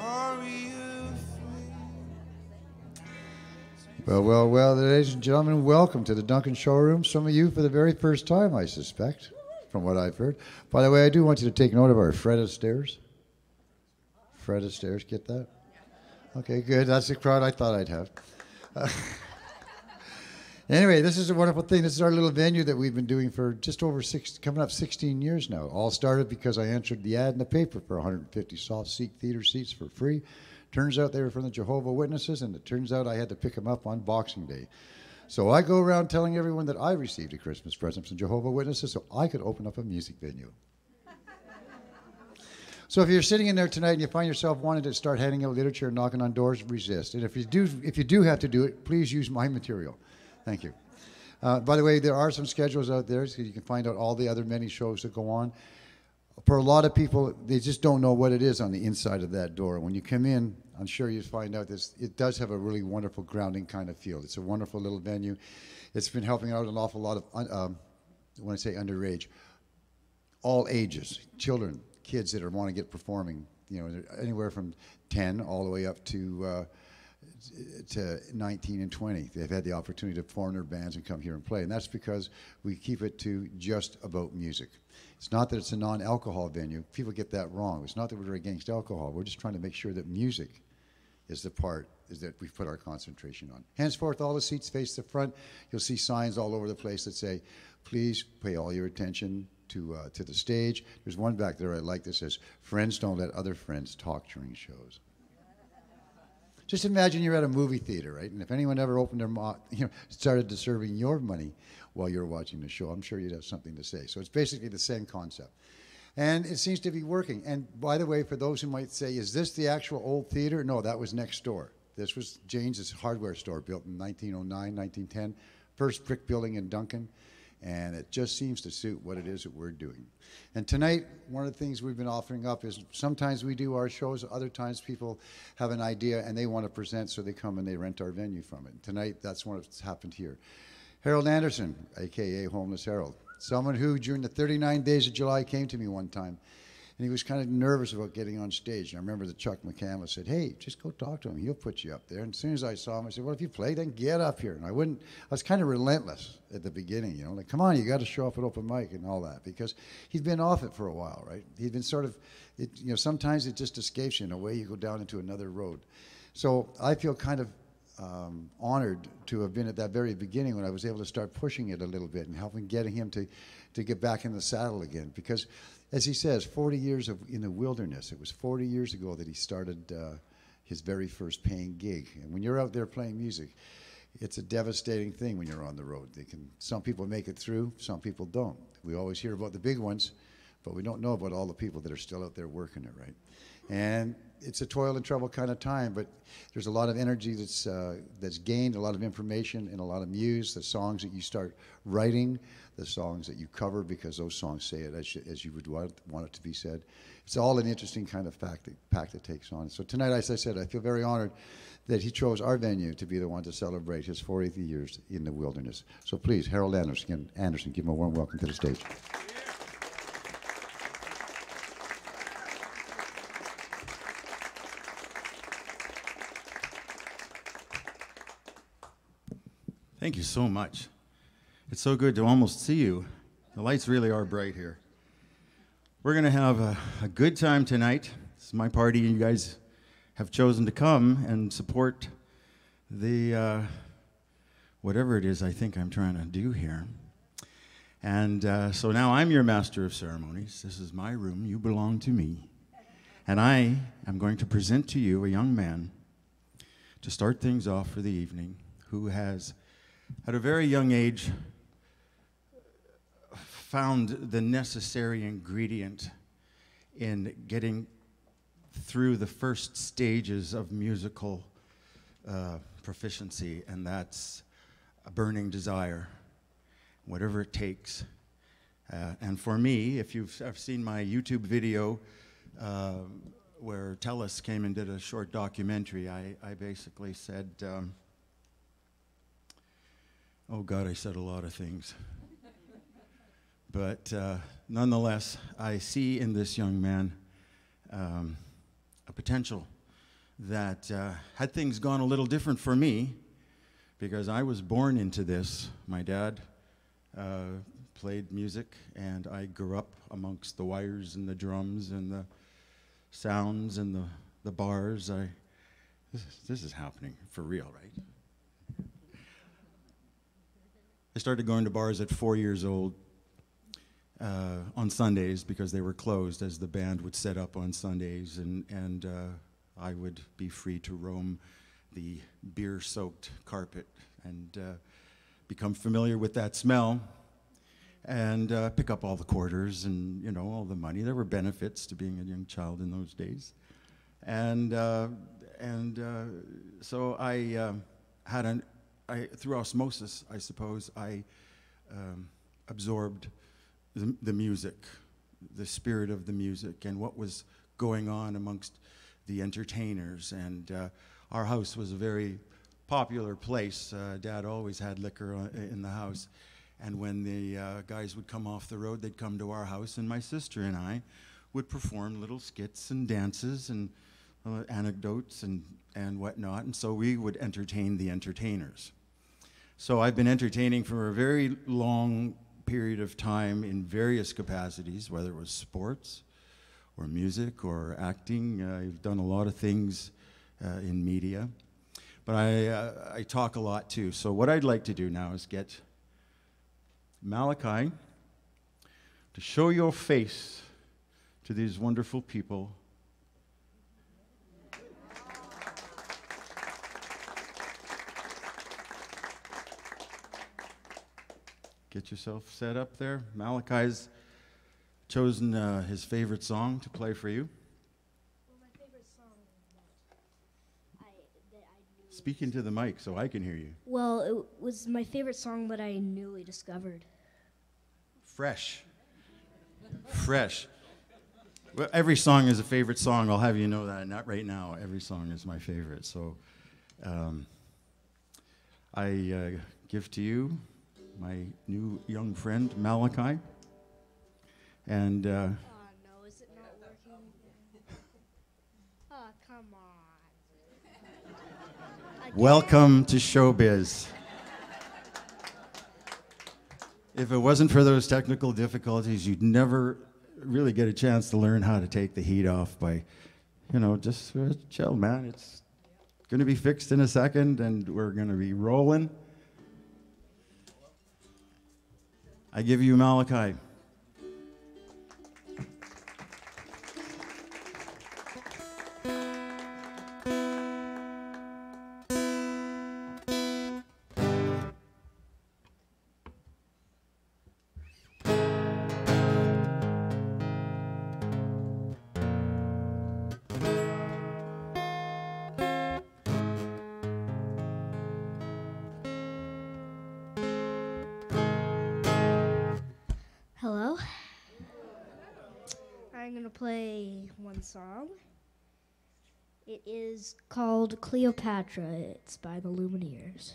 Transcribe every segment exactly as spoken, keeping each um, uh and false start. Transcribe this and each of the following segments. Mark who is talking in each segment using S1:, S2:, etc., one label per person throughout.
S1: Well, well, well, ladies and gentlemen, welcome to the Duncan Showroom. Some of you for the very first time, I suspect, from what I've heard. By the way, I do want you to take note of our fretted stairs. Fretted stairs, get that? Okay, good. That's the crowd I thought I'd have. Uh, anyway, this is a wonderful thing. This is our little venue that we've been doing for just over six, coming up sixteen years now. All started because I answered the ad in the paper for one hundred fifty soft seat theater seats for free. Turns out they were from the Jehovah's Witnesses, and it turns out I had to pick them up on Boxing Day. So I go around telling everyone that I received a Christmas present from Jehovah's Witnesses so I could open up a music venue. So if you're sitting in there tonight and you find yourself wanting to start handing out literature and knocking on doors, resist. And if you do, if you do have to do it, please use my material. Thank you. Uh, by the way, there are some schedules out there so you can find out all the other many shows that go on. For a lot of people, they just don't know what it is on the inside of that door. When you come in, I'm sure you find out this. It does have a really wonderful grounding kind of feel. It's a wonderful little venue. It's been helping out an awful lot of, um, when I say underage, all ages, children, kids that are want to get performing. You know, anywhere from ten all the way up to uh, to nineteen and twenty. They've had the opportunity to form their bands and come here and play, and that's because we keep it to just about music. It's not that it's a non-alcohol venue. People get that wrong. It's not that we're against alcohol. We're just trying to make sure that music is the part is that we've put our concentration on. Henceforth, all the seats face the front. You'll see signs all over the place that say, please pay all your attention to uh, to the stage. There's one back there I like that says, friends don't let other friends talk during shows. Just imagine you're at a movie theater, right? And if anyone ever opened their mouth, you know, started to serving your money while you're watching the show, I'm sure you'd have something to say. So it's basically the same concept. And it seems to be working. And by the way, for those who might say, is this the actual old theater? No, that was next door. This was Jane's hardware store built in nineteen oh nine, nineteen ten. First brick building in Duncan. And it just seems to suit what it is that we're doing. And tonight, one of the things we've been offering up is sometimes we do our shows, other times people have an idea and they want to present, so they come and they rent our venue from it. And tonight, that's what's happened here. Harold Anderson, a k a. Homeless Harold, someone who during the thirty-nine days of July came to me one time, and he was kind of nervous about getting on stage. And I remember that Chuck McCandless said, hey, just go talk to him. He'll put you up there. And as soon as I saw him, I said, well, if you play, then get up here. And I wouldn't, I was kind of relentless at the beginning, you know, like, come on, you got to show up at open mic and all that, because he'd been off it for a while, right? He'd been sort of, it, you know, sometimes it just escapes you, and away you go down into another road. So I feel kind of um, honored to have been at that very beginning when I was able to start pushing it a little bit and helping getting him to, to get back in the saddle again, because as he says, forty years of, in the wilderness. It was forty years ago that he started uh, his very first paying gig. And when you're out there playing music, it's a devastating thing when you're on the road. They can, some people make it through, some people don't. We always hear about the big ones, but we don't know about all the people that are still out there working it, right? And it's a toil and trouble kind of time, but there's a lot of energy that's uh, that's gained, a lot of information, and a lot of muse. The songs that you start writing, the songs that you cover, because those songs say it as you, as you would want, want it to be said. It's all an interesting kind of fact that, pack that takes on. So tonight, as I said, I feel very honored that he chose our venue to be the one to celebrate his fortieth years in the wilderness. So please, Harold Anderson, Anderson, give him a warm welcome to the stage.
S2: Thank you so much. It's so good to almost see you. The lights really are bright here. We're going to have a, a good time tonight. This is my party. You guys have chosen to come and support the, uh, whatever it is I think I'm trying to do here. And uh, so now I'm your master of ceremonies. This is my room. You belong to me. And I am going to present to you a young man to start things off for the evening who has, at a very young age, found the necessary ingredient in getting through the first stages of musical uh, proficiency, and that's a burning desire, whatever it takes. Uh, and for me, if you've I've seen my YouTube video uh, where Telus came and did a short documentary, I, I basically said, um, oh God, I said a lot of things. But uh, nonetheless, I see in this young man um, a potential that uh, had things gone a little different for me, because I was born into this. My dad uh, played music, and I grew up amongst the wires and the drums and the sounds and the, the bars. I, this, this is happening for real, right? I started going to bars at four years old uh, on Sundays because they were closed, as the band would set up on Sundays, and, and uh, I would be free to roam the beer-soaked carpet and uh, become familiar with that smell, and uh, pick up all the quarters and, you know, all the money. There were benefits to being a young child in those days. And, uh, and uh, so I uh, had an, I, through osmosis, I suppose, I um, absorbed the, the music, the spirit of the music, and what was going on amongst the entertainers. And uh, our house was a very popular place. Uh, Dad always had liquor on, in the house. And when the uh, guys would come off the road, they'd come to our house, and my sister and I would perform little skits and dances and uh, anecdotes and, and whatnot. And so we would entertain the entertainers. So I've been entertaining for a very long period of time in various capacities, whether it was sports or music or acting. Uh, I've done a lot of things uh, in media. But I, uh, I talk a lot too. So what I'd like to do now is get Malachi to show your face to these wonderful people. Get yourself set up there. Malachi's chosen uh, his favorite song to play for you.
S3: Well, my favorite song that I, that I knew.
S2: Speak into the mic so I can hear you.
S3: Well, it was my favorite song that I newly discovered.
S2: Fresh. Fresh. Well, every song is a favorite song. I'll have you know that. Not right now. Every song is my favorite. So um, I uh, give to you my new young friend, Malachi. And uh,
S3: Oh, no, is it not working? Oh, come on. Again?
S2: welcome to showbiz. If it wasn't for those technical difficulties, you'd never really get a chance to learn how to take the heat off by, you know, just uh, chill, man. It's going to be fixed in a second, and we're going to be rolling. I give you Malachi.
S3: Hello. I'm going to play one song. It is called Cleopatra. It's by the Lumineers.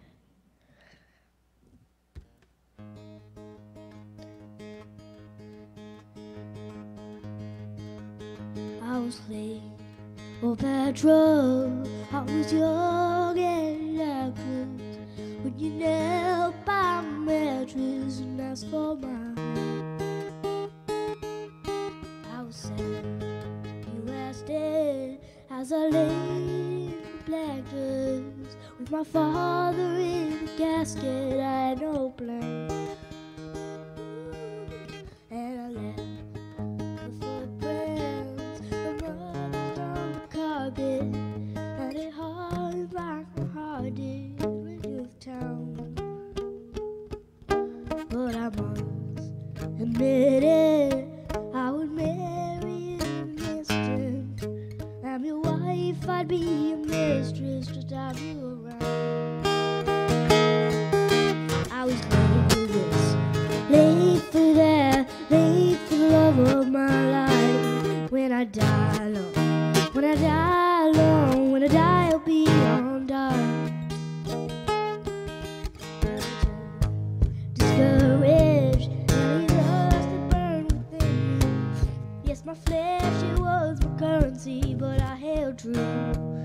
S3: I was late, Cleopatra. I was young and reckless when you knelt by my mattress and asked for my hand. I was sad, you asked it as I lay in the black dress with my father in the casket. I had no plan, and I left the footprints of mothers on the carpet, and it hurt like my heart did when you left town. But I must admit it, I would marry you in an instant. I'm your wife, I'd be your mistress, just have you around. I was late for this, late for that, late for the love of my life. When I die alone, when I die alone, when I die I'll be undone. Discouraged, and the lust that burned within me. Yes, my flesh, it was my currency, but I held true.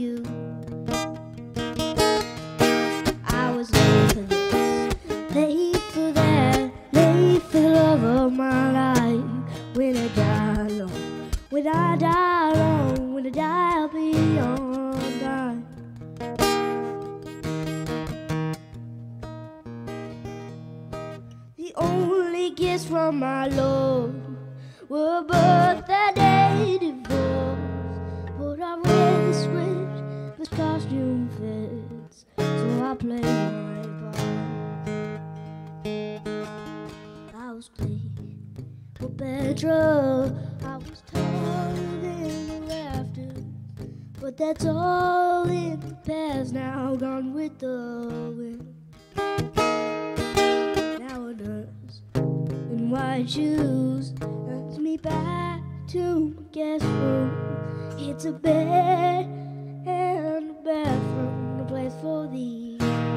S3: you. I was late for this, late for that, late for the love of my life. When I die alone, when I die alone, when I die I'll be on time. The only gifts from my Lord were a birthday, divorce, but I read the script, this costume fits, so I play my part. I was playing for Petra, I was told in the rafters, but that's all in the past now, gone with the wind. Now a nurse in white shoes turns me back to my guest room. It's a bed and a bathroom, a place for thee.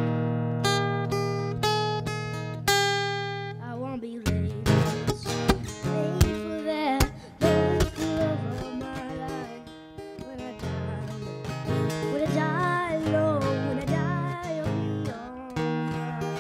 S3: I won't be late for this, late for that, late for the love of my life. When I die alone, when I die alone, when I die I'll be on time.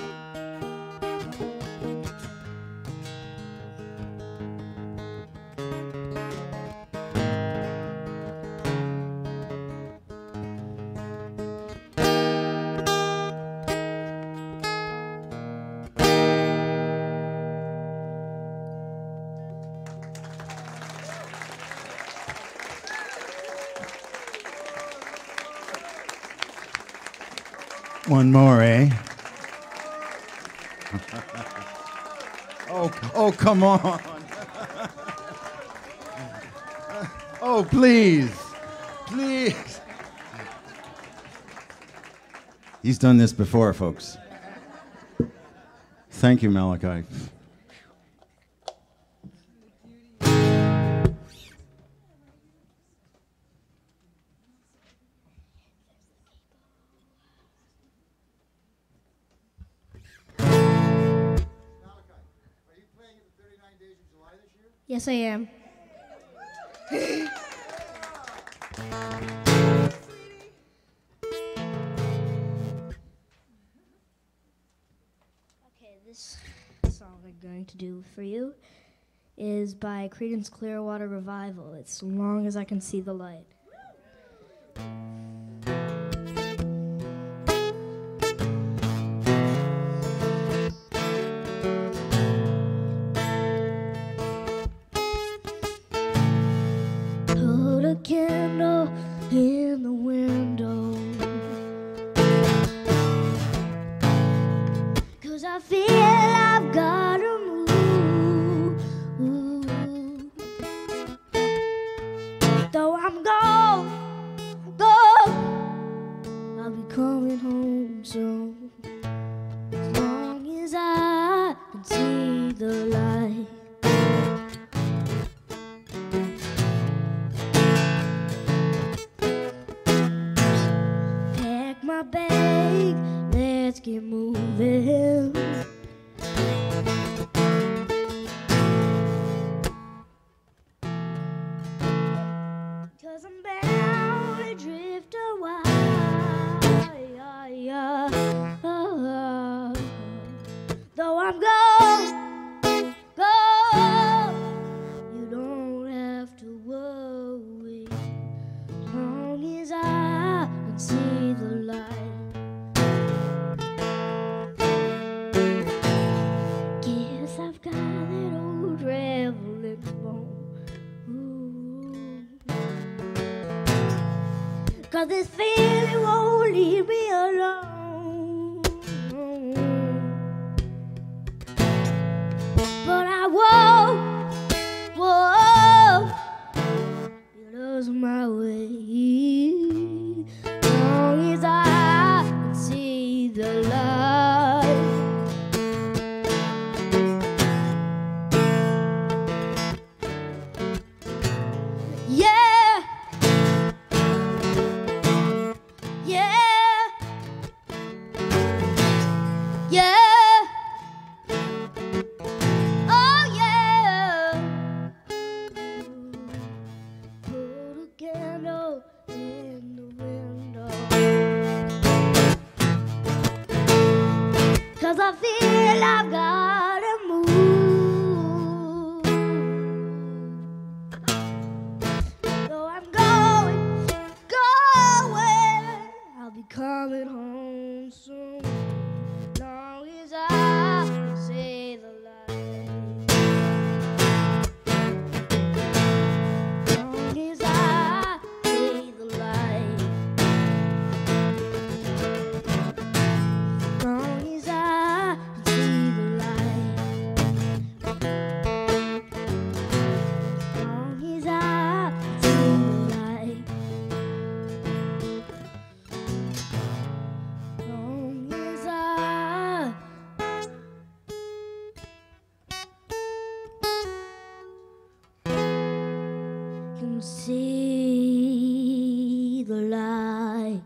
S2: One more, eh? oh, oh, come on. oh, please, please. He's done this before, folks. Thank you, Malachi.
S3: Yes, I am. Okay, this song I'm going to do for you is by Creedence Clearwater Revival. It's As Long As I Can See the Light. Put a candle in the window, 'cause I feel I've gotta move. Though I'm gone, gone, I'll be coming home soon. As long as I can see the light. Pack my bag, let's get moving. 'Cause I'm bound to drift a while. Though I'm gone, gone, you don't have to worry. As long as I can see the light. Guess I've got that old traveling bone. Ooh. 'Cause this feeling won't leave me alone. But I won't, won't be losing my way. As long as I can see the light. Yeah, yeah, yeah. Oh yeah. Put a candle coming home soon. Long as I say the light. Long as I say the light. Long as I see the light. Long as I see the light. Long as I can see the light.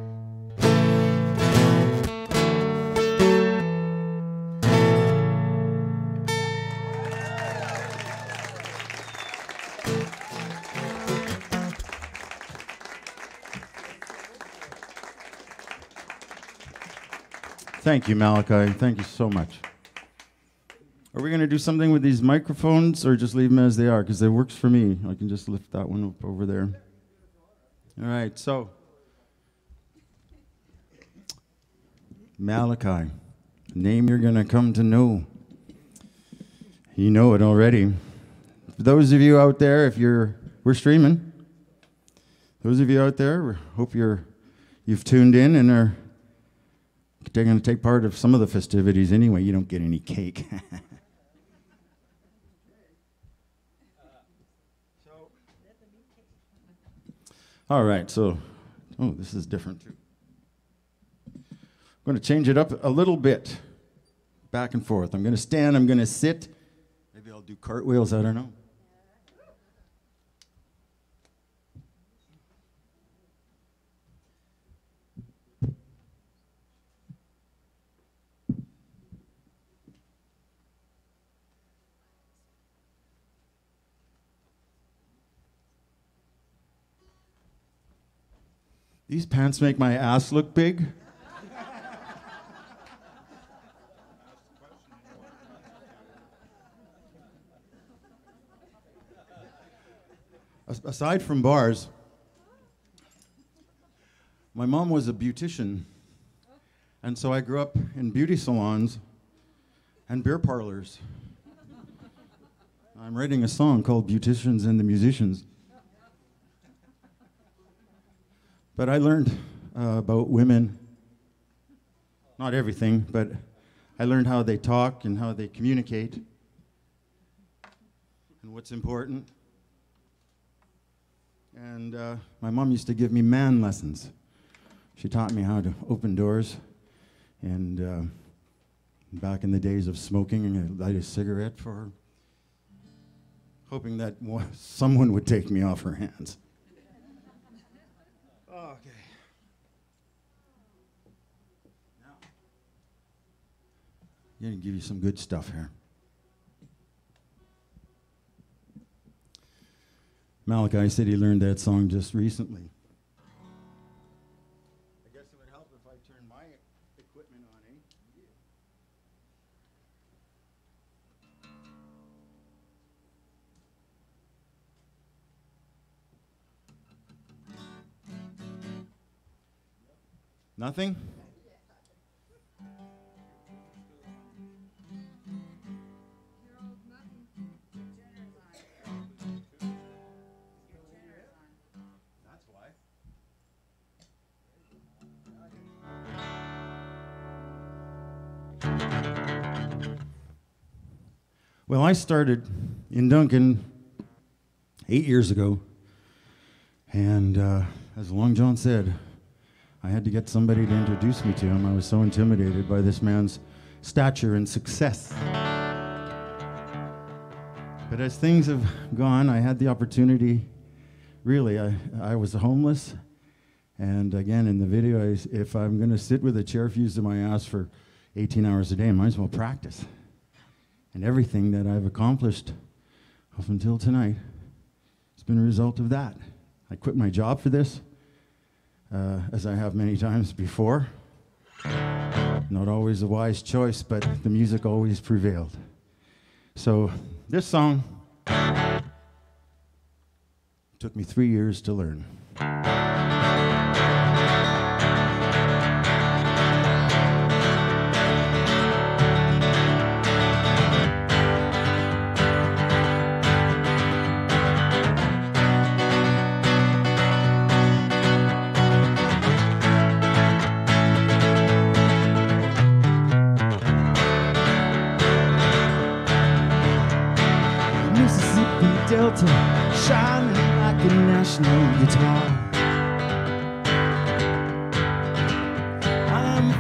S2: Thank you, Malachi. Thank you so much. Are we going to do something with these microphones or just leave them as they are? Because it works for me. I can just lift that one up over there. All right, so Malachi, name you're going to come to know. You know it already. For those of you out there, if you're, we're streaming. Those of you out there, we hope you're, you've tuned in and are they're going to take part of some of the festivities anyway. You don't get any cake. All right, so, oh, this is different too. I'm going to change it up a little bit, back and forth. I'm going to stand, I'm going to sit. Maybe I'll do cartwheels, I don't know. These pants make my ass look big. As- aside from bars, my mom was a beautician, and so I grew up in beauty salons and beer parlors. I'm writing a song called Beauticians and the Musicians. But I learned uh, about women, not everything, but I learned how they talk and how they communicate and what's important. And uh, my mom used to give me man lessons. She taught me how to open doors. And uh, back in the days of smoking, I light a cigarette for her, hoping that someone would take me off her hands. Okay. Now, I'm going to give you some good stuff here. Malachi said he learned that song just recently. I guess it would help if I turn my equipment on, eh? Nothing? That's why. Well, I started in Duncan eight years ago, and uh, as Long John said, I had to get somebody to introduce me to him. I was so intimidated by this man's stature and success. But as things have gone, I had the opportunity, really, I, I was homeless. And again, in the video, I, if I'm going to sit with a chair fused to my ass for eighteen hours a day, I might as well practice. And everything that I've accomplished up until tonight has been a result of that. I quit my job for this. Uh, as I have many times before. Not always a wise choice, but the music always prevailed. So this song took me three years to learn.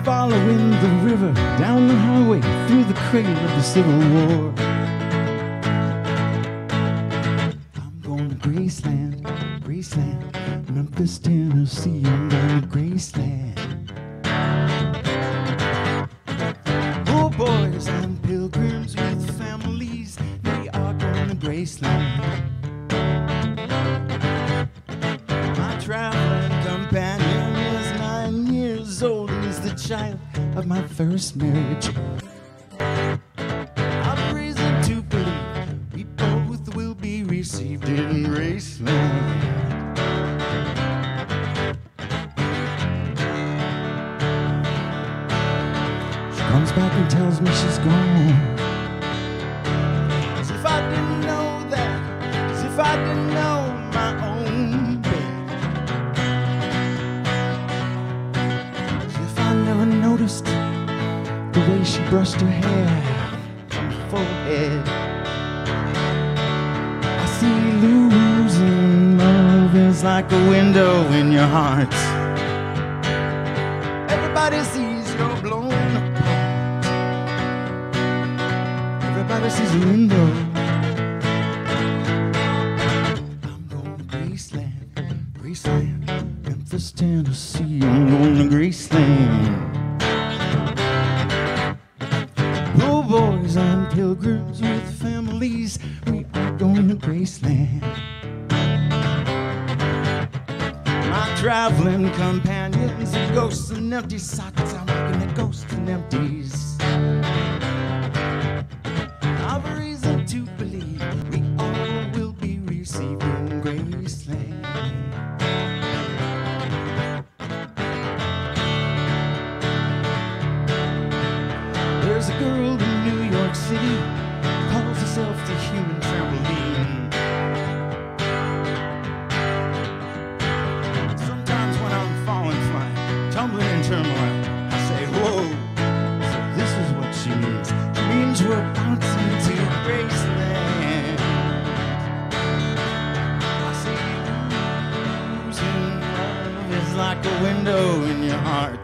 S2: following the river, down the highway, through the cradle of the Civil War. I'm going to Graceland, Graceland, Memphis, Tennessee. I'm going to Graceland. Oh, boys and pilgrims with families, they are going to Graceland. My traveling companion was nine years old and is the child of my first marriage. I've reason to believe we both will be received in Graceland. She comes back and tells me she's gone. As if I didn't know that, as if I didn't know my own babe. As if I never noticed the way she brushed her hair from her forehead. I see losing love is like a window in your heart. Everybody sees you're blown apart. Everybody sees a window. I'm going to Graceland, Graceland, Memphis, Tennessee. I'm going to Graceland. Oh, boys and pilgrims with families, we are going to Graceland. My traveling companions and ghosts and empty socks, I'm looking at ghosts and empties. I've a reason to believe we all will be received in Graceland. There's a girl in New York City, calls herself the human trampoline. Sometimes when I'm falling, flying, tumbling in turmoil, I say, whoa. So this is what she means. She means we're bouncing to Graceland. I say, losing love is like a window in your heart.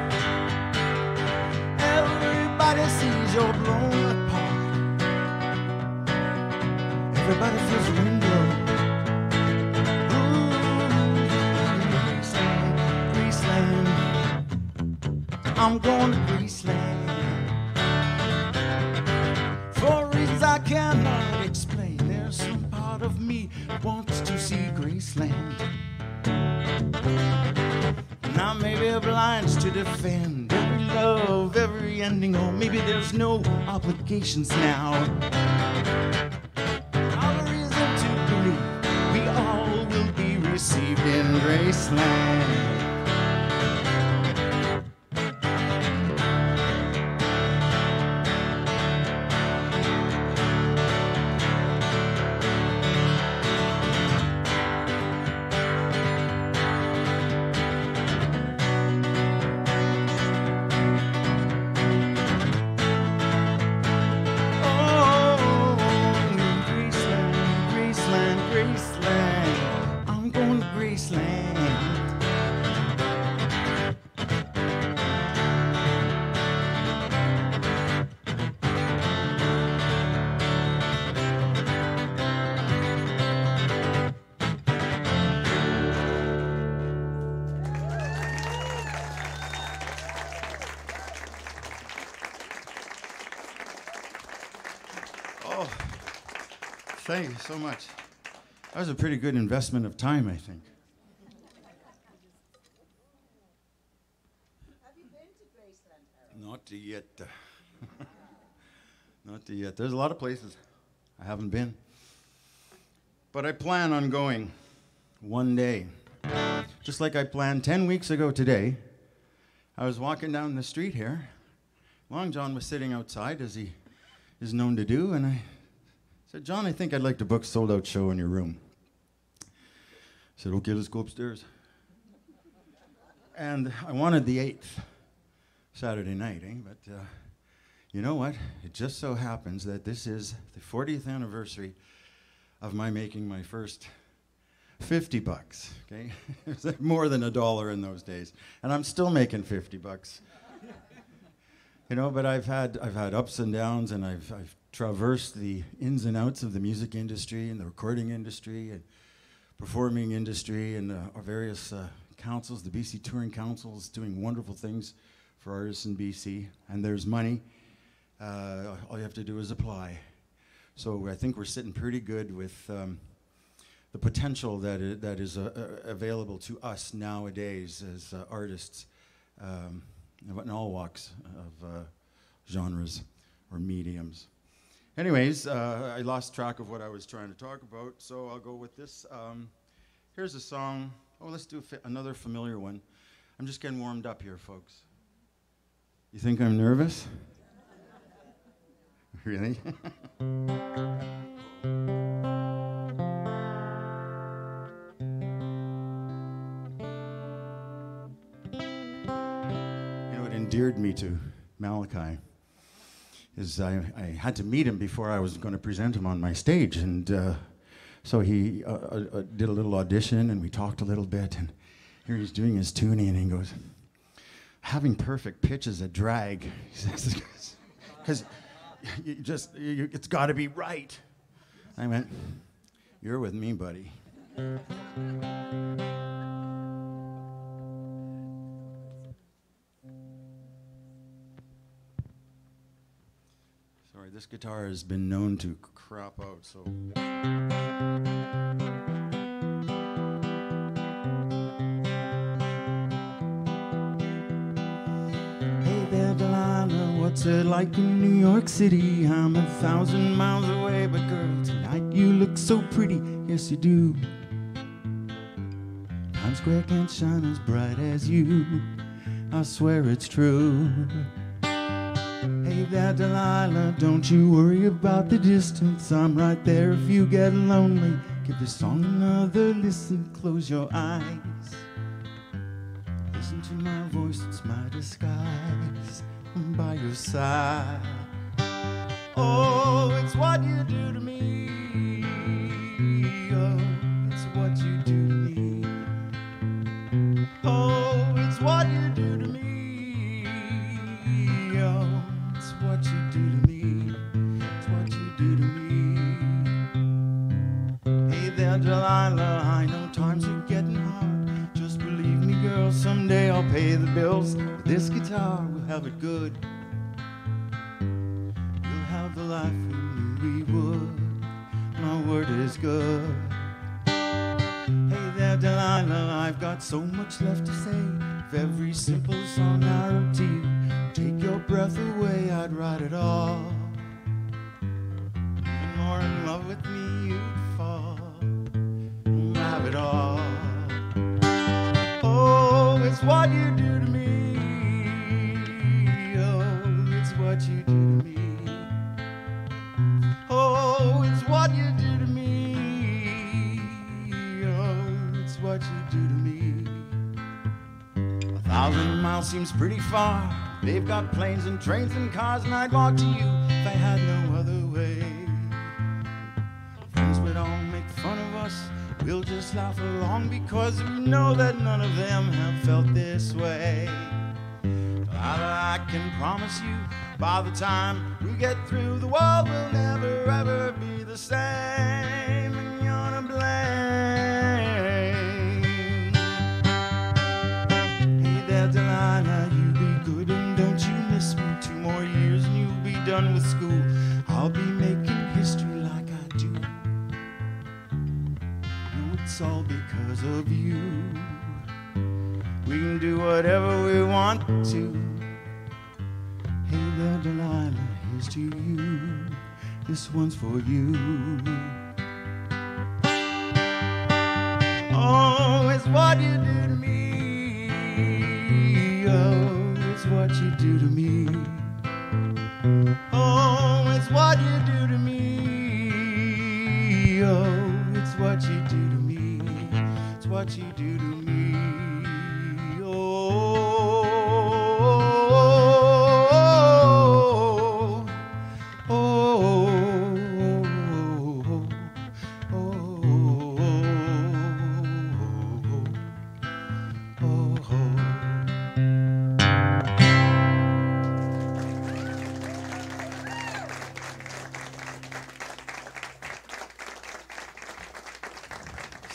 S2: Everybody sees you're blown apart. Everybody feels a window. Ooh, Graceland, Graceland. I'm going to Graceland. For reasons I cannot explain, there's some part of me that wants to see Graceland. And I may be obliged to defend every love, every ending, or maybe there's no obligations now. I've a reason to believe we all will be received in Graceland. Oh, thank you so much. That was a pretty good investment of time, I think.
S4: Have you been to Graceland, Harry?
S2: Not yet. Not yet. There's a lot of places I haven't been. But I plan on going one day. Just like I planned ten weeks ago today. I was walking down the street here. Long John was sitting outside, as he is known to do, and I said, John, I think I'd like to book a sold-out show in your room. He said, okay, let's go upstairs. And I wanted the eighth, Saturday night, eh? But uh, you know what? It just so happens that this is the fortieth anniversary of my making my first fifty bucks, okay? It was like more than a dollar in those days. And I'm still making fifty bucks You know, but I've had I've had ups and downs, and I've I've traversed the ins and outs of the music industry and the recording industry and performing industry and uh, our various uh, councils. The B C Touring Council is doing wonderful things for artists in B C, and there's money. Uh, all you have to do is apply. So I think we're sitting pretty good with um, the potential that I that is uh, uh, available to us nowadays as uh, artists um, in all walks of uh, genres or mediums. Anyways, uh, I lost track of what I was trying to talk about, so I'll go with this. Um, here's a song. Oh, let's do fi another familiar one. I'm just getting warmed up here, folks. You think I'm nervous? Really? Endeared me to Malachi is I, I had to meet him before I was going to present him on my stage, and uh, so he uh, uh, did a little audition, and we talked a little bit, and here he's doing his tuning, and he goes, having perfect pitch is a drag, he says, because you just you, it's got to be right. I went, you're with me, buddy. This guitar has been known to crop out, so. Hey there, Delilah, what's it like in New York City? I'm a thousand miles away, but girl, tonight you look so pretty, yes you do. Times Square can't shine as bright as you, I swear it's true. Hey there, Delilah, don't you worry about the distance. I'm right there if you get lonely. Give this song another listen, close your eyes. Listen to my voice, it's my disguise. I'm by your side. Oh, it's what you do to me. Oh, it's what you do to me. Oh, it's what you do to me. Oh, what you do to me, it's what you do to me. Hey there, Delilah, I know times are getting hard. Just believe me, girl, someday I'll pay the bills. With this guitar, we'll have it good. We'll have the life we knew we would. My word is good. Hey there, Delilah, I've got so much left to say. If every simple song I wrote to you take your breath away, I'd write it all. The more in love with me you'd fall, have it all. Oh, it's what you do to me. Oh, it's what you do to me. Oh, it's what you do to me. Oh, it's what you do to me. A thousand miles seems pretty far. They've got planes and trains and cars, and I'd walk to you if I had no other way. Friends would all make fun of us, we'll just laugh along because we know that none of them have felt this way. I, I can promise you, by the time we get through, the world will never ever be the same, and you're to blame. Hey there, Delilah, you be good and don't you miss me. Two more years and you'll be done with school. I'll be making history like I do. No, it's all because of you. We can do whatever we want to. Hey there, Delilah, here's to you. This one's for you. Oh, it's what you do to me. Oh, it's what you do to me. Oh, it's what you do to me. Oh, it's what you do to me. It's what you do to me. Oh, oh, oh, oh, oh, oh.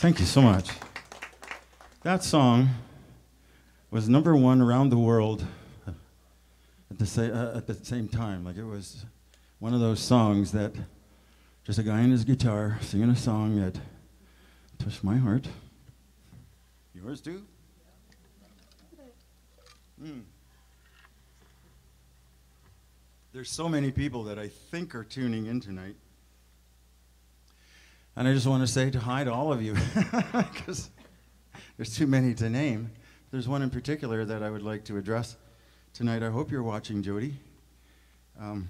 S2: Thank you so much. That song was number one around the world at the, sa- uh, at the same time. Like, it was one of those songs that just a guy and his guitar singing a song that touched my heart. Yours too? Mm. There's so many people that I think are tuning in tonight. And I just want to say to hi to all of you, because there's too many to name. There's one in particular that I would like to address tonight. I hope you're watching, Jody. Um,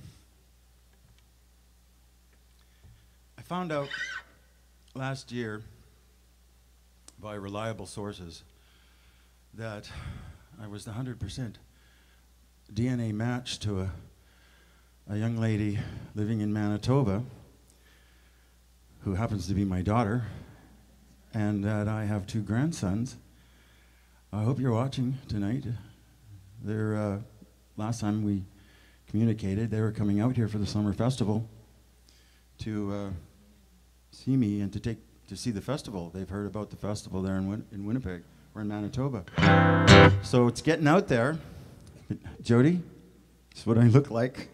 S2: I found out last year by reliable sources that I was the one hundred percent D N A match to a, a young lady living in Manitoba who happens to be my daughter, and that I have two grandsons. I hope you're watching tonight. They're, uh, last time we communicated, they were coming out here for the summer festival to uh, see me and to take to see the festival. They've heard about the festival there in, Win in Winnipeg, or in Manitoba. So it's getting out there. Jody, this is what I look like.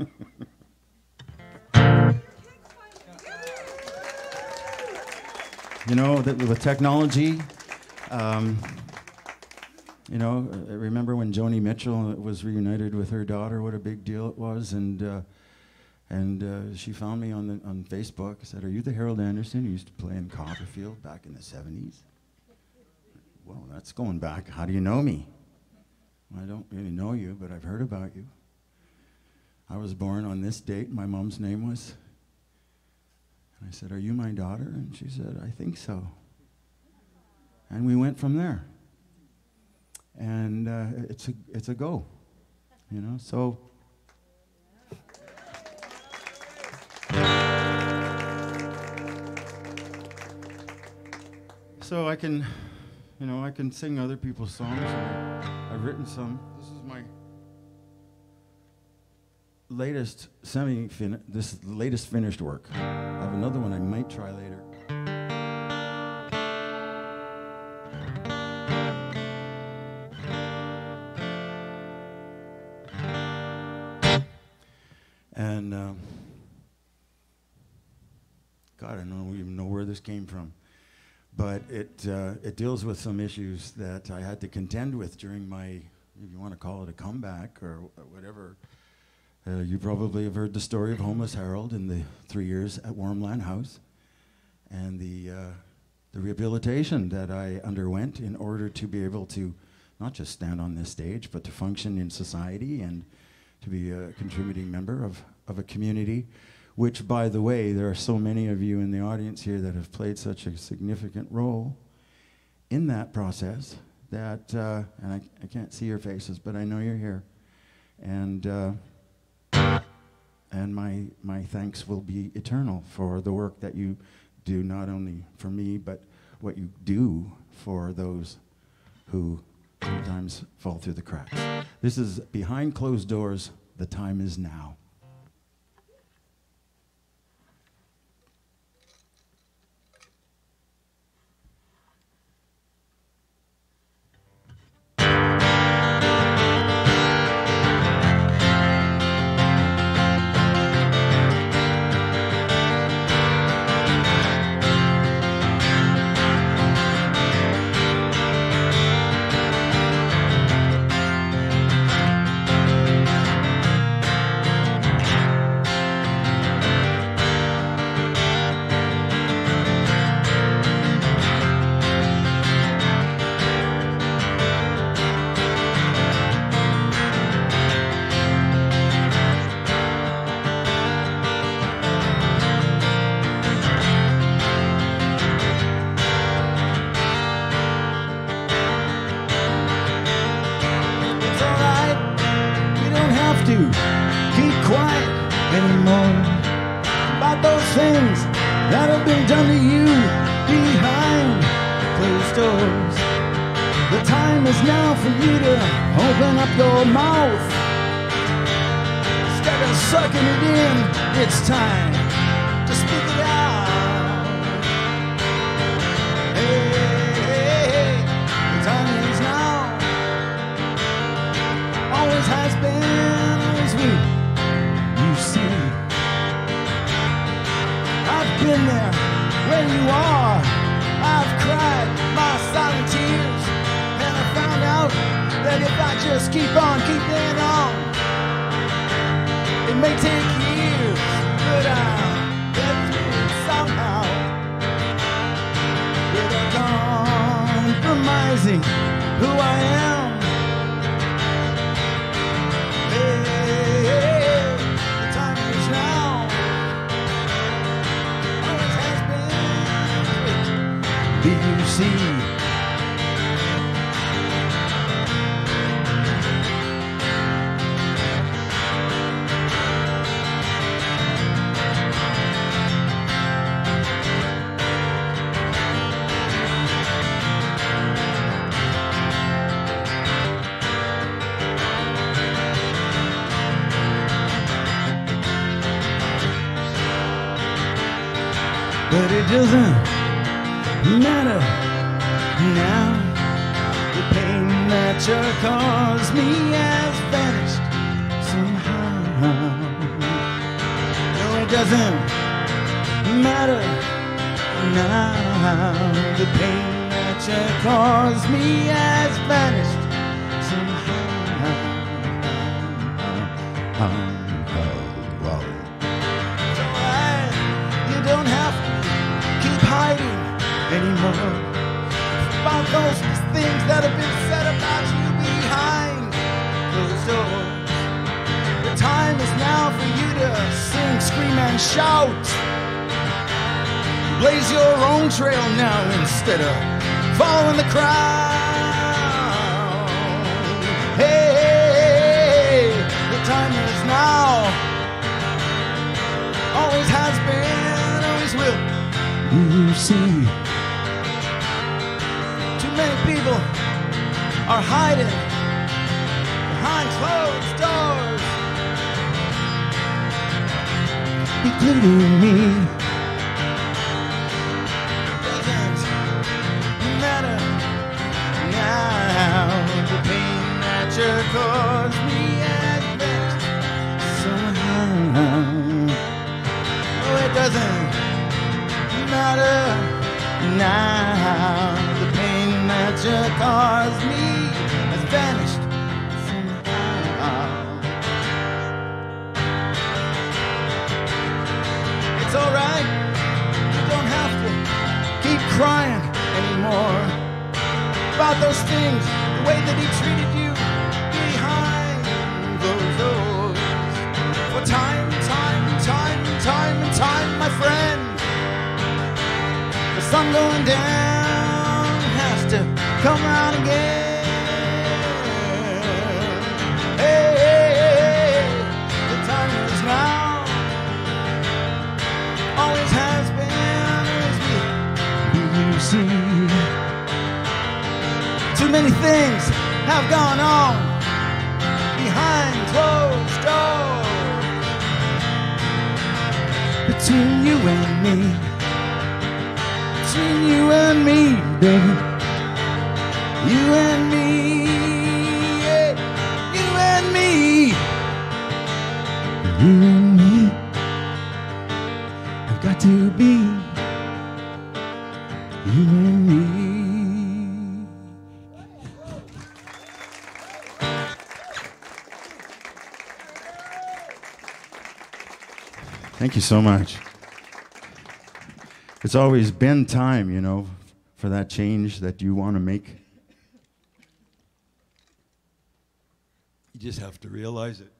S2: You know, that with technology, um, you know, I remember when Joni Mitchell was reunited with her daughter, what a big deal it was. And uh, and uh, she found me on the, on Facebook, said, "Are you the Harold Anderson who used to play in Copperfield back in the seventies? Well, that's going back. How do you know me? I don't really know you, but I've heard about you. I was born on this date. My mom's name was..." I said, "Are you my daughter?" And she said, "I think so." And we went from there. And uh, it's a it's a go, you know. So so I can, you know, I can sing other people's songs. And I, I've written some. This is my latest semi fin this latest finished work. I have another one I might try later. And um, God, I don't even know where this came from, but it uh, it deals with some issues that I had to contend with during my, if you want to call it a comeback or whatever. Uh, you probably have heard the story of Homeless Harold in the three years at Warmland House, and the uh, the rehabilitation that I underwent in order to be able to not just stand on this stage, but to function in society and to be a contributing member of, of a community, which, by the way, there are so many of you in the audience here that have played such a significant role in that process that, uh, and I, I can't see your faces, but I know you're here. And uh, And my, my thanks will be eternal for the work that you do, not only for me, but what you do for those who sometimes fall through the cracks. This is Behind Closed Doors, The Time Is Now.
S5: Keep quiet anymore about those things that have been done to you behind closed doors. The time is now for you to open up your mouth. Instead of sucking it in, it's time to speak it out. always has been, always will. You see, I've been there where you are. I've cried my silent tears, and I found out that if I just keep on keeping on, it may take years, but I'll get through it somehow, without compromising who I am. Hey, hey, hey, the time is now. Always has been. Do you see? But it doesn't matter now. The pain that you caused me has vanished somehow. No, it doesn't matter now. The pain that you caused me has vanished somehow. It's alright, you don't have to hiding anymore about those things that have been said about you behind closed doors. The time is now for you to sing, scream, and shout. Blaze your own trail now instead of following the crowd. Hey, hey, hey, the time is now. Always has been, always will. You see, too many people are hiding behind closed doors, including me. Doesn't matter now. The pain that you caused me has vanished somehow. Oh, it doesn't matter now. The pain that you caused me has vanished somehow. It's alright, you don't have to keep crying anymore about those things, the way that he treated you behind those doors. For time, time, time, time, and time, my friend, the sun going down has to come around again. Hey, hey, hey, the time is now. Always has been, always will. You see, too many things have gone on behind closed doors between you and me. Between you and me, baby. You and me, yeah. You and me. You and me have got to be. You and me.
S2: Thank you so much. It's always been time, you know, for that change that you want to make.
S6: You just have to realize it.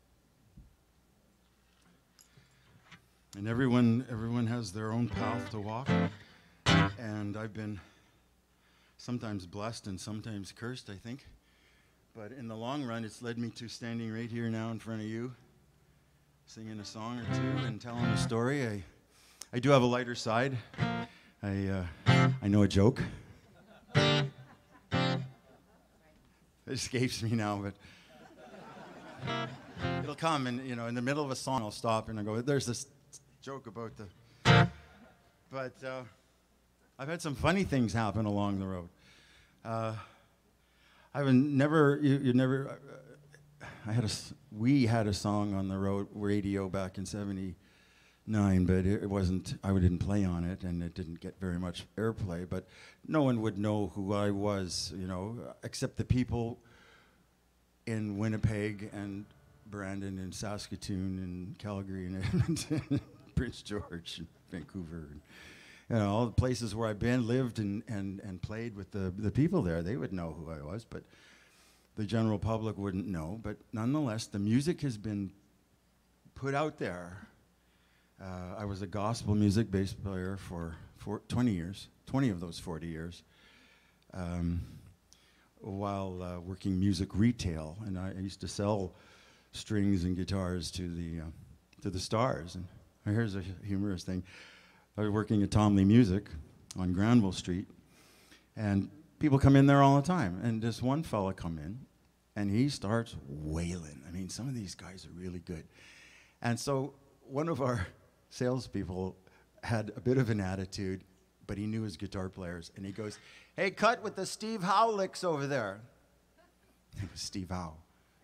S2: And everyone, everyone has their own path to walk. And I've been sometimes blessed and sometimes cursed, I think. But in the long run, it's led me to standing right here now in front of you, singing a song or two and telling a story. I, I do have a lighter side. I, uh, I know a joke. It escapes me now, but it'll come, and you know, in the middle of a song, I'll stop and I go, "There's this joke about the." But uh, I've had some funny things happen along the road. Uh, I've never, you, you never. Uh, I had a, s- we had a song on the road radio back in seventy-nine, but it, it wasn't, I didn't play on it, and it didn't get very much airplay, but no one would know who I was, you know, except the people in Winnipeg and Brandon and Saskatoon and Calgary and Edmonton, Prince George and Vancouver, and, you know, all the places where I've been, lived, and, and, and played with the, the people there. They would know who I was, but the general public wouldn't know. But nonetheless, the music has been put out there. Uh, I was a gospel music bass player for, for twenty years, twenty of those forty years, um, while uh, working music retail. And I, I used to sell strings and guitars to the, uh, to the stars. And here's a humorous thing. I was working at Tom Lee Music on Granville Street, and people come in there all the time. And this one fella come in, and he starts wailing. I mean, some of these guys are really good. And so one of our salespeople had a bit of an attitude, but he knew his guitar players, and he goes, "Hey, cut with the Steve Howe licks over there." It was Steve Howe.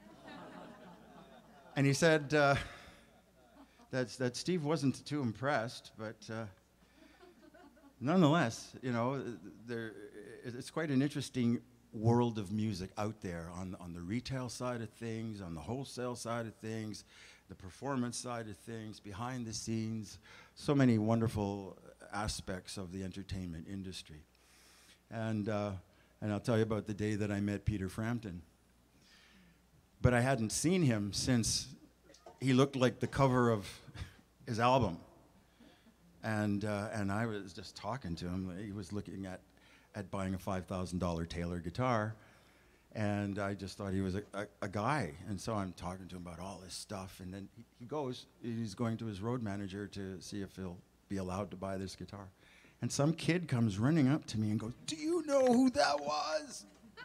S2: And he said uh, that, that Steve wasn't too impressed, but uh, nonetheless, you know, there, it's quite an interesting world of music out there on, on the retail side of things, on the wholesale side of things, the performance side of things, behind the scenes, so many wonderful aspects of the entertainment industry. And, uh, and I'll tell you about the day that I met Peter Frampton. But I hadn't seen him since he looked like the cover of his album. And, uh, and I was just talking to him. He was looking at, at buying a five thousand dollar Taylor guitar. And I just thought he was a, a, a guy. And so I'm talking to him about all this stuff. And then he, he goes, he's going to his road manager to see if he'll be allowed to buy this guitar. And some kid comes running up to me and goes, "Do you know who that was?"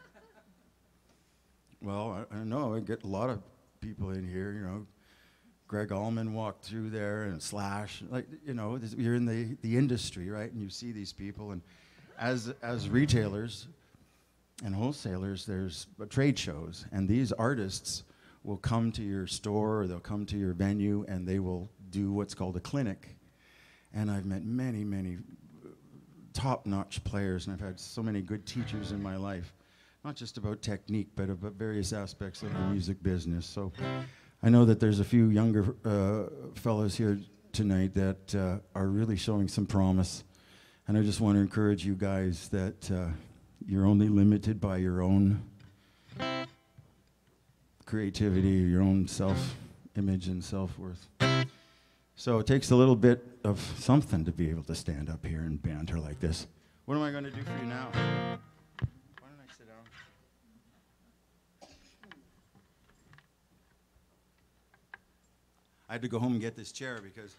S2: Well, I, I know, I get a lot of people in here, you know. Greg Allman walked through there, and Slash, like, you know, this, you're in the, the industry, right? And you see these people, and as, as retailers and wholesalers, there's uh, trade shows, and these artists will come to your store, or they'll come to your venue, and they will do what's called a clinic. And I've met many, many top-notch players, and I've had so many good teachers in my life. Not just about technique, but about various aspects of the music business. So I know that there's a few younger uh, fellows here tonight that uh, are really showing some promise. And I just want to encourage you guys that uh, you're only limited by your own creativity, your own self-image and self-worth. So it takes a little bit of something to be able to stand up here and banter like this. What am I going to do for you now? I had to go home and get this chair because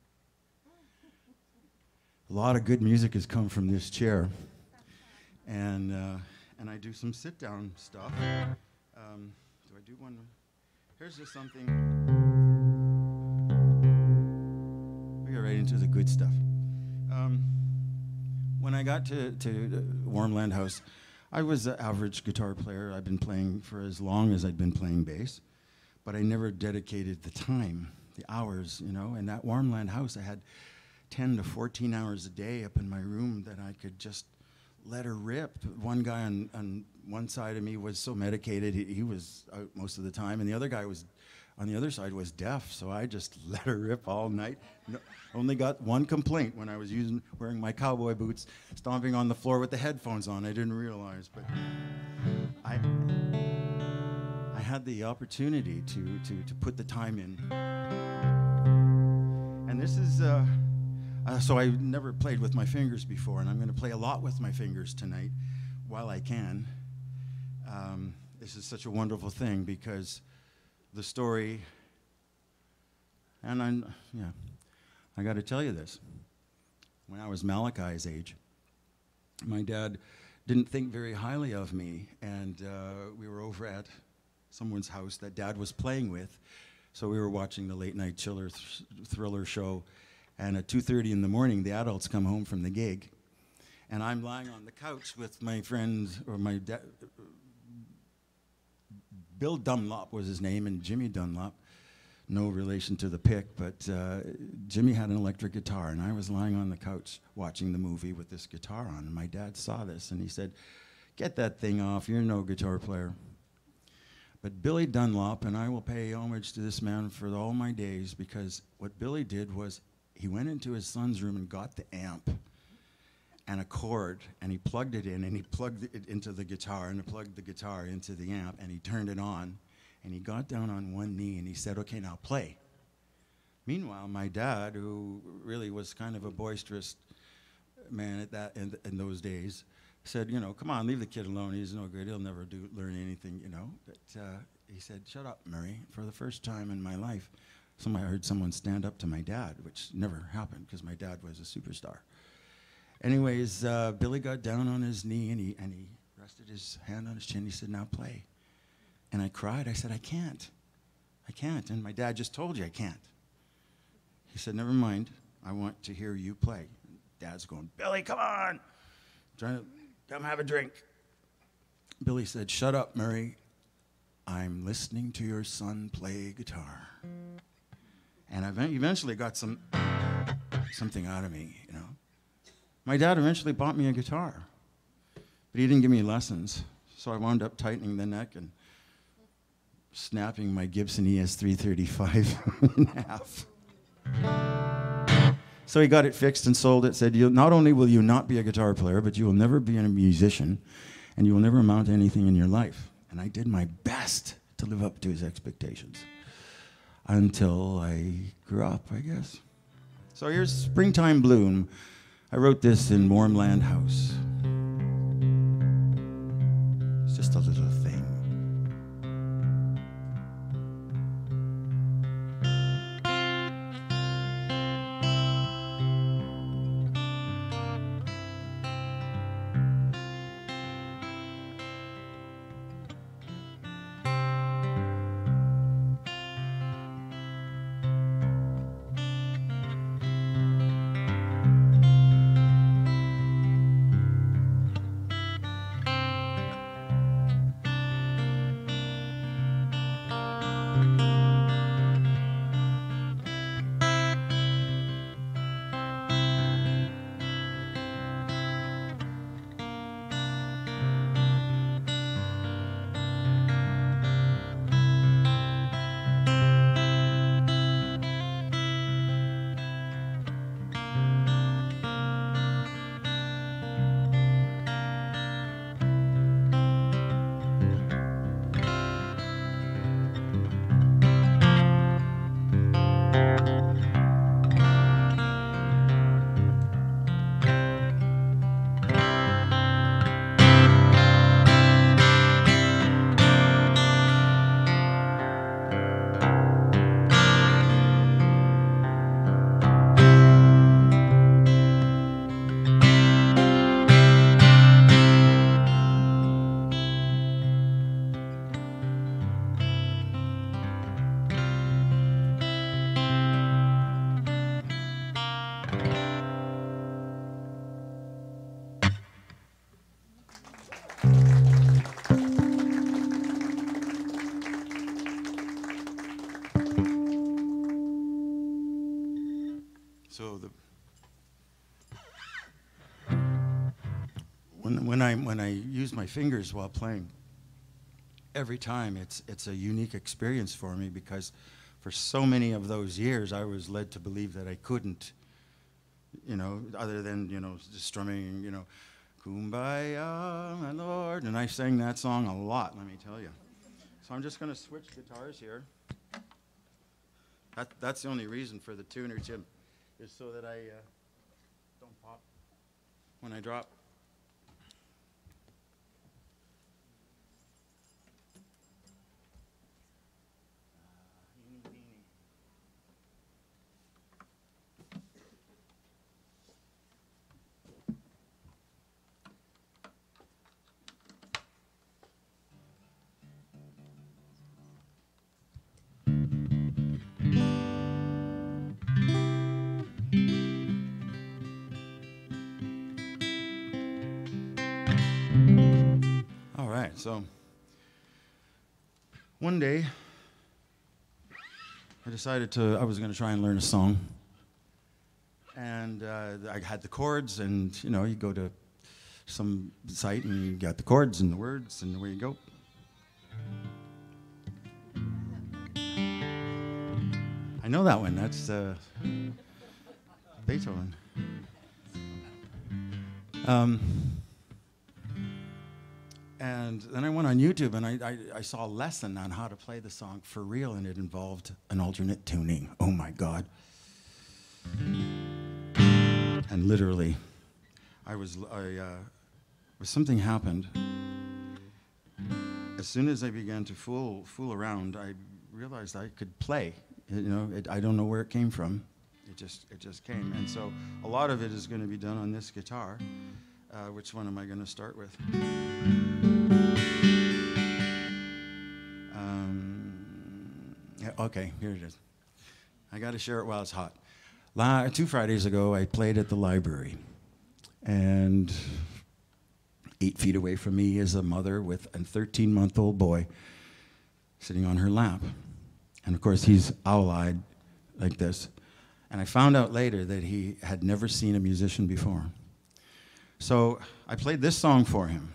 S2: a lot of good music has come from this chair. And, uh, and I do some sit-down stuff. Um, do I do one? Here's just something. We get right into the good stuff. Um, when I got to, to Warmland House, I was an average guitar player. I've been playing for as long as I'd been playing bass. But I never dedicated the time, the hours, you know. In that Warmland House, I had ten to fourteen hours a day up in my room that I could just let her rip. One guy on, on one side of me was so medicated, he, he was out most of the time, and the other guy was, on the other side, was deaf, so I just let her rip all night. No, only got one complaint when I was using, wearing my cowboy boots, stomping on the floor with the headphones on. I didn't realize, but I... I had the opportunity to, to, to put the time in. And this is, uh, uh, so I never played with my fingers before, and I'm going to play a lot with my fingers tonight while I can. Um, this is such a wonderful thing because the story, and I'm, yeah, I got to tell you this. When I was Malachi's age, my dad didn't think very highly of me, and uh, we were over at someone's house that Dad was playing with. So we were watching the late night chiller th thriller show, and at two thirty in the morning, the adults come home from the gig, and I'm lying on the couch with my friend, or my Bill Dunlop was his name, and Jimmy Dunlop, no relation to the pick, but uh, Jimmy had an electric guitar, and I was lying on the couch watching the movie with this guitar on, and my dad saw this, and he said, "Get that thing off, you're no guitar player." But Billy Dunlop, and I will pay homage to this man for all my days, because what Billy did was he went into his son's room and got the amp and a cord, and he plugged it in, and he plugged it into the guitar, and he plugged the guitar into the amp, and he turned it on, and he got down on one knee, and he said, "Okay, now play." Meanwhile, my dad, who really was kind of a boisterous man at that in, in those days, said, you know, "Come on, leave the kid alone. He's no good. He'll never do learn anything, you know." But uh, he said, "Shut up, Murray." For the first time in my life, somebody I heard someone stand up to my dad, which never happened because my dad was a superstar. Anyways, uh, Billy got down on his knee and he and he rested his hand on his chin. He said, "Now play." And I cried. I said, "I can't. I can't." And my dad just told you I can't. He said, "Never mind. I want to hear you play." And Dad's going, "Billy, come on. Trying to come have a drink." Billy said, "Shut up, Murray. I'm listening to your son play guitar." And I eventually got some something out of me, you know. My dad eventually bought me a guitar, but he didn't give me lessons. So I wound up tightening the neck and snapping my Gibson E S three thirty-five in half. So he got it fixed and sold it, said, "You not only will you not be a guitar player, but you will never be a musician, and you will never amount to anything in your life." And I did my best to live up to his expectations until I grew up, I guess. So here's Springtime Bloom. I wrote this in Warmland House. It's just a little thing. So the when when I when I use my fingers while playing, every time it's it's a unique experience for me, because for so many of those years I was led to believe that I couldn't, you know, other than, you know, just strumming, you know, "Kumbaya, my Lord," and I sang that song a lot, let me tell you. So I'm just going to switch guitars here. That, that's the only reason for the tuner, Jim, is so that I uh, don't pop when I drop. All right, so one day, I decided to, I was going to try and learn a song. And uh, I had the chords, and, you know, you go to some site and you got the chords and the words, and away you go. I know that one. That's uh, Beethoven. Um, and then I went on YouTube, and I, I, I saw a lesson on how to play the song for real, and it involved an alternate tuning. Oh, my God. And literally, I was, I, uh, something happened. As soon as I began to fool, fool around, I realized I could play. You know, it, I don't know where it came from. It just, it just came. And so a lot of it is going to be done on this guitar. Uh, which one am I going to start with? Um, yeah, okay, here it is. I got to share it while it's hot. La two Fridays ago, I played at the library. And eight feet away from me is a mother with a thirteen-month-old boy sitting on her lap. And of course, he's owl-eyed like this. And I found out later that he had never seen a musician before. So I played this song for him.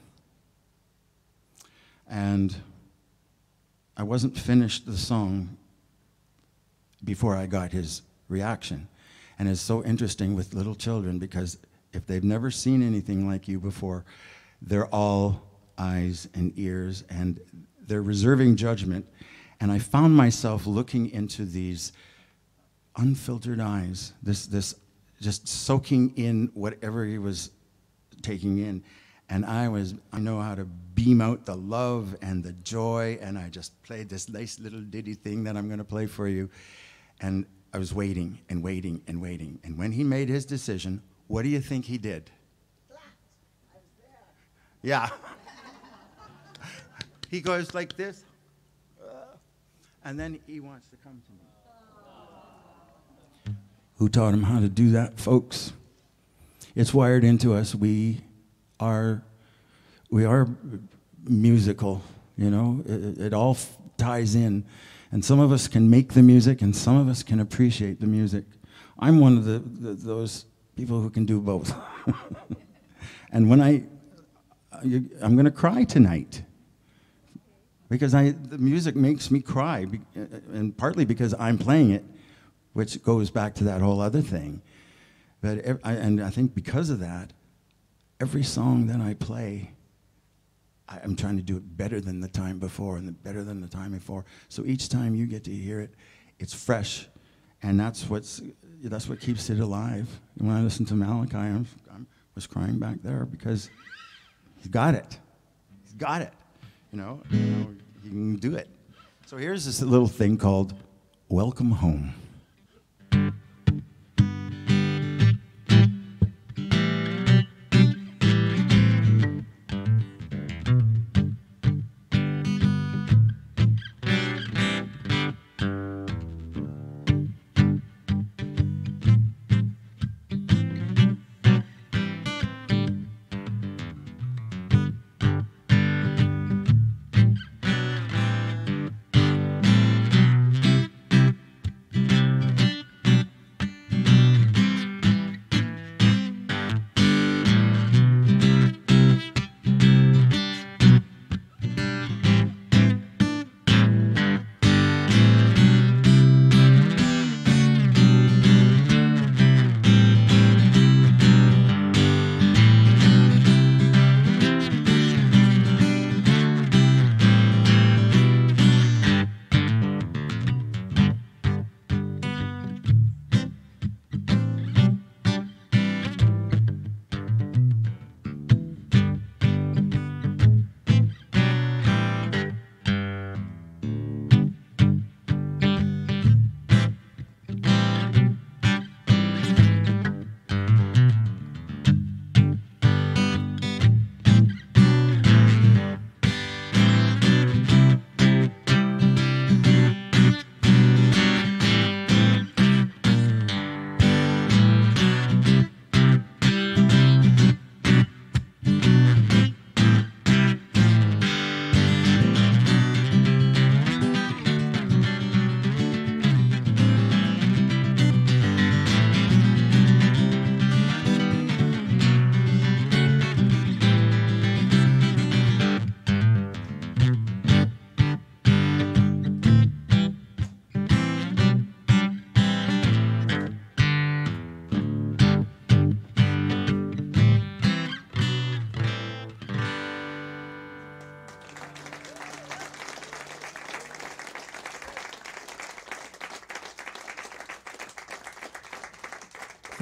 S2: And I wasn't finished the song before I got his reaction. And it's so interesting with little children, because if they've never seen anything like you before, they're all eyes and ears, and they're reserving judgment. And I found myself looking into these unfiltered eyes, this, this just soaking in whatever he was taking in. And I was, I know how to beam out the love and the joy, and I just played this nice little ditty thing that I'm going to play for you. And I was waiting and waiting and waiting. And when he made his decision, what do you think he did? Yeah. He goes like this. And then he wants to come to me. Who taught him how to do that, folks? It's wired into us. We are, we are musical, you know. It, it all f ties in. And some of us can make the music, and some of us can appreciate the music. I'm one of the, the those people who can do both. And when I, you, I'm going to cry tonight. Because I, the music makes me cry, and partly because I'm playing it, which goes back to that whole other thing. But ev I, and I think because of that, every song that I play, I, I'm trying to do it better than the time before, and the better than the time before. So each time you get to hear it, it's fresh, and that's what's that's what keeps it alive. And when I listen to Malachi, I'm, I was crying back there because he's got it. He's got it. You know, you know, you can do it. So here's this little thing called Welcome Home.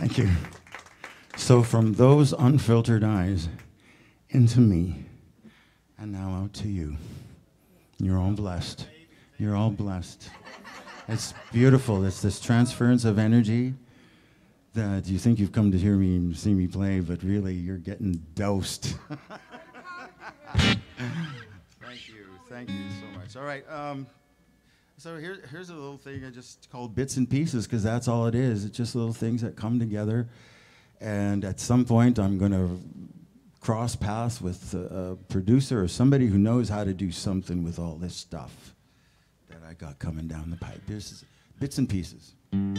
S2: Thank you. So from those unfiltered eyes into me, and now out to you. You're all blessed. You're all blessed. It's beautiful. It's this transference of energy that you think you've come to hear me, see me play, but really you're getting dosed. Thank you. Thank you so much. All right. Um, so here, here's a little thing I just called bits and pieces, because that's all it is. It's just little things that come together. And at some point, I'm going to cross paths with a, a producer or somebody who knows how to do something with all this stuff that I got coming down the pipe. This is bits and pieces.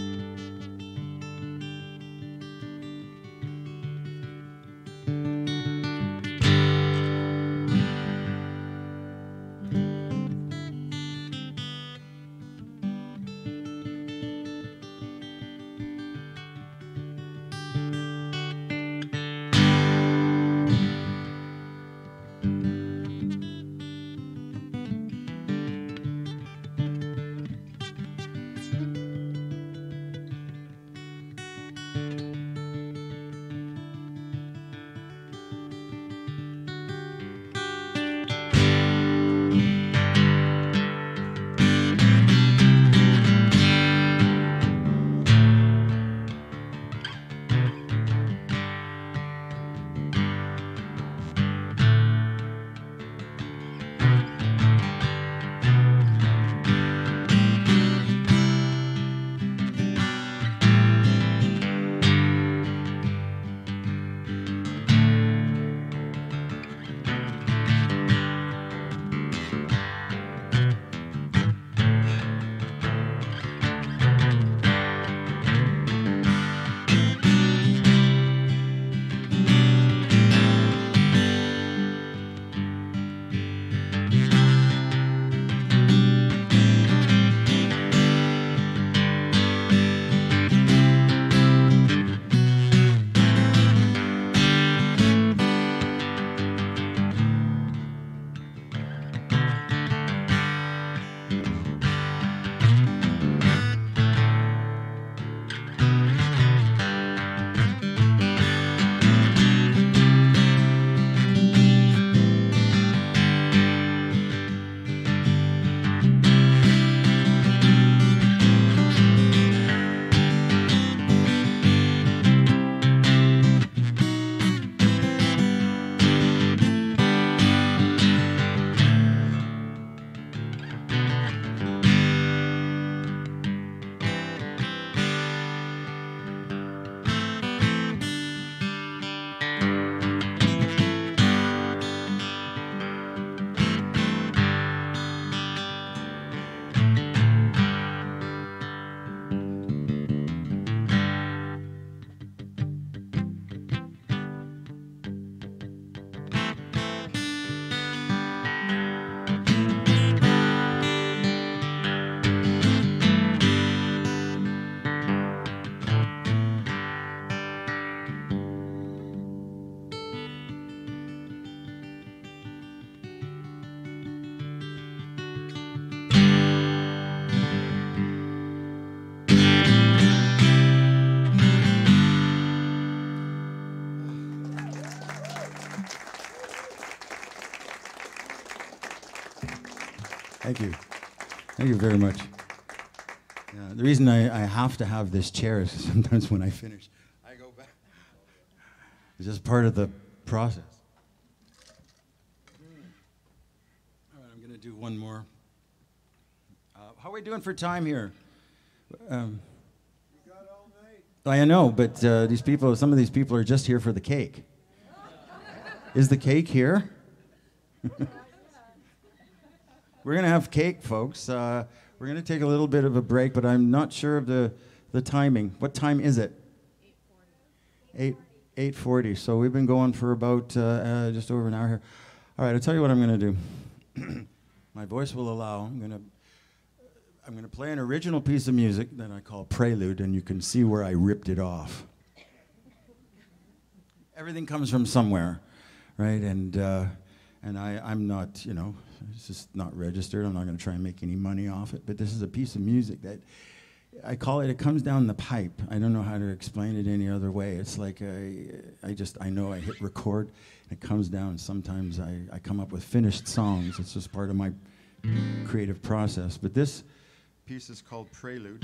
S2: Thank you. Thank you very much. Yeah, the reason I, I have to have this chair is sometimes when I finish, I go back. It's just part of the process. All right, I'm going to do one more. Uh, how are we doing for time here? Um,
S6: We got all night.
S2: I know, but uh, these people, some of these people are just here for the cake. Is the cake here? We're going to have cake, folks. Uh, we're going to take a little bit of a break, but I'm not sure of the, the timing. What time is it? eight forty. eight forty. So we've been going for about uh, uh, just over an hour here. All right, I'll tell you what I'm going to do. My voice will allow. I'm going to I'm going to play an original piece of music that I call Prelude, and you can see where I ripped it off. Everything comes from somewhere, right? And uh, and I, I'm not, you know, it's just not registered. I'm not going to try and make any money off it. But this is a piece of music that I call it, it comes down the pipe. I don't know how to explain it any other way. It's like I, I just, I know I hit record, and it comes down. Sometimes I, I come up with finished songs. It's just part of my creative process. But this piece is called Prelude.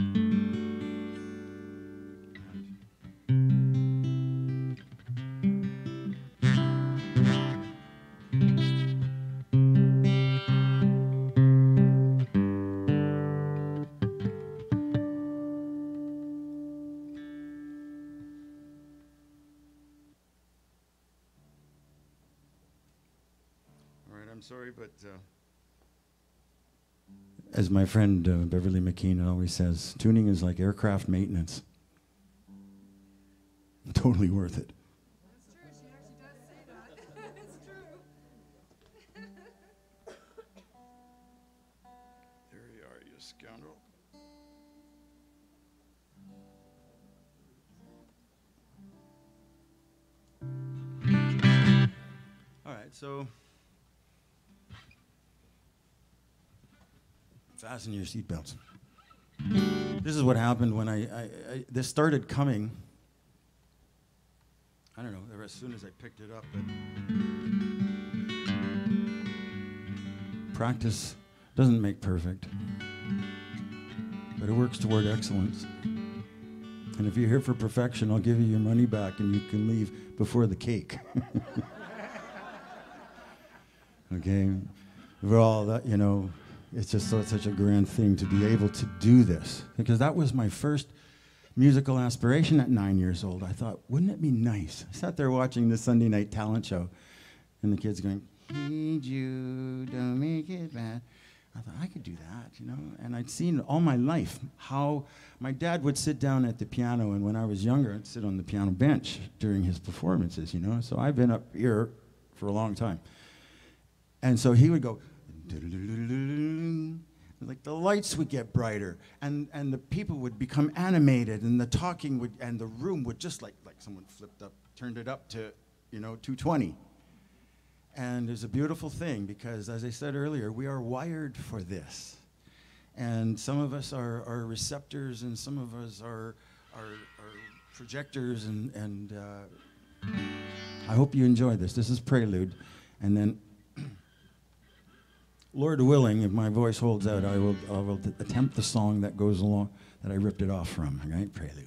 S2: Sorry, but uh, as my friend uh, Beverly McKean always says, tuning is like aircraft maintenance. Totally worth it.
S7: That's true. She actually does say that. It's true.
S2: There you are, you scoundrel. All right, so fasten your seatbelts. This is what happened when I, I, I, this started coming. I don't know, as soon as I picked it up. But practice doesn't make perfect, but it works toward excellence. And if you're here for perfection, I'll give you your money back and you can leave before the cake. Okay? We're all that, you know, it's just so, it's such a grand thing to be able to do this. Because that was my first musical aspiration at nine years old. I thought, wouldn't it be nice? I sat there watching the Sunday night talent show, and the kids going, "Hey Jude, don't make it bad." I thought, I could do that, you know? And I'd seen all my life how my dad would sit down at the piano, and when I was younger, I'd sit on the piano bench during his performances, you know? So I've been up here for a long time. And so he would go, like the lights would get brighter, and, and the people would become animated, and the talking would, and the room would just like, like someone flipped up, turned it up to, you know, two twenty. And it's a beautiful thing because, as I said earlier, we are wired for this. And some of us are, are receptors, and some of us are, are, are projectors, and, and uh, I hope you enjoy this. This is Prelude, and then Lord willing, if my voice holds out, I will, I will attempt the song that goes along, that I ripped it off from, all right? Prelude.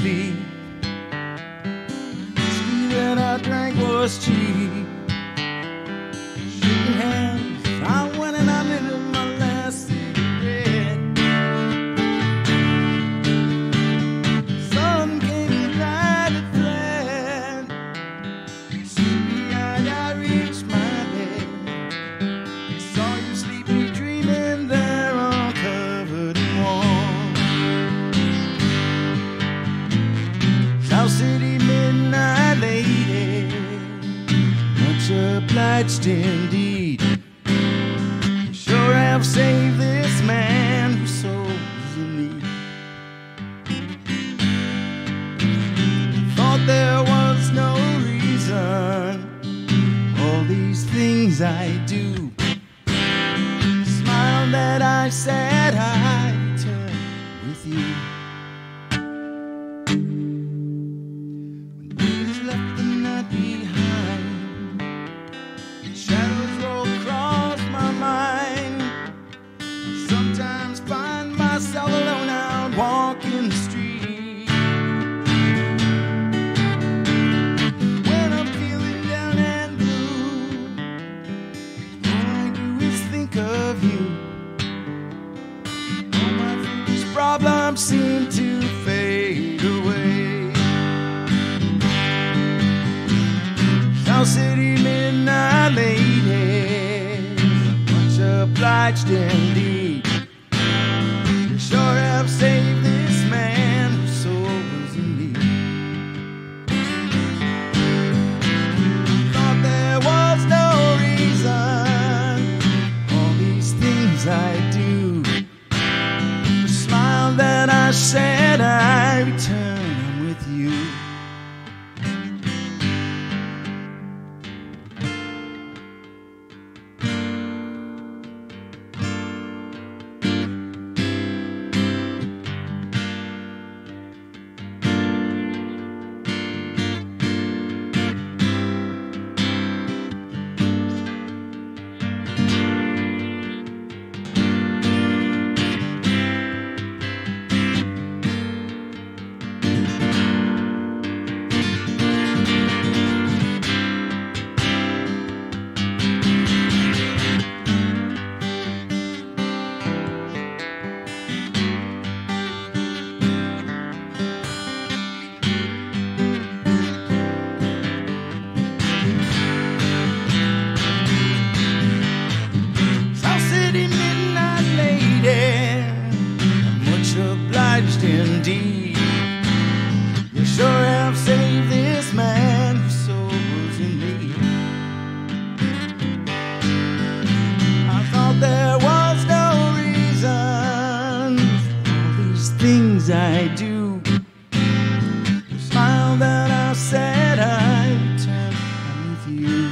S5: sleep. Whiskey that I drank was cheap. Shaking hands, I went and I lit my last cigarette. Sun came light and fled. Sleepy-eyed, I reached my bed. Saw you sleepy dreaming there, all covered in warm. South City midnight lady, much obliged indeed. You sure have saved this man whose soul is in need. Thought there was no reason, all these things I do. Smile that I said I'd return with you. When days left the night behind, shadows roll across my mind. Sometimes find myself alone out walking the street. When I'm feeling down and blue, all I do is think of you. All my foolish problems seem to fade away. South City midnight lady, much obliged indeed. You sure have saved this man whose soul was in need. Thought there was no reason, all these things I do. The smile that I said I return with you. South City midnight lady, much obliged indeed. You sure have saved this man whose soul was in need. I thought there was no reason, all these things I do. The smile that I said I'd return with you.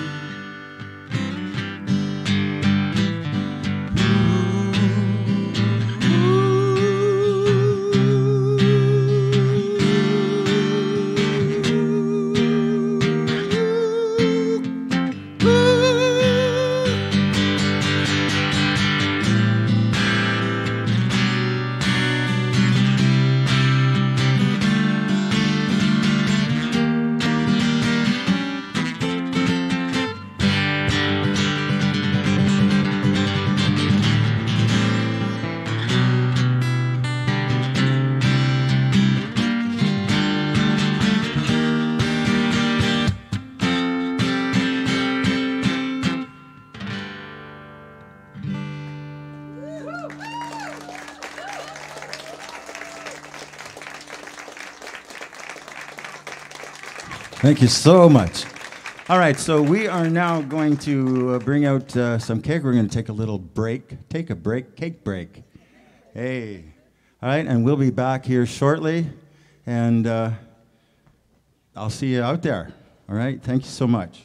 S2: Thank you so much. All right, so we are now going to uh, bring out uh, some cake. We're going to take a little break. Take a break, cake break. Hey. All right, and we'll be back here shortly, and uh, I'll see you out there. All right, thank you so much.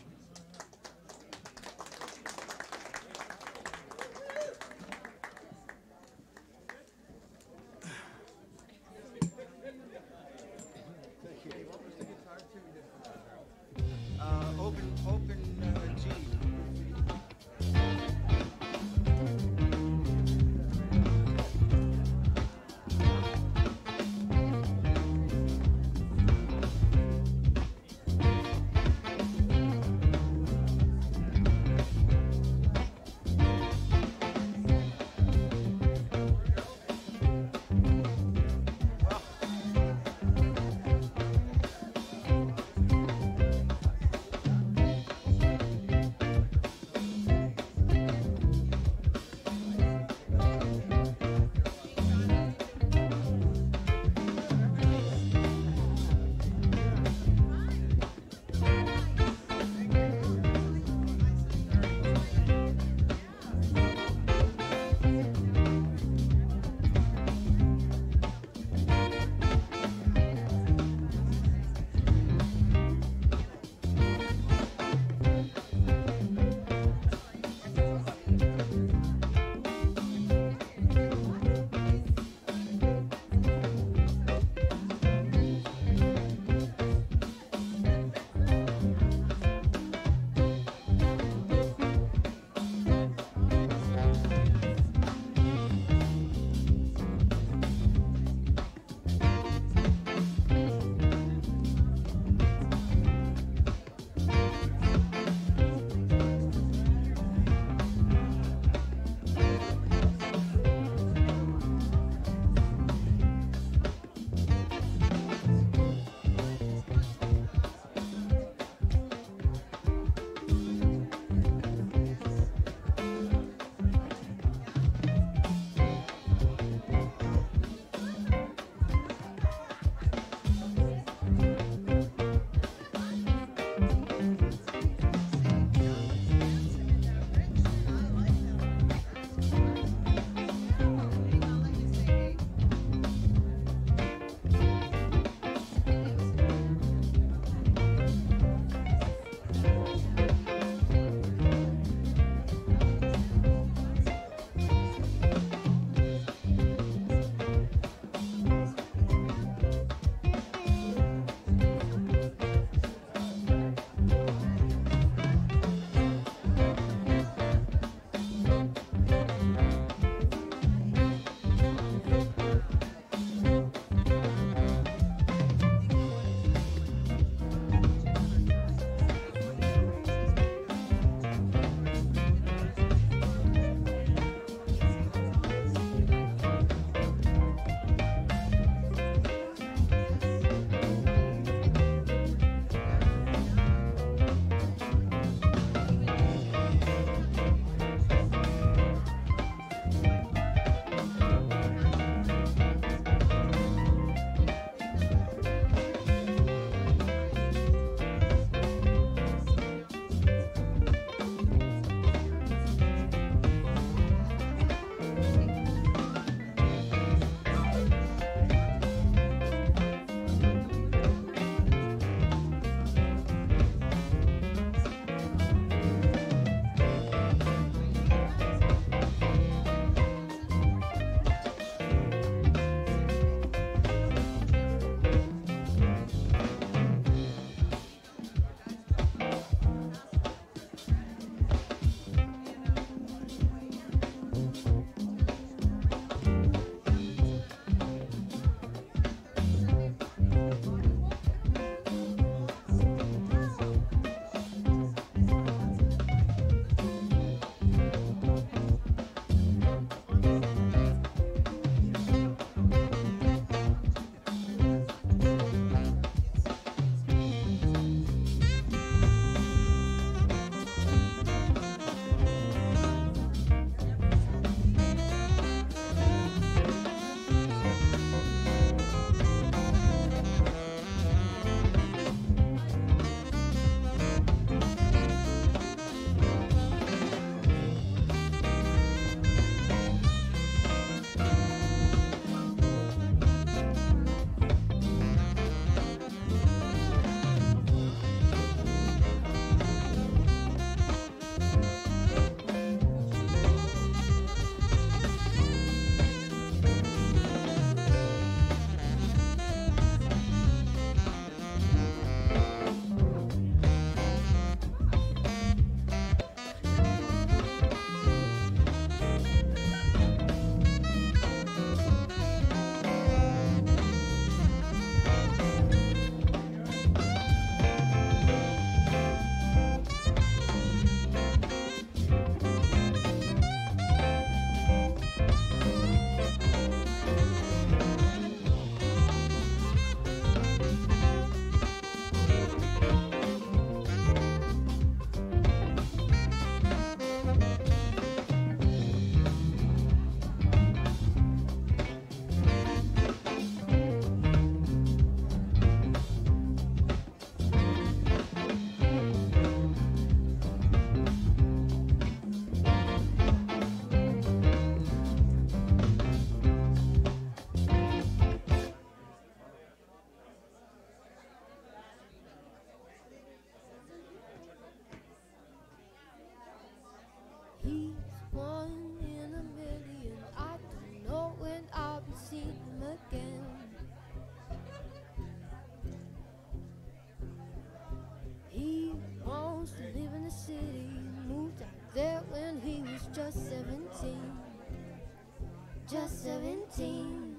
S3: seventeen.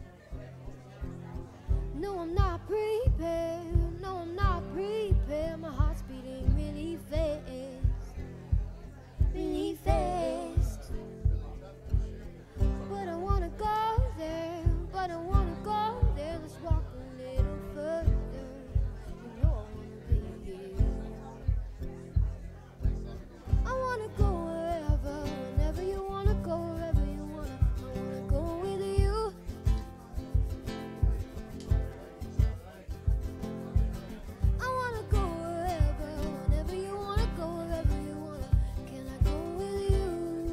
S3: No, I'm not prepared. No, I'm not prepared. My heart's beating really fast, really fast. But I wanna go there. But I wanna go there. Let's walk a little further. You know I wanna be here. I wanna go wherever, whenever you wanna go, wherever you wanna. I wanna go with you. I wanna go wherever, whenever you wanna go, wherever you wanna. Can I go with you?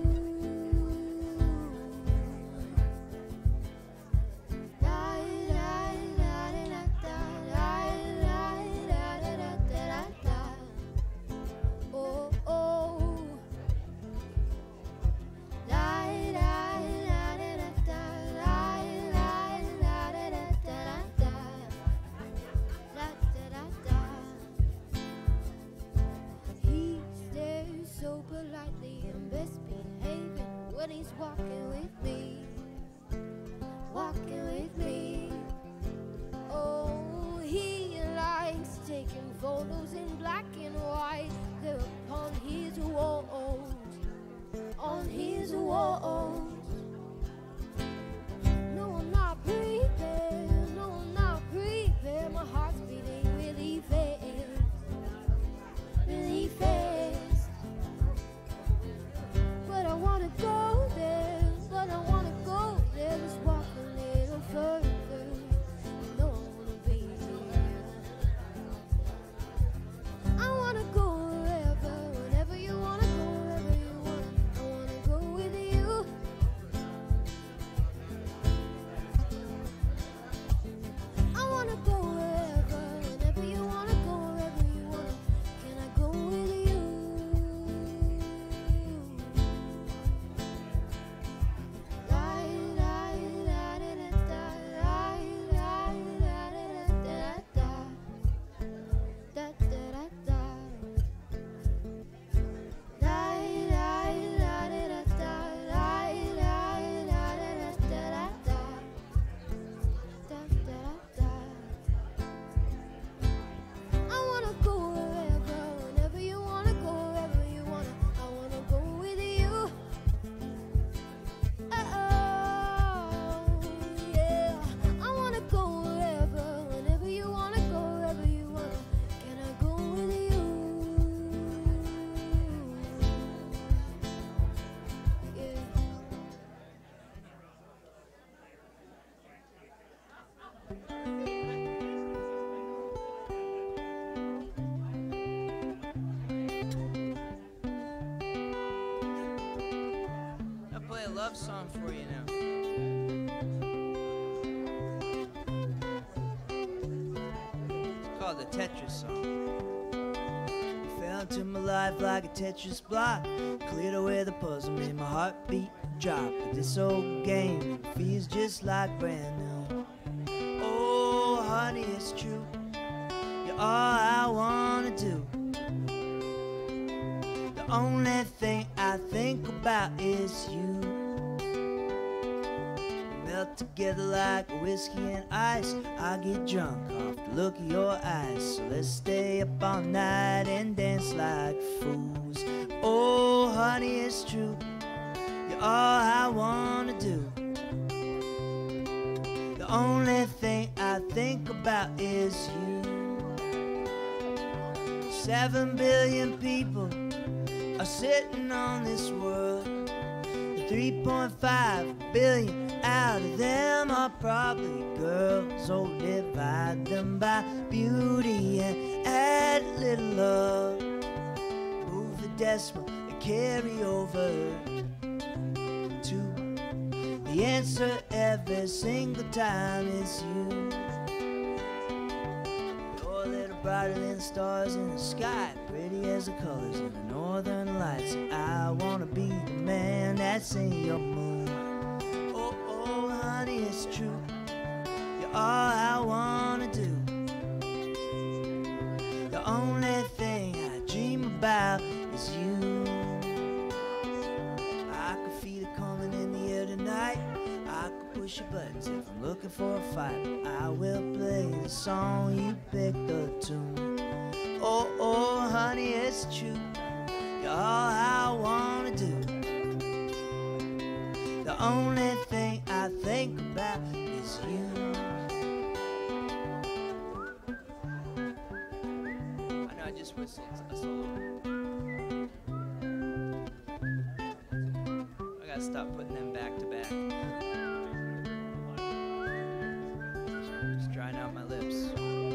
S3: Da da da da da da da da da da da. Oh oh. Da da da da da da da da da da da da. Da da da da. He stares so politely and best behaving when he's walking with me, walking with me. Oh, he likes taking photos in black and white. They're upon his walls, on his walls. No, I'm not prepared. No, I'm not prepared. My heart's beating really fast, really fast. But I wanna go there. But I wanna go there. Let's walk a little further. You know I wanna be here. I wanna go wherever, whenever you wanna go, wherever you wanna. I wanna go with you. I wanna go wherever, whenever you wanna go, wherever you wanna. Can I go with you? Da da da da da da da da da da da da da da. I wanna go wherever, whenever you wanna go, wherever you wanna. I wanna go with you. Oh, yeah. I wanna go wherever, whenever you wanna go, wherever you wanna. Can I go with you? Yeah.
S8: I'll play a love song for you now. It's called the Tetris song. Fell into my life like a Tetris block. Cleared away the puzzle, made my heartbeat drop. But this old game feels just like brand new. Oh, honey, it's true. You're all I wanna do. The only thing I think about is you. Melt together like whiskey and ice. I get drunk off the look of your eyes. So let's stay up all night and dance like fools. Oh, honey, it's true. You're all I wanna do. The only thing I think about is you. Seven billion people are sitting on this world. three point five billion out of them are probably girls. Oh, divide them by beauty and add a little love. Move the decimal and carry over two. The answer every single time is you. You're a little brighter than the stars in the sky, pretty as the colors in the northern lights. I wanna be the man that's in your mood. Oh, oh, honey, it's true. You're all I wanna do. The only thing I dream about is you. I can feel it coming in the air tonight. I could push your buttons if I'm looking for a fight. I will play the song, you pick the tune. Oh, oh, honey, it's true. You're all I wanna do. The only thing I think about is you. I know I just whistled a solo. I gotta stop putting them back to back. Just drying out my lips.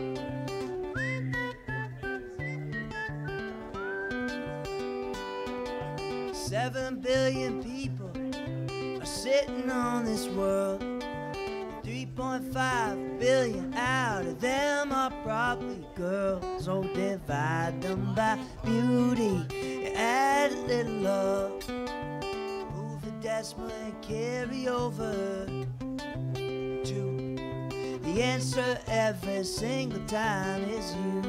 S8: Seven billion people are sitting on this world. three point five billion out of them are probably girls. Oh, divide them by beauty, you add a little love. Move the decimal and carry over two. The answer every single time is you.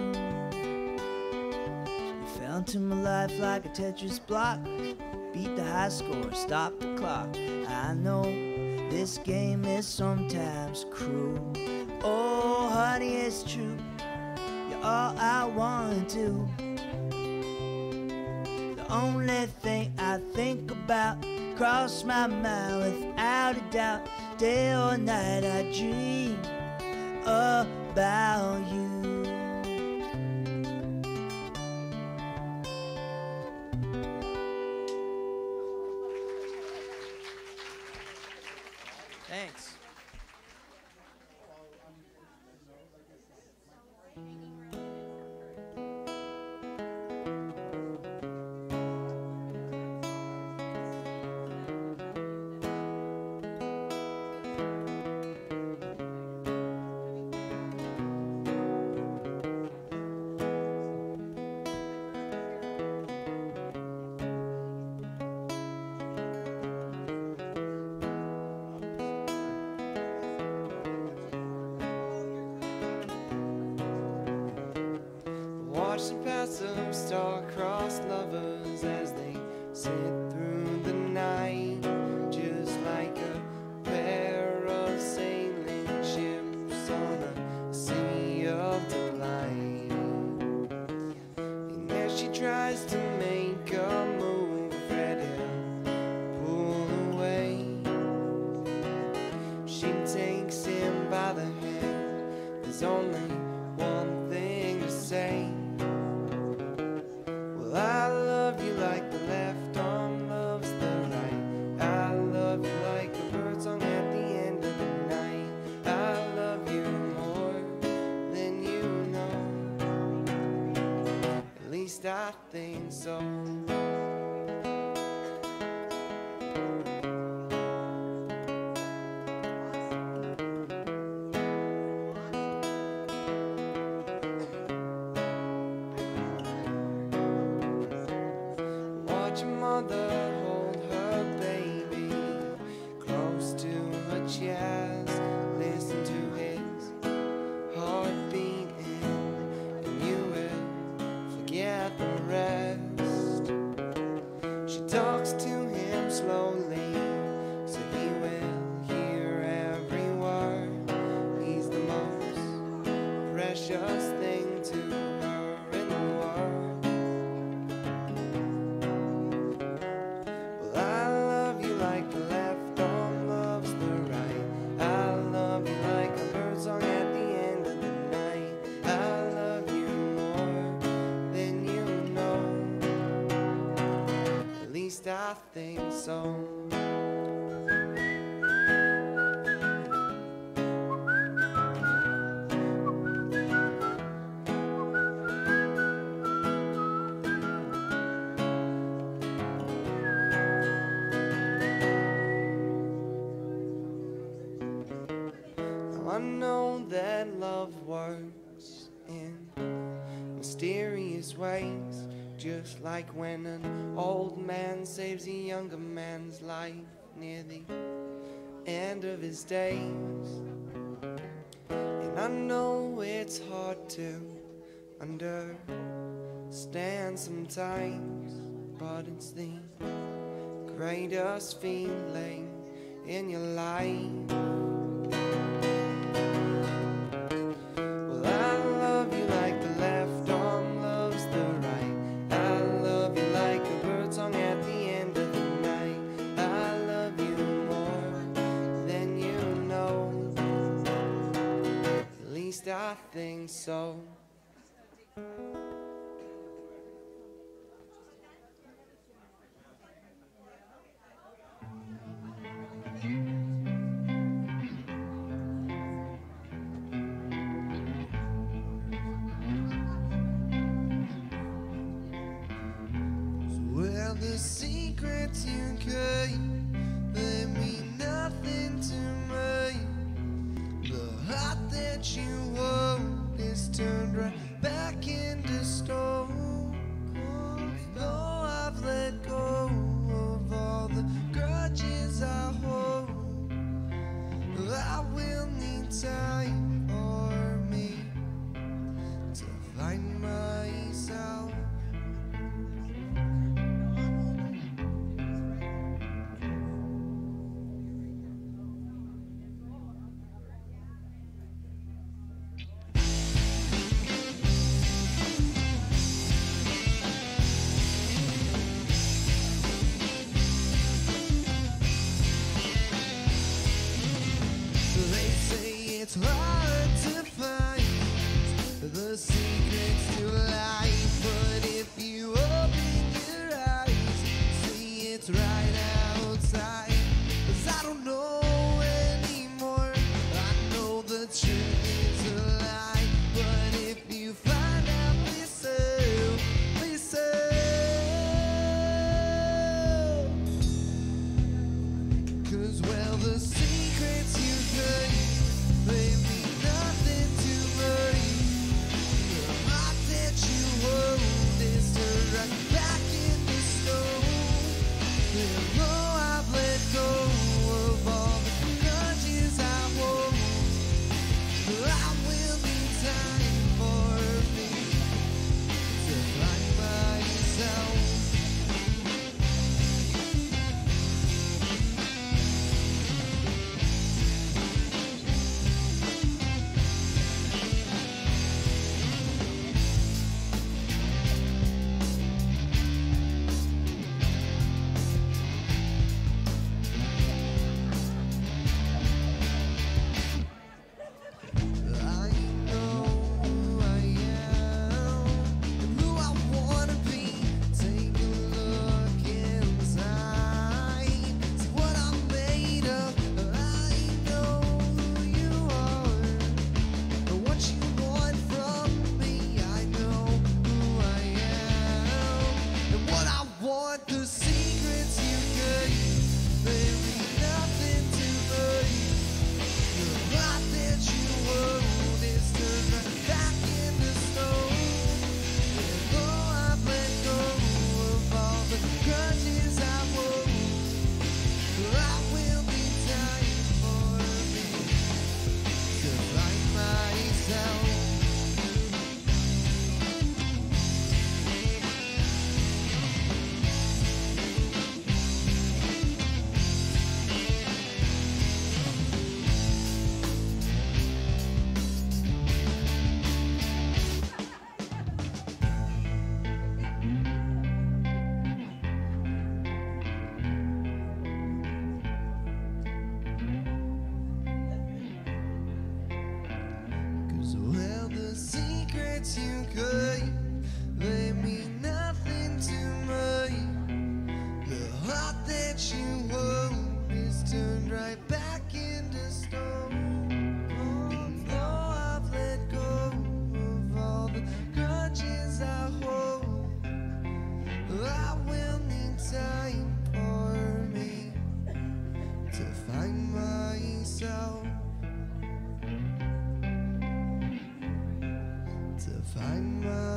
S8: You fell into my life like a Tetris block. Beat the high score, stop the clock. I know this game is sometimes cruel. Oh, honey, it's true. You're all I want to. The only thing I think about, cross my mind without a doubt. Day or night I dream about you. Thanks.
S9: Watch the paths of star-crossed lovers as they sit through the night, just like a pair of sailing ships on a sea of delight. And as she tries to make a move, Fred he'll pull away. She takes him by the hand. There's only one thing to say. Well, I love you like the left arm loves the right. I love you like a bird song at the end of the night. I love you more than you know. At least I think so. Watch your mother hold her baby close to her chest. Listen to his heart beating, and you will forget the rest. She talks to him slowly, so he will hear every word. He's the most precious thing to her in the world. Well, I love you like the left arm loves the right. I love you like a bird song at the end of the night. I love you more than you know. At least I think so. Now I know that love works in mysterious ways, just like when an old man saves a younger man's life near the end of his days. And I know it's hard to understand sometimes, but it's the greatest feeling in your life. Well, I love you like the left arm loves the right. I love you like a bird song at the end of the night. I love you more than you know. At least I think so. Well, the secrets you keep, they mean nothing to me. The heart that you hold is turned right back into stone. Though I've let go of all the grudges I hold, I will need time for me to find myself. They say it's hard to find the secrets to life, but if you open your eyes, see it's right outside. 'Cause I don't know anymore, I know the truth is a lie, but if you find out, listen, listen. 'Cause well, the secrets you keep, they mean nothing to me. The heart that you hold is turned right back into stone. And though I've let go of all the grudges I hold, I will need time for me to find myself. I know who I am and who I wanna be. Take a look inside, see what I'm made of. I know who you are and what you want from me. I know who I am and what I want. The secrets you keep, they mean nothing to me. The heart that you hold is turned right back into stone. And though I've let go of all the grudges I hold, I will need time for me to find myself. Cause well, the secrets you keep, they mean nothing to me. The heart that you hold is turned right back into stone. And though I've let go of all the grudges I hold, I will need time for me to find myself. To find my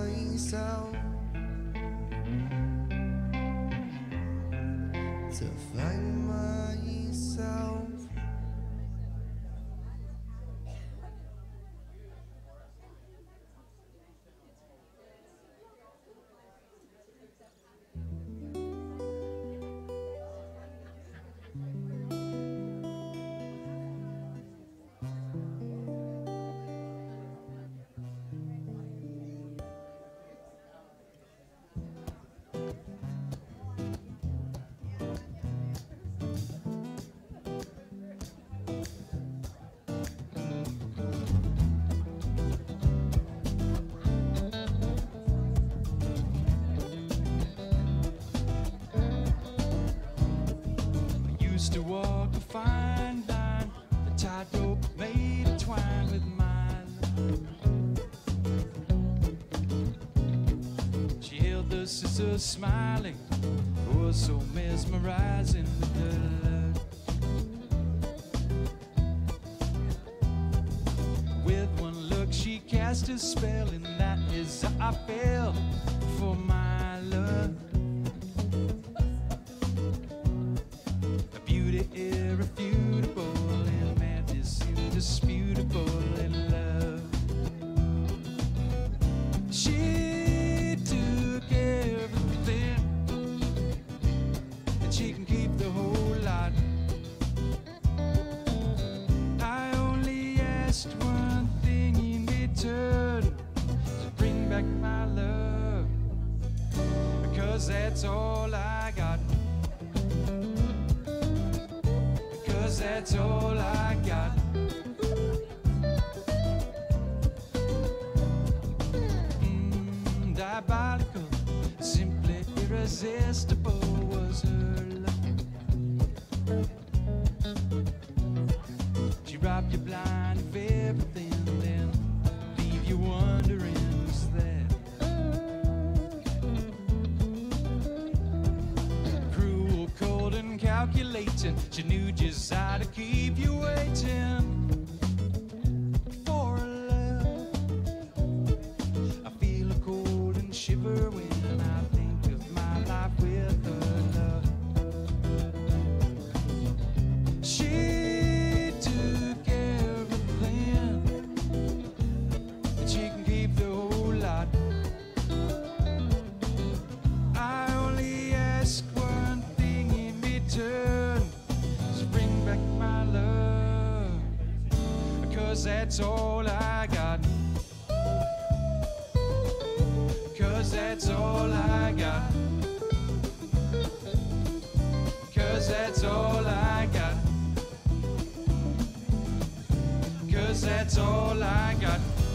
S10: faces are smiling, oh, so mesmerizing with her love. With one look she cast a spell, and that is how I fell for my love. A beauty irrefutable and madness indisputable in love. She took everything, and she can keep the whole lot. I only asked one thing in return, to bring back my love, because that's all I got. Because that's all I got. Mm, diabolical, simply irresistible was her love. She robbed you blind of everything, then leave you wondering who's there. Cruel, cold, and calculating, she knew just how to keep you waiting for love. I feel a cold and shiver when I think of my life with her love. She took everything, and she can keep the whole lot. I only ask one thing in return, to bring back my love, because that's all I got. Cause that's all I got. Cause that's all I got. Cause that's all I got.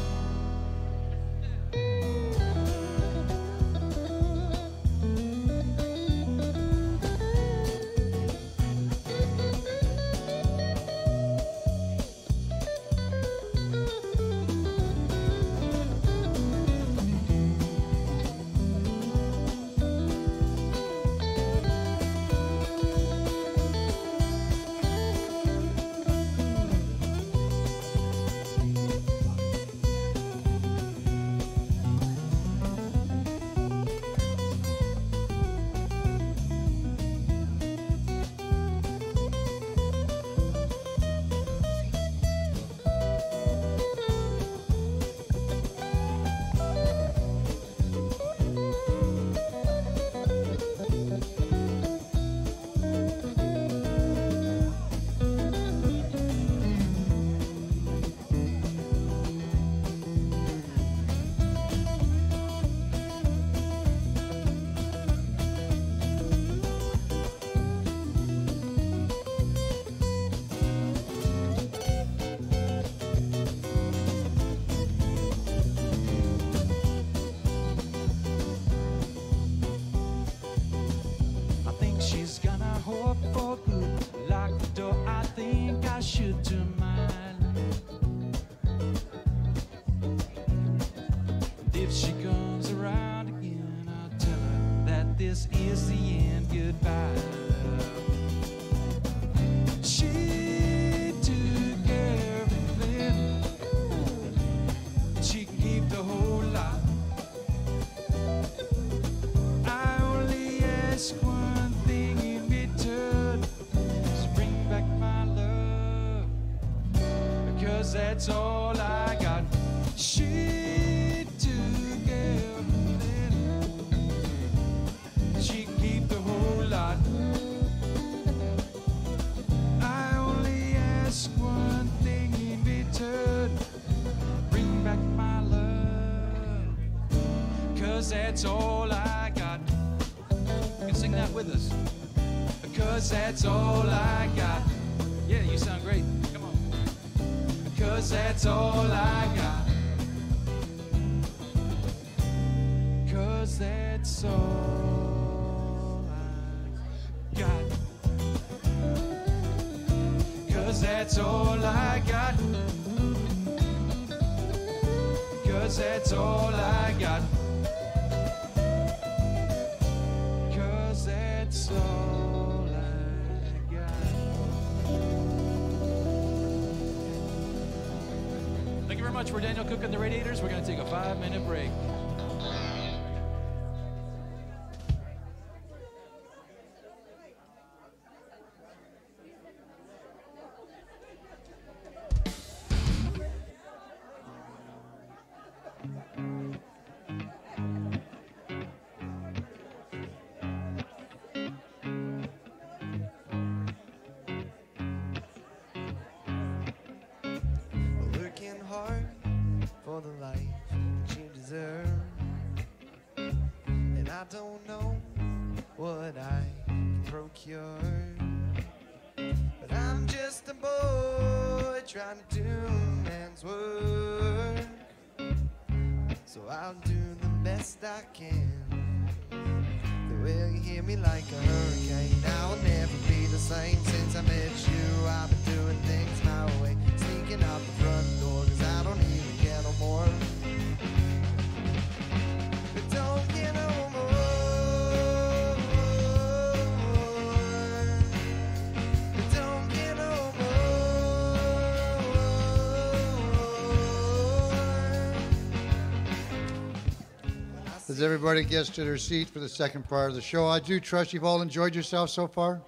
S10: She's gonna hope for good. Lock the door, I think I should turn mine. If she comes around again, I'll tell her that this is the end. Goodbye. She took everything, she can keep the whole lot. I only ask one thing in return, to bring back my love, because that's all I got. She took everything, she can keep the whole lot. I only ask one thing in return, bring back my love, because that's all I got. You can sing that with us. Because that's all I got. Yeah, you sound great. Come on. Because that's all I got. Because that's all I got. Because that's all I got. Because that's all I got. Thank you very much. We're Daniel Cook and the Radiators. We're going to take a five-minute break.
S9: Working hard for the life that you deserve, and I don't know what I can procure, but I'm just a boy trying to do man's work, so I'll do the best I can. Will you hear me like a hurricane? I'll never be the same since I met you. I've been doing things my way, sneaking out the front door, cause I don't even care no more. But don't care no more. But don't care no
S1: As everybody gets to their seat for the second part of the show, I do trust you've all enjoyed yourself so far.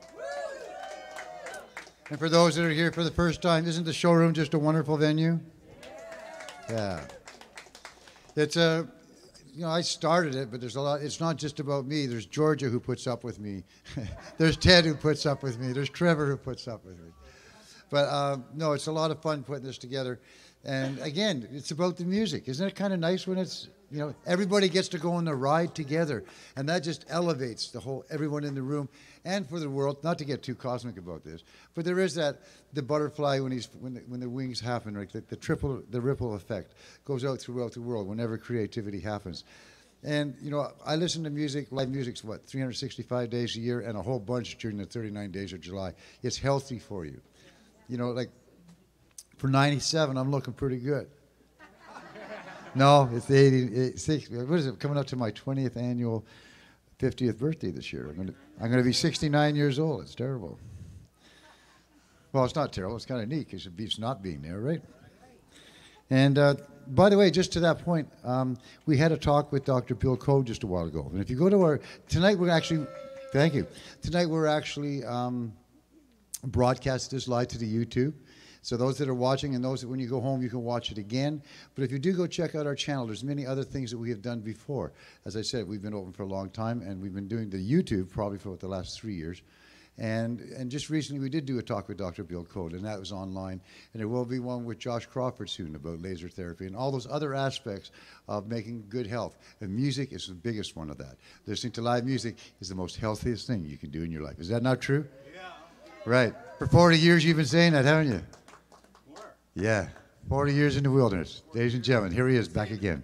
S1: And for those that are here for the first time, isn't the showroom just a wonderful venue? Yeah. It's a, you know, I started it, but there's a lot, it's not just about me. There's Georgia who puts up with me. There's Ted who puts up with me. There's Trevor who puts up with me. But um, no, it's a lot of fun putting this together. And again, it's about the music. Isn't it kind of nice when it's, you know, everybody gets to go on the ride together, and that just elevates the whole, everyone in the room and for the world. Not to get too cosmic about this, but there is that, the butterfly when he's, when the, when the wings happen, like the, the triple, the ripple effect goes out throughout the world whenever creativity happens. And, you know, I listen to music, live music's what, three hundred sixty-five days a year, and a whole bunch during the thirty-nine days of July. It's healthy for you. You know, like, for ninety-seven, I'm looking pretty good. No, it's the eighty-six. What is it? Coming up to my twentieth annual fiftieth birthday this year. I'm going to, I'm going to be sixty-nine years old. It's terrible. Well, it's not terrible. It's kind of neat because it beats not being there, right? And uh, by the way, just to that point, um, we had a talk with Doctor Bill Code just a while ago. And if you go to our, tonight we're actually, thank you. Tonight we're actually um, broadcast this live to the YouTube. So those that are watching and those that when you go home, you can watch it again. But if you do go check out our channel, there's many other things that we have done before. As I said, we've been open for a long time, and we've been doing the YouTube probably for the last three years. And, and just recently, we did do a talk with Doctor Bill Code, and that was online. And there will be one with Josh Crawford soon about laser therapy and all those other aspects of making good health. And music is the biggest one of that. Listening to live music is the most healthiest thing you can do in your life. Is that not true? Yeah. Right. For forty years, you've been saying that, haven't you? Yeah, forty years in the wilderness. Ladies and gentlemen, here he is back again.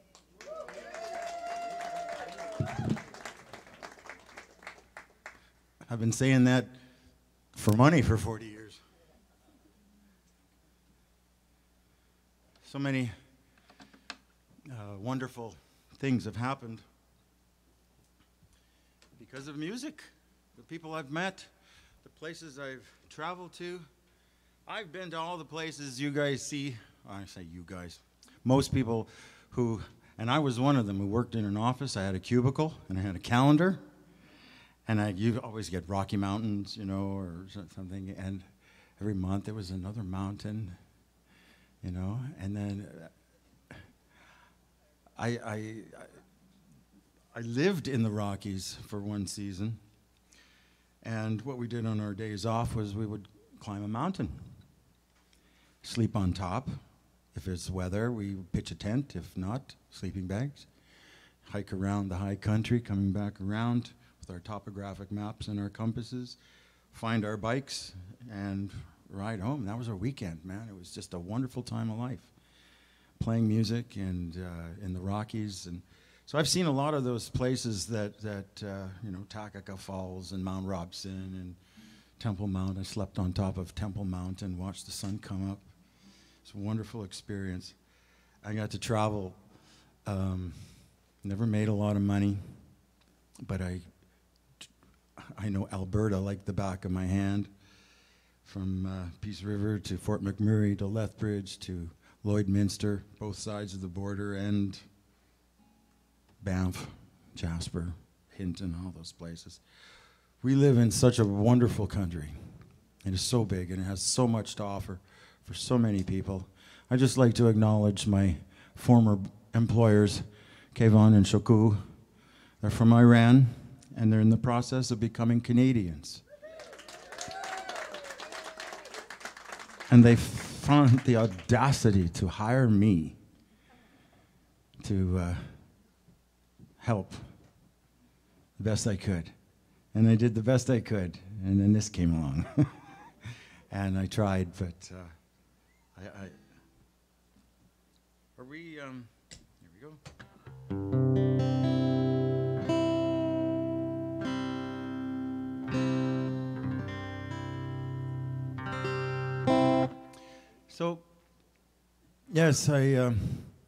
S2: I've been saying that for money for forty years. So many uh, wonderful things have happened because of music. The people I've met, the places I've traveled to. I've been to all the places you guys see. I say you guys. Most people who, and I was one of them who worked in an office. I had a cubicle and I had a calendar, and I you always get Rocky Mountains, you know, or something. And every month there was another mountain, you know. And then I I I lived in the Rockies for one season, and what we did on our days off was we would climb a mountain. Sleep on top. If it's weather, we pitch a tent. If not, sleeping bags. Hike around the high country, coming back around with our topographic maps and our compasses. Find our bikes and ride home. That was our weekend, man. It was just a wonderful time of life. Playing music and uh, in the Rockies. And so I've seen a lot of those places that, that uh, you know, Takaka Falls and Mount Robson and Temple Mount. I slept on top of Temple Mount and watched the sun come up. It's a wonderful experience. I got to travel. Um, never made a lot of money, but I, I know Alberta like the back of my hand. From uh, Peace River to Fort McMurray to Lethbridge to Lloydminster, both sides of the border, and Banff, Jasper, Hinton, all those places. We live in such a wonderful country. It is so big and it has so much to offer for so many people. I'd just like to acknowledge my former employers, Kevon and Shoku. They're from Iran and they're in the process of becoming Canadians. And they found the audacity to hire me to uh, help the best I could. And I did the best I could, and then this came along. And I tried, but uh, I, I... Are we, um, here we go. So, yes, I um,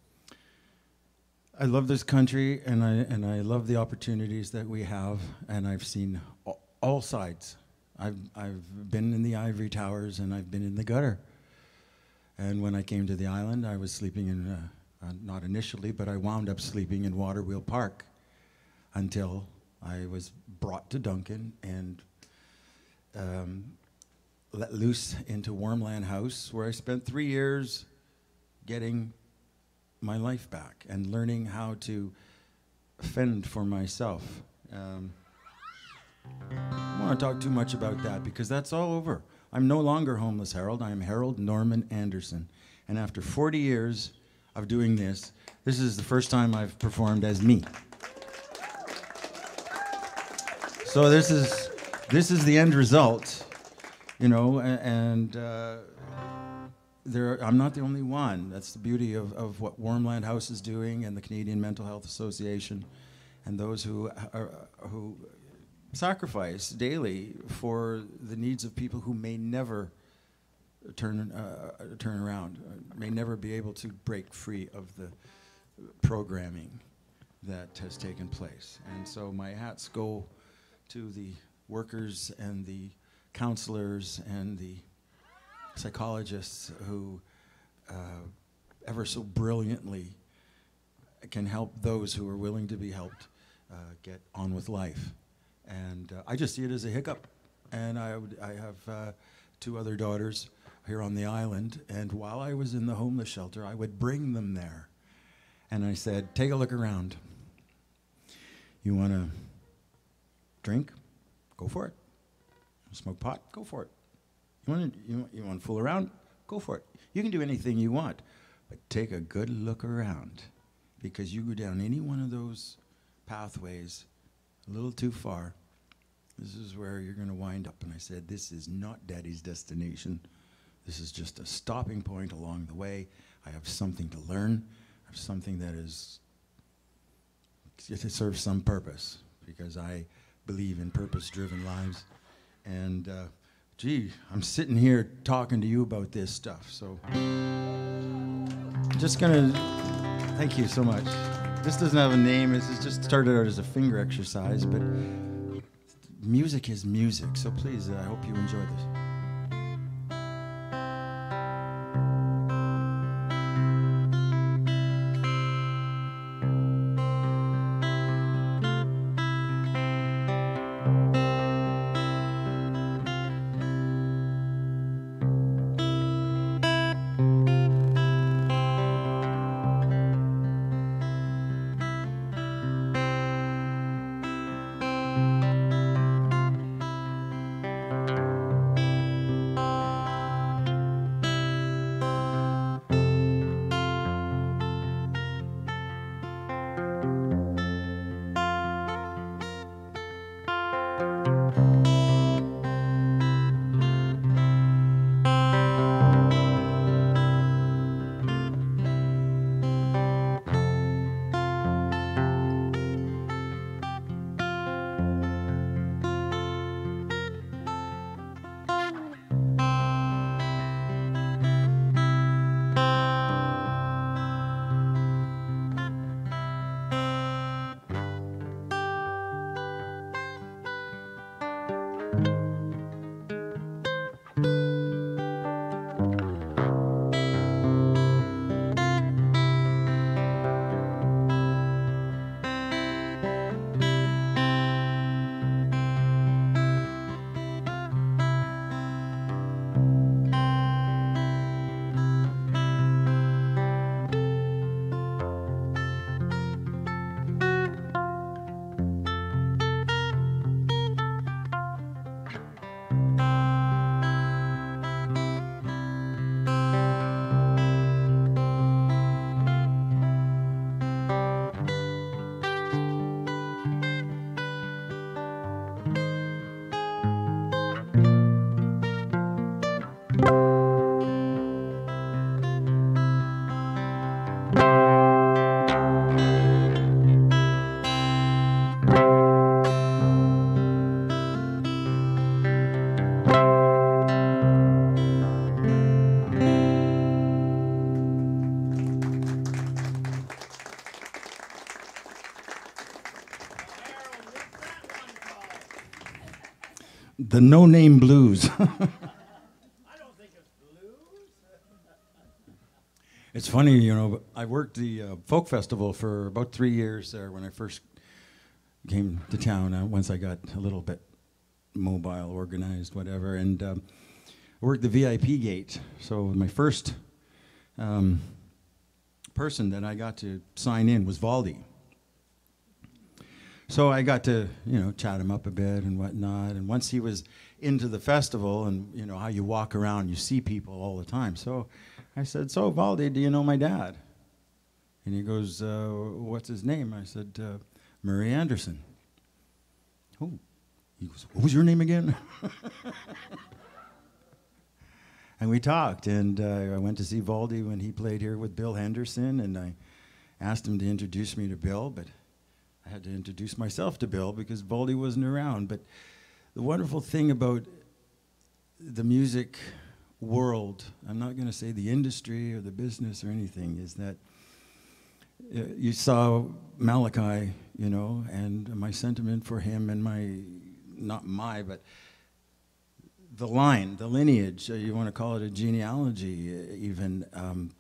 S2: I love this country, and I and I love the opportunities that we have, and I've seen all, all sides. I've I've been in the ivory towers, and I've been in the gutter. And when I came to the island, I was sleeping in uh, uh, not initially, but I wound up sleeping in Waterwheel Park until I was brought to Duncan and Um, let loose into Wormland House, where I spent three years getting my life back and learning how to fend for myself. Um, I don't want to talk too much about that because that's all over. I'm no longer Homeless Harold. I am Harold Norman Anderson. And after forty years of doing this, this is the first time I've performed as me. So this is, this is the end result. You know, and uh, there, I'm not the only one. That's the beauty of, of what Wormland House is doing and the Canadian Mental Health Association and those who, are, who sacrifice daily for the needs of people who may never turn, uh, turn around, may never be able to break free of the programming that has taken place. And so my hats go to the workers and the counselors and the psychologists who uh, ever so brilliantly can help those who are willing to be helped uh, get on with life. And uh, I just see it as a hiccup. And I, would, I have uh, two other daughters here on the island, and while I was in the homeless shelter, I would bring them there. And I said, take a look around. You want to drink? Go for it. Smoke pot? Go for it. You want to you, you want to fool around? Go for it. You can do anything you want, but take a good look around, because you go down any one of those pathways a little too far, this is where you're going to wind up. And I said, this is not Daddy's destination. This is just a stopping point along the way. I have something to learn. I have something that is to serve some purpose, because I believe in purpose-driven lives. And, uh, gee, I'm sitting here talking to you about this stuff, so I'm just gonna, thank you so much. This doesn't have a name. This is just started out as a finger exercise, but music is music, so please, uh, I hope you enjoy this. the No Name Blues. It's funny, you know, I worked the uh, folk festival for about three years there when I first came to town, uh, once I got a little bit mobile, organized, whatever, and um, I worked the V I P gate. So my first um, person that I got to sign in was Valdi. So I got to, you know, chat him up a bit and whatnot, and once he was into the festival and, you know, how you walk around, you see people all the time. So I said, so, Valdi, do you know my dad? And he goes, uh, what's his name? I said, uh, Murray Anderson. Oh. He goes, what was your name again? And we talked, and uh, I went to see Valdi when he played here with Bill Henderson, and I asked him to introduce me to Bill, but I had to introduce myself to Bill because Valdi wasn't around. But the wonderful thing about the music world, I'm not going to say the industry or the business or anything, is that uh, you saw Malachi, you know, and my sentiment for him and my, not my, but the line, the lineage, uh, you want to call it a genealogy uh, even. Um,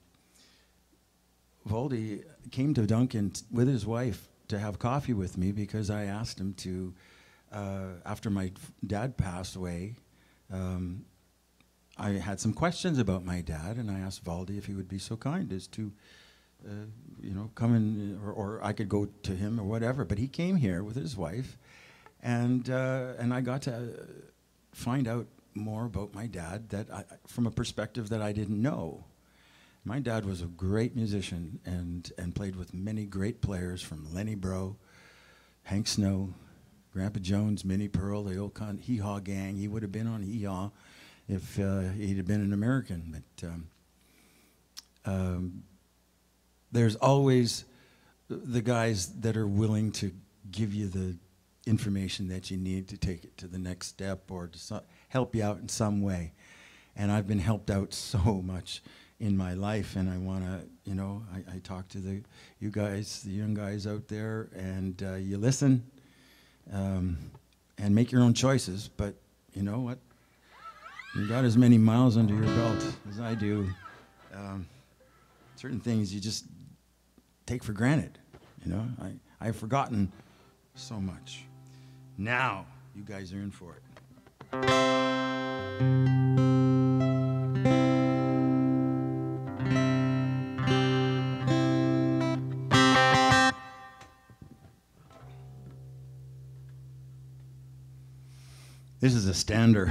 S2: Valdi came to Duncan t- with his wife to have coffee with me because I asked him to, uh, after my f- dad passed away, um, I had some questions about my dad, and I asked Valdi if he would be so kind as to, uh, you know, come in, or, or I could go to him or whatever. But he came here with his wife, and uh, and I got to find out more about my dad that I, from a perspective that I didn't know. My dad was a great musician and and played with many great players, from Lenny Bro, Hank Snow, Grandpa Jones, Minnie Pearl, the old con- Hee Haw gang. He would have been on Hee Haw if uh, he'd have been an American. But um, um, there's always the guys that are willing to give you the information that you need to take it to the next step or to so- help you out in some way. And I've been helped out so much in my life, and I want to, you know, I, I talk to the you guys, the young guys out there, and uh, you listen um, and make your own choices. But you know what? You got as many miles under your belt as I do. Um, certain things you just take for granted. You know, I I've forgotten so much. Now you guys are in for it. This is a stander.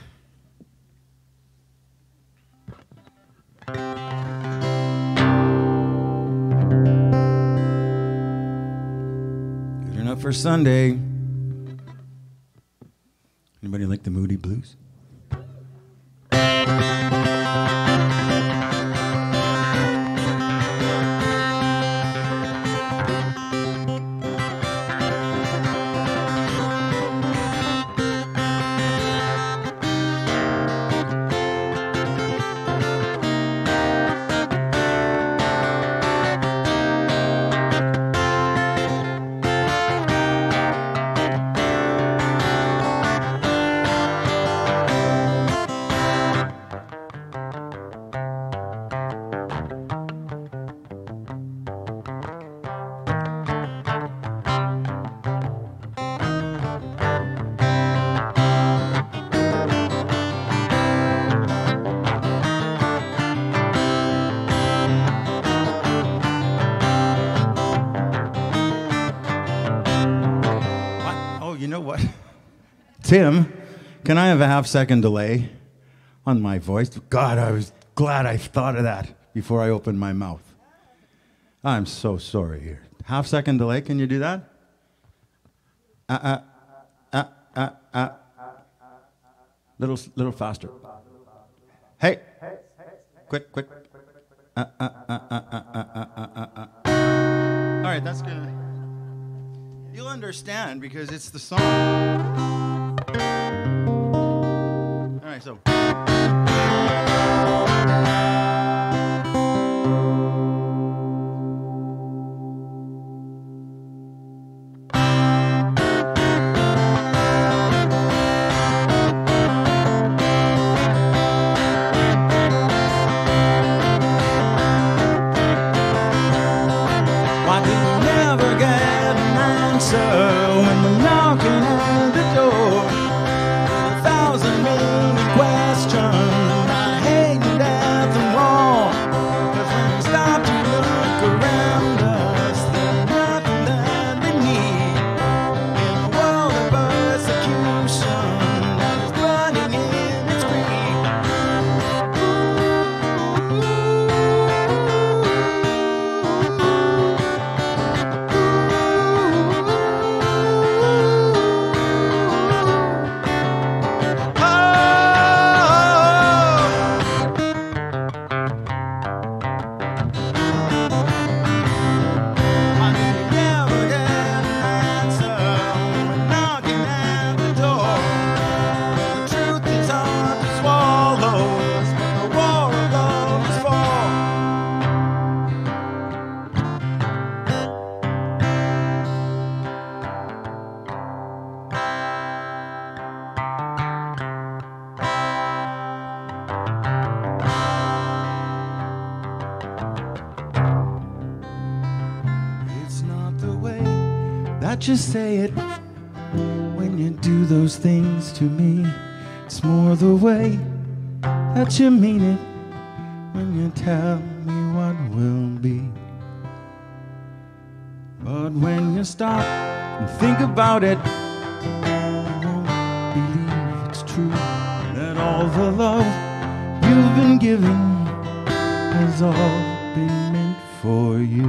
S2: Good enough for Sunday. Anybody like the Moody Blues? Tim, can I have a half second delay on my voice? God, I was glad I thought of that before I opened my mouth. I'm so sorry here. Half second delay, can you do that? Uh, uh, uh, uh, uh. Little, little faster. Hey, quick, quick. Uh, uh, uh, uh, uh, uh, uh, uh, uh. All right, that's gonna. You'll understand because it's the song. All right, so.
S5: that you say it when you do those things to me. It's more the way that you mean it when you tell me what will be. But when you stop and think about it, you won't believe it's true that all the love you've been giving has all been meant for you.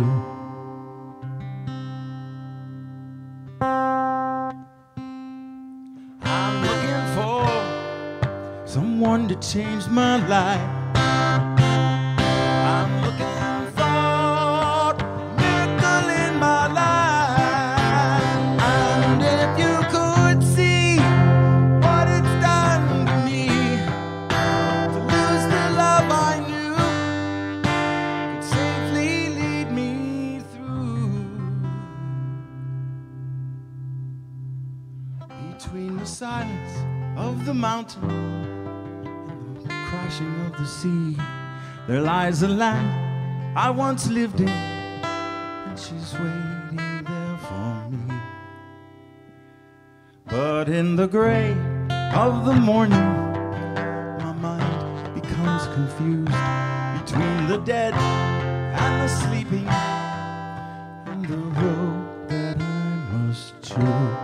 S5: I'm looking for someone to change my life. I'm looking for a miracle in my life. And if you could see what it's done to me, to lose the love I knew could safely lead me through. Between the silence of the mountain and the crashing of the sea, there lies a land I once lived in, and she's waiting there for me. But in the gray of the morning, my mind becomes confused between the dead and the sleeping, and the road that I must choose.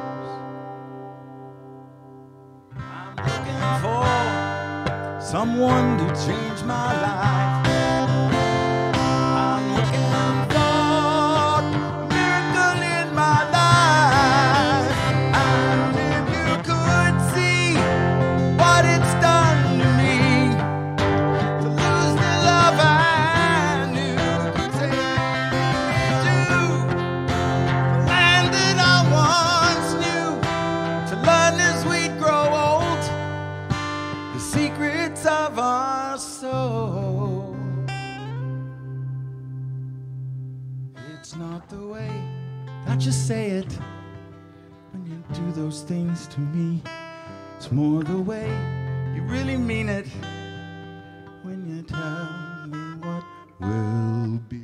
S5: Someone to change my life. I'm looking for a miracle in my life. And if you could see what it's done to me, to lose the love I knew could take me to the land that I once knew, to learn as we'd grow old the secrets of our soul. It's not the way that you say it when you do those things to me. It's more the way you really mean it when you tell me what will be.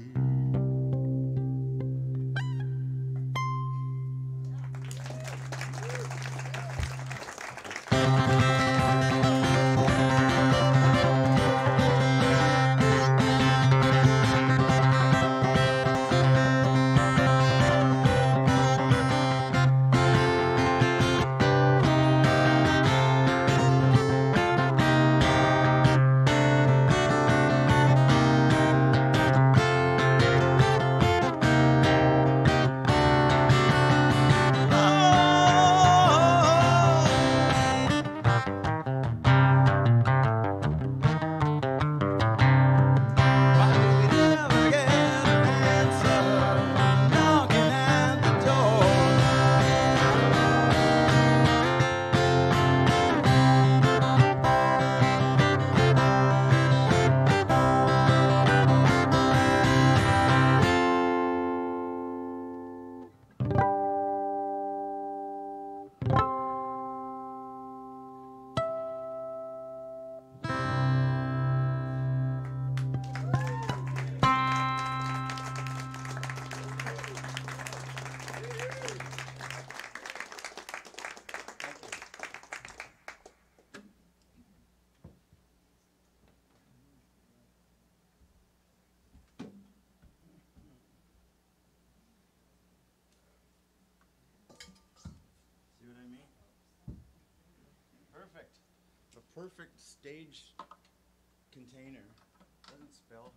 S5: Perfect stage container. Doesn't spell.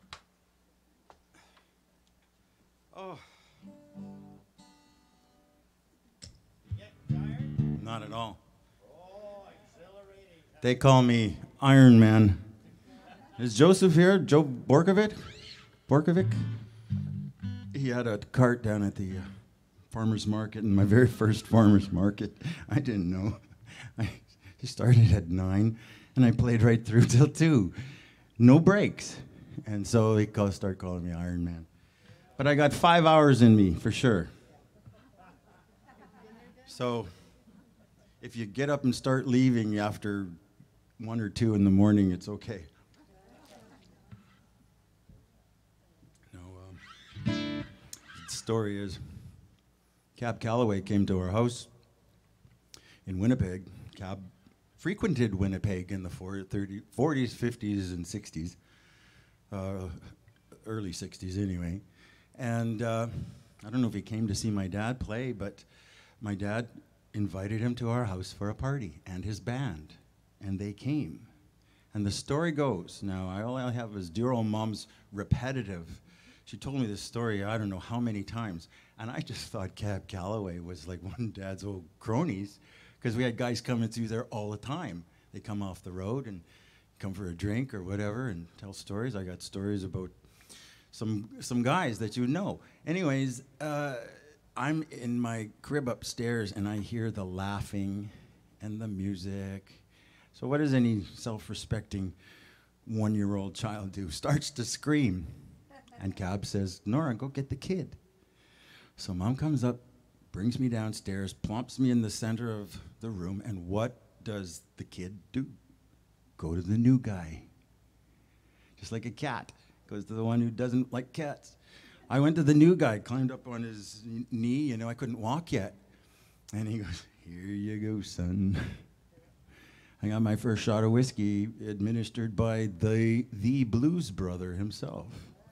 S5: Oh. You getting tired? Not at all. Oh, exhilarating. They call me Iron Man. Is Joseph here? Joe Borkovic? Borkovic? He had a cart down at the uh, farmer's market, in my very first farmer's market. I didn't know. I, he started at nine, and I played right through till two. No breaks. And so he call, started calling me Iron Man. But I got five hours in me, for sure. So if you get up and start leaving after one or two in the morning, it's okay. No, um, the story is,
S2: Cab Calloway came to our house in Winnipeg. Cab frequented Winnipeg in the forties, fifties, and sixties, uh, early sixties anyway. And uh, I don't know if he came to see my dad play, but my dad invited him to our house for a party and his band, and they came. And the story goes, now I all I have is dear old mom's repetitive. She told me this story I don't know how many times, and I just thought Cab Calloway was like one of Dad's old cronies, because we had guys coming through there all the time. They come off the road and come for a drink or whatever and tell stories. I got stories about some some guys that you know. Anyways, uh, I'm in my crib upstairs and I hear the laughing and the music. So what does any self-respecting one-year-old child do? Starts to scream. And Cab says, Nora, go get the kid. So Mom comes up, brings me downstairs, plumps me in the center of the room, and what does the kid do? Go to the new guy. Just like a cat goes to the one who doesn't like cats. I went to the new guy, climbed up on his knee, you know, I couldn't walk yet. And he goes, here you go, son. I got my first shot of whiskey administered by the, the blues brother himself.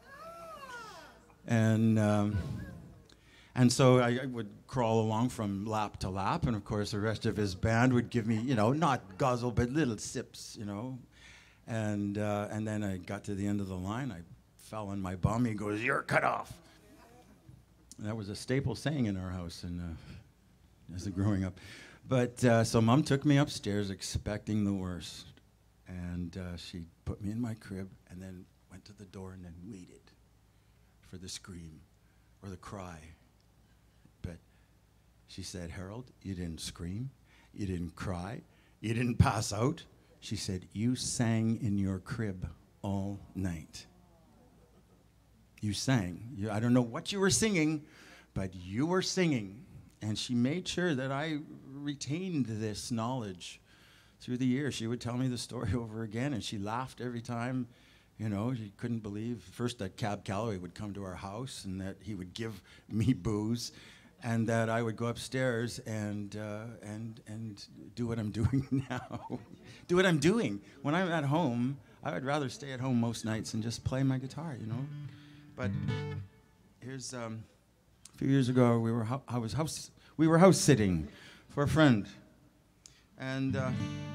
S2: And, um, and so I, I would crawl along from lap to lap, and of course the rest of his band would give me, you know, not guzzle, but little sips, you know. And, uh, and then I got to the end of the line, I fell on my bum, he goes, you're cut off. And that was a staple saying in our house and, uh, as a growing up. But uh, so Mom took me upstairs expecting the worst. And uh, she put me in my crib and then went to the door and then waited for the scream or the cry. But she said, Harold, you didn't scream, you didn't cry, you didn't pass out. She said, you sang in your crib all night. You sang. You, I don't know what you were singing, but you were singing. And she made sure that I retained this knowledge through the years. She would tell me the story over again, and she laughed every time. You know, she couldn't believe, first, that Cab Calloway would come to our house and that he would give me booze, and that I would go upstairs and uh, and and do what I'm doing now. Do what I'm doing. When I'm at home, I would rather stay at home most nights and just play my guitar, you know. But here's um, a few years ago, we were ho- I was house we were house sitting for a friend, and uh,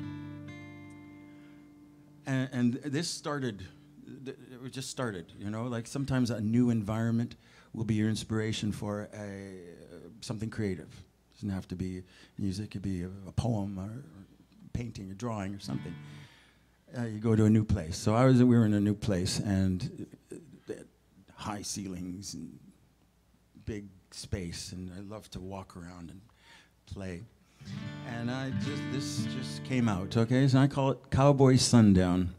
S2: and, and this started. It just started, you know. Like sometimes a new environment will be your inspiration for a uh, something creative. It doesn't have to be music. It could be a, a poem or, or painting or drawing or something. Uh, you go to a new place. So I was. We were in a new place, and uh, high ceilings and big space, and I love to walk around and play. And I just this just came out. Okay, so I call it Cowboy Sundown.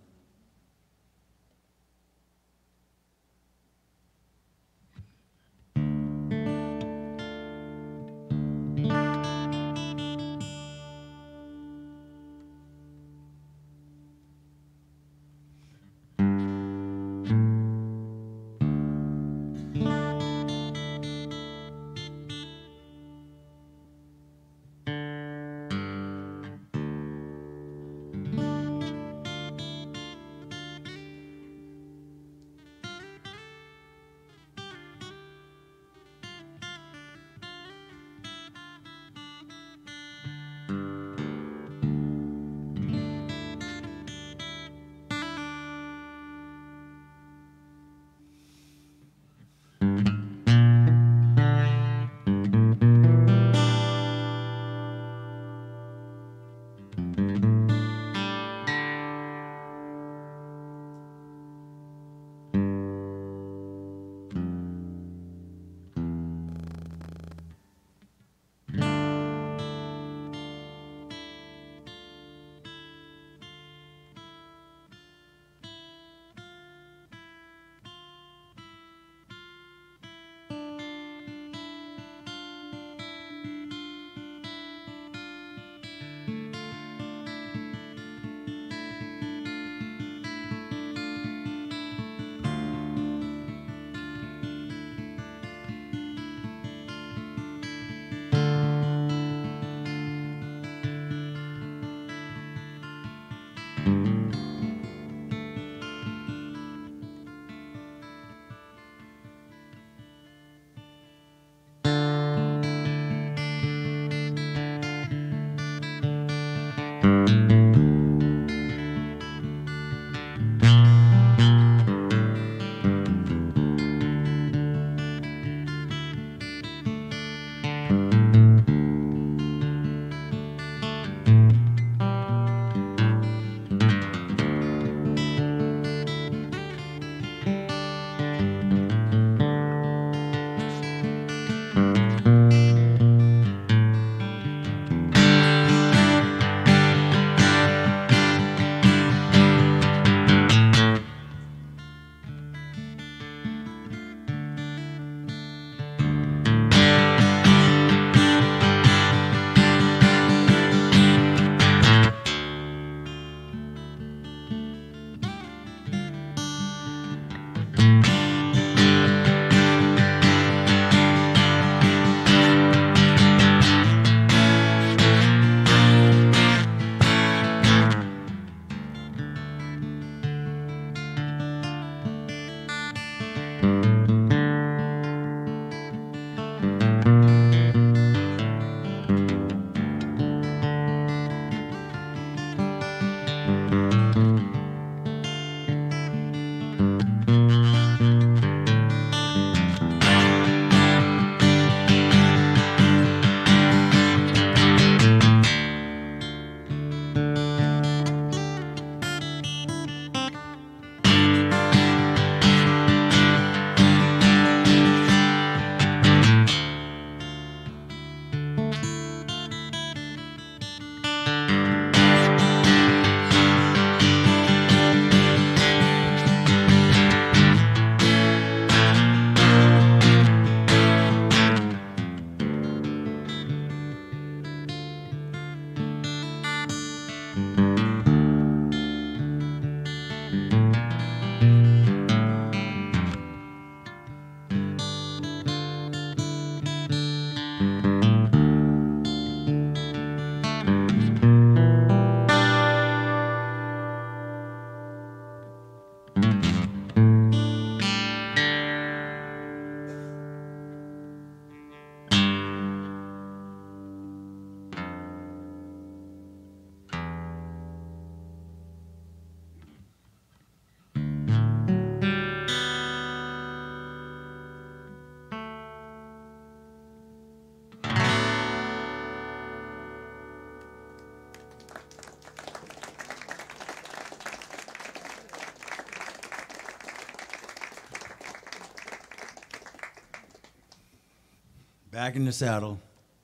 S2: back in the saddle.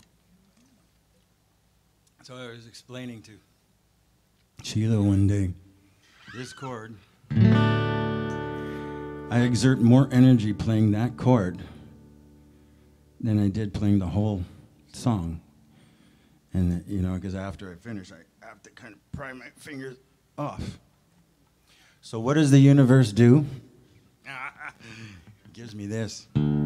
S2: So I was explaining to Sheila one day, this chord, I exert more energy playing that chord than I did playing the whole song. And, you know, because after I finish, I have to kind of pry my fingers off. So what does the universe do? It gives me this.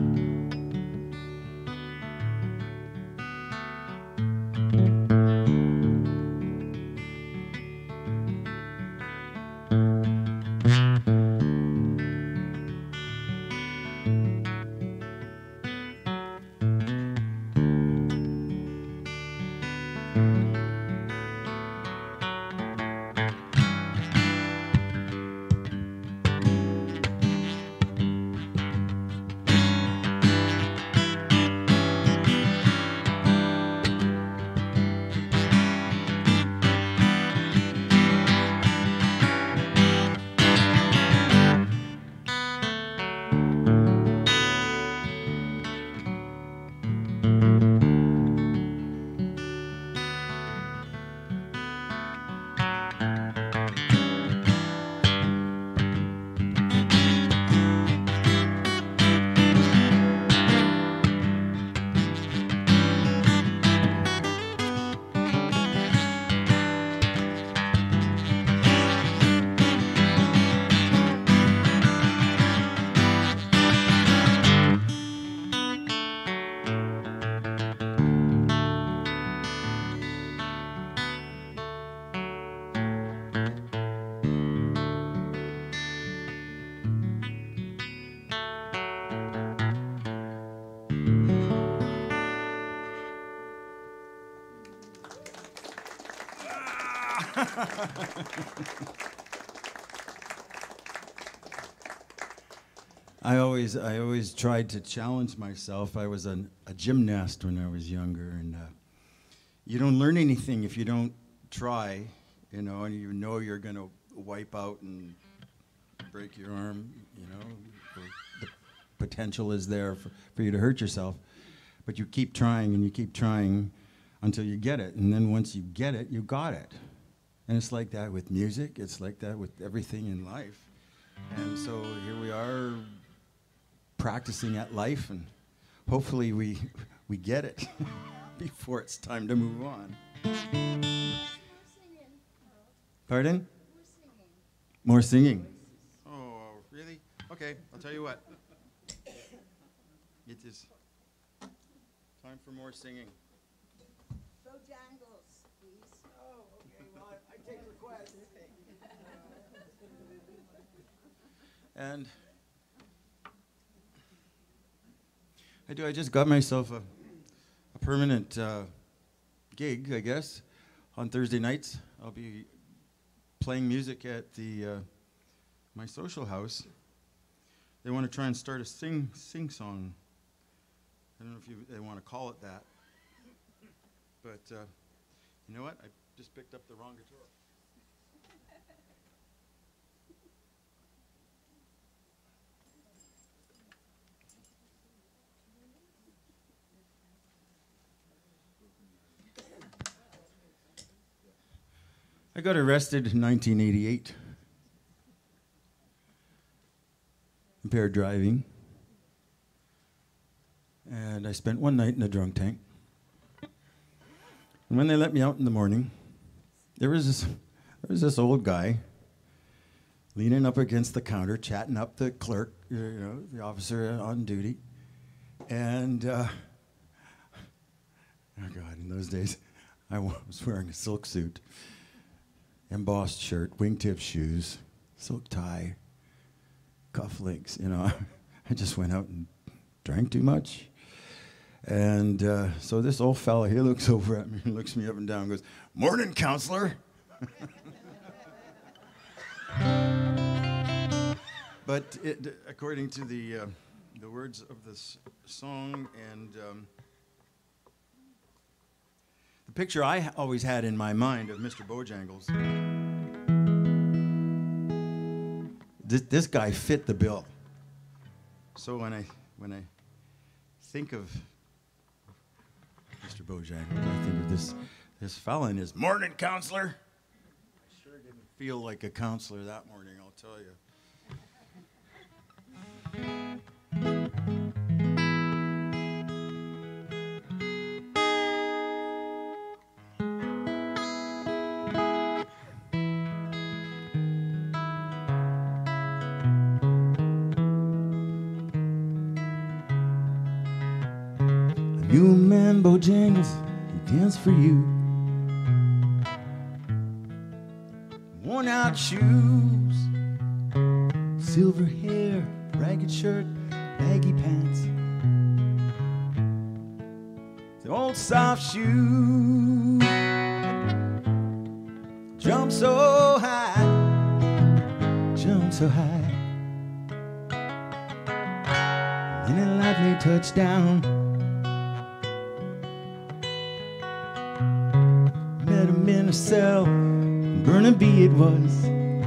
S2: I always, I always tried to challenge myself. I was an, a gymnast when I was younger, and uh, you don't learn anything if you don't try, you know, and you know you're going to wipe out and break your arm, you know. The potential is there for, for you to hurt yourself, but you keep trying and you keep trying until you get it, and then once you get it, you got it. And it's like that with music. It's like that with everything in life. And so here we are practicing at life, and hopefully we we get it before it's time to move on. Pardon? More singing. Oh, really? Okay, I'll tell you what. It is time for more singing.
S4: Bojangles, please.
S5: Oh, okay. Well, I, I take requests.
S2: And I do. I just got myself a, a permanent uh, gig, I guess, on Thursday nights. I'll be playing music at the uh, my social house. They want to try and start a sing sing song. I don't know if you, they want to call it that, but uh, you know what? I just picked up the wrong guitar. I got arrested in nineteen eighty-eight. Impaired driving. And I spent one night in a drunk tank. And when they let me out in the morning, there was this, there was this old guy leaning up against the counter, chatting up the clerk, you know, the officer on duty. And, uh, oh God, in those days, I was wearing a silk suit. Embossed shirt, wingtip shoes, silk tie, cufflinks, you know. I just went out and drank too much. And uh, so this old fella, he looks over at me and looks me up and down and goes, "Morning, counselor." But it, according to the, uh, the words of this song and um, the picture I ha- always had in my mind of Mister Bojangles, this, this guy fit the bill. So when I when I think of Mister Bojangles, I think of this this fella and his morning counselor. I sure didn't feel like a counselor that morning, I'll tell you.
S5: You a man, Bojangles, he danced for you. Worn out shoes, silver hair, ragged shirt, baggy pants. The old soft shoe, jump so high, jump so high. Then it lightly touched down. Met him in a cell, Burnaby it was.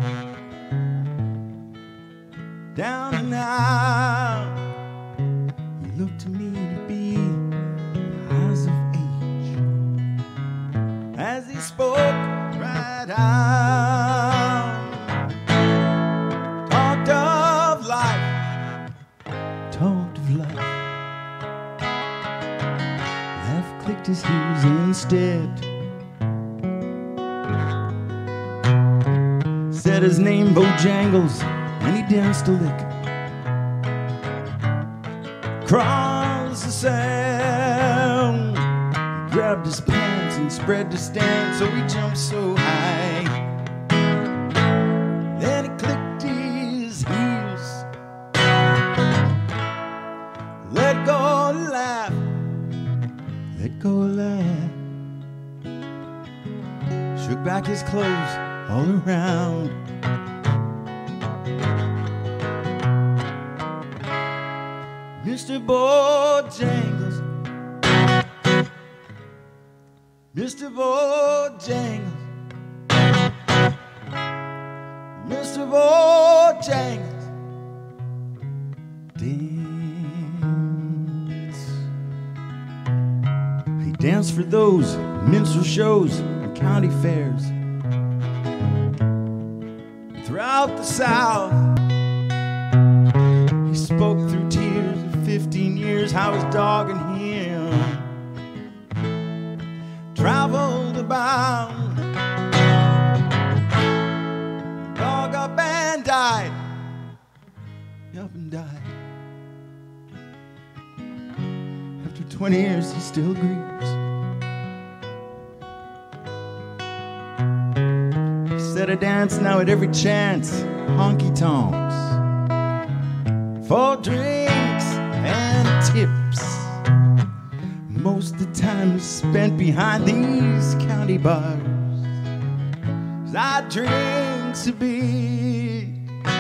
S5: Down and out, he looked to me to be eyes of age as he spoke right out. Talked of life, talked of life. Left clicked his heels and stepped. Said his name Bojangles, and he danced a lick. Across the sound, he grabbed his pants and spread to stand, so he jumped so high. Then he clicked his heels, let go, laugh, let go, laugh. Shook back his clothes all around. Mister Bojangles, Mister Bojangles, Mister Bojangles, dance. He danced for those minstrel shows and county fairs throughout the South. He spoke through tears of fifteen years how his dog and him traveled about. Dog up and died, up and died. After twenty years he still grieves. Said I dance now at every chance, honky tonks, for drinks and tips. Most of the time is spent behind these county bars, 'cause I drink so big.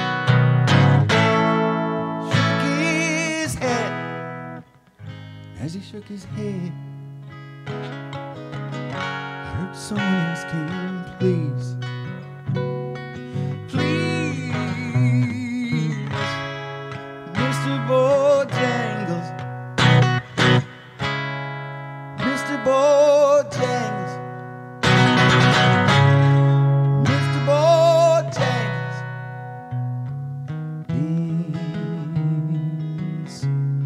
S5: Shook his head as he shook his head. I heard someone ask him, please. Bojangles, Mister Bojangles, Mister Bojangles, dance.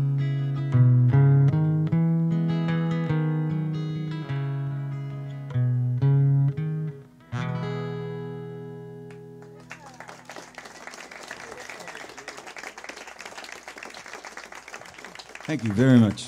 S2: Thank you very much.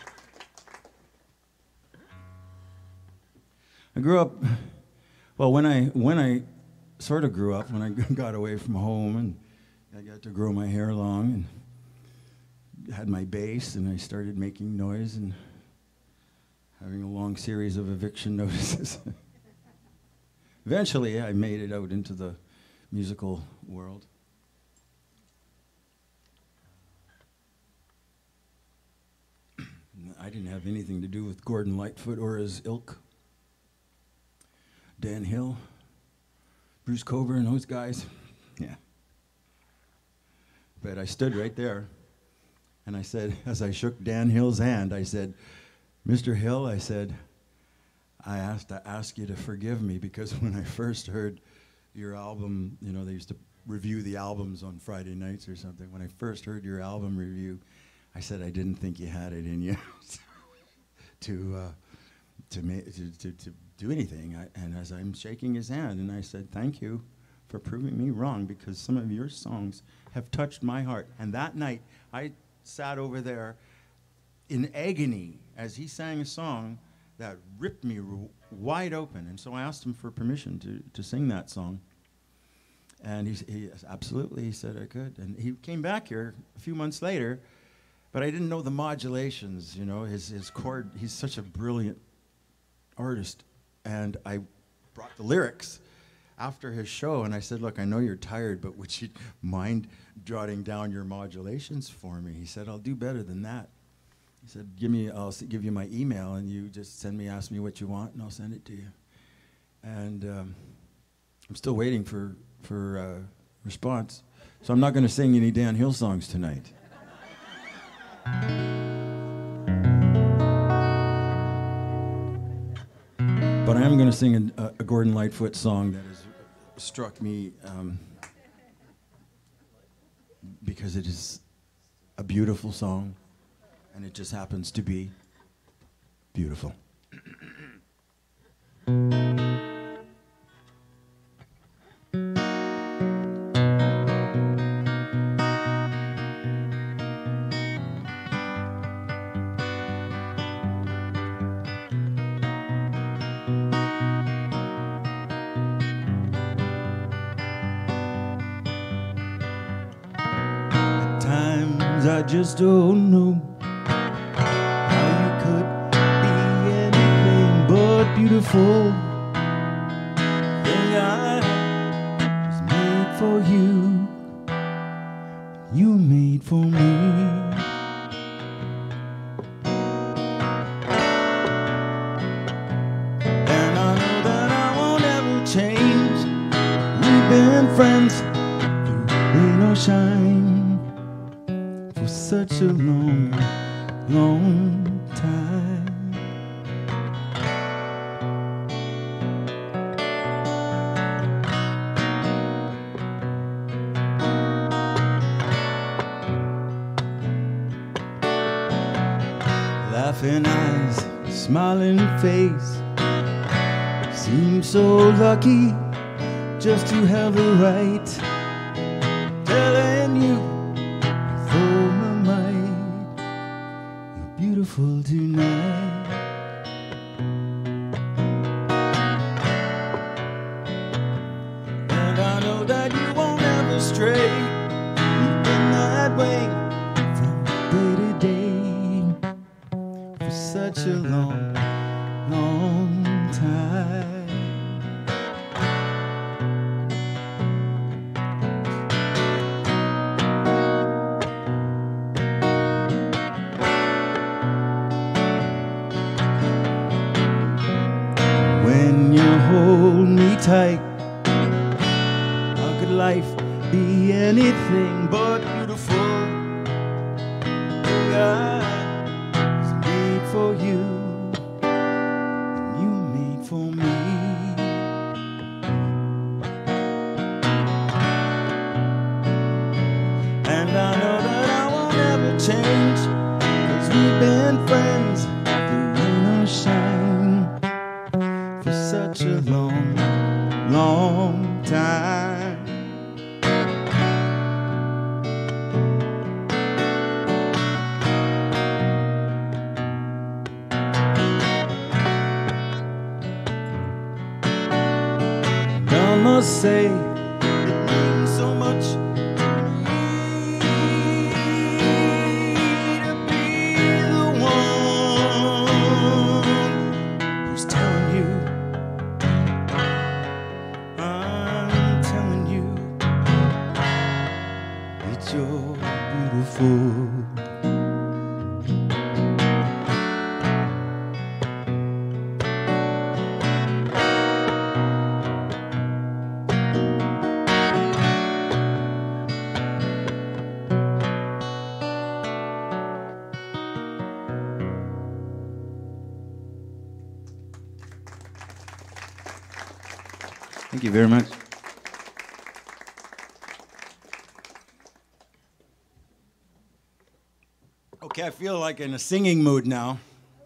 S2: I grew up, well, when I, when I sort of grew up, when I got away from home and I got to grow my hair long and had my bass and I started making noise and having a long series of eviction notices. Eventually, I made it out into the musical world. I didn't have anything to do with Gordon Lightfoot or his ilk. Dan Hill, Bruce Coburn, those guys. Yeah. But I stood right there and I said, as I shook Dan Hill's hand, I said, Mister Hill, I said, I asked to ask you to forgive me because when I first heard your album, you know, they used to review the albums on Friday nights or something. When I first heard your album review, I said I didn't think you had it in you to, uh, to, ma- to, to, to do anything. I, and as I'm shaking his hand, and I said, thank you for proving me wrong because some of your songs have touched my heart. And that night, I sat over there in agony as he sang a song that ripped me r- wide open. And so I asked him for permission to, to sing that song. And he, he absolutely, he said I could. And he came back here a few months later, but I didn't know the modulations, you know, his, his chord, he's such a brilliant artist. And I brought the lyrics after his show, and I said, look, I know you're tired, but would you mind jotting down your modulations for me? He said, I'll do better than that. He said, give me, I'll s- give you my email, and you just send me, ask me what you want, and I'll send it to you. And um, I'm still waiting for, for uh, response. So I'm not going to sing any Dan Hill songs tonight. But I am going to sing a, a Gordon Lightfoot song that has struck me um, because it is a beautiful song, and it just happens to be beautiful. At times I just don't know how you could be anything but beautiful. Thing I was made for you, you made for me. And I know that I won't ever change. We've been friends through rain or shine for such a long, long time. Laughing eyes, smiling face, seem so lucky just to have the right telling you with all my might, you're beautiful tonight. And I know that you won't ever stray. You've been that way from day to day for such a long, long time. When you hold me tight, how could life be anything but beautiful? God was made for you, and you made for me. And I know that I won't ever change, 'cause we've been friends through rain or shine for such a long, long time. And I must say, it means so much to me to be the one who's telling you, I'm telling you, that you're beautiful. Thank you very much. Okay, I feel like in a singing mood now.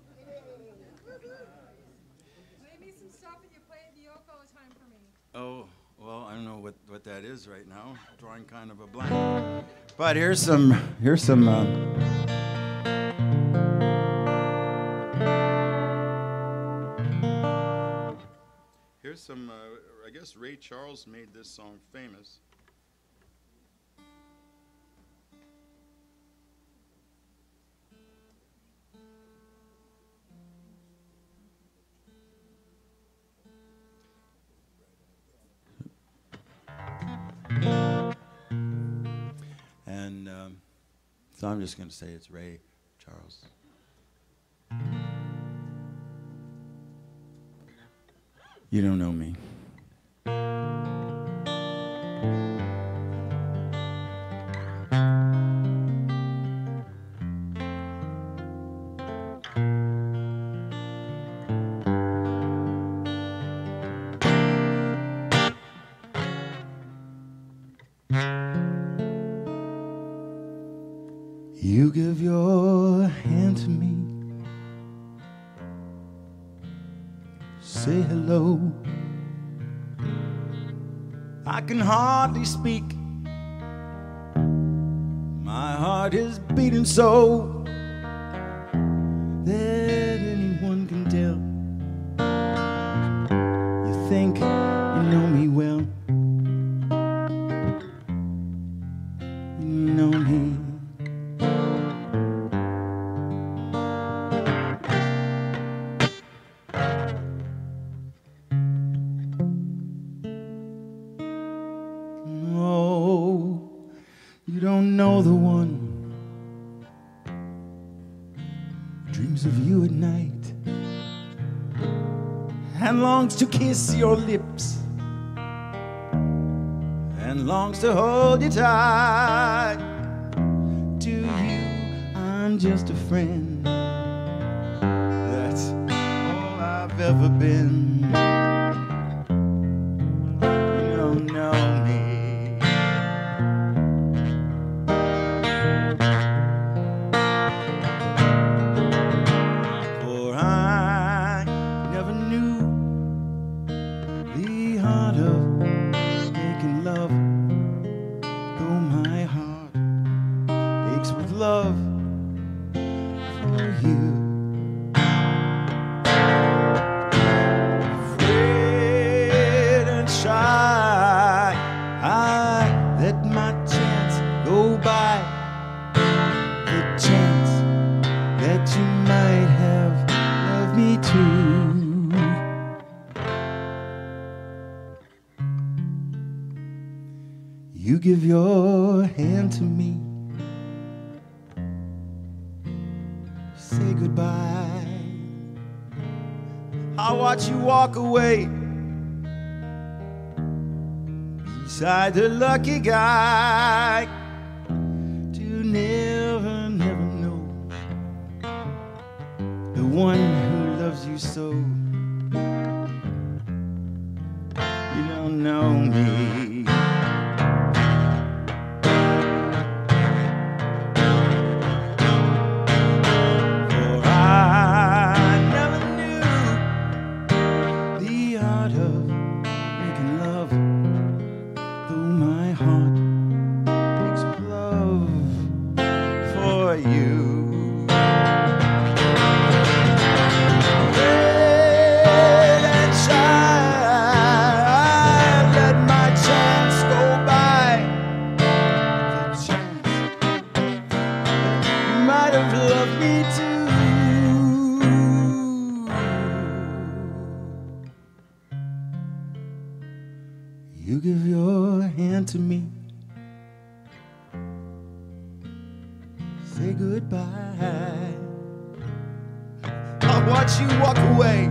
S7: Play me some stuff that you play at New York all the time for me.
S2: Oh, well, I don't know what, what that is right now. Drawing kind of a blank. But here's some, here's some, uh, here's some, uh, I guess Ray Charles made this song famous. And um, so I'm just going to say it's Ray Charles. You don't know me. You give your hand to me, say hello. I can hardly speak, my heart is beating so that anyone can tell. You think you know me well, you know me. You don't know the one who dreams of you at night and longs to kiss your lips and longs to hold you tight. To you, I'm just a friend. That's all I've ever been. You don't know me. Love for you. Afraid and shy, I let my chance go by. The chance that you might have loved me too. You give your hand to me, say goodbye. I watch you walk away beside the lucky guy to never, never know the one who loves you so. You don't know me. You give your hand to me, say goodbye. I'll watch you walk away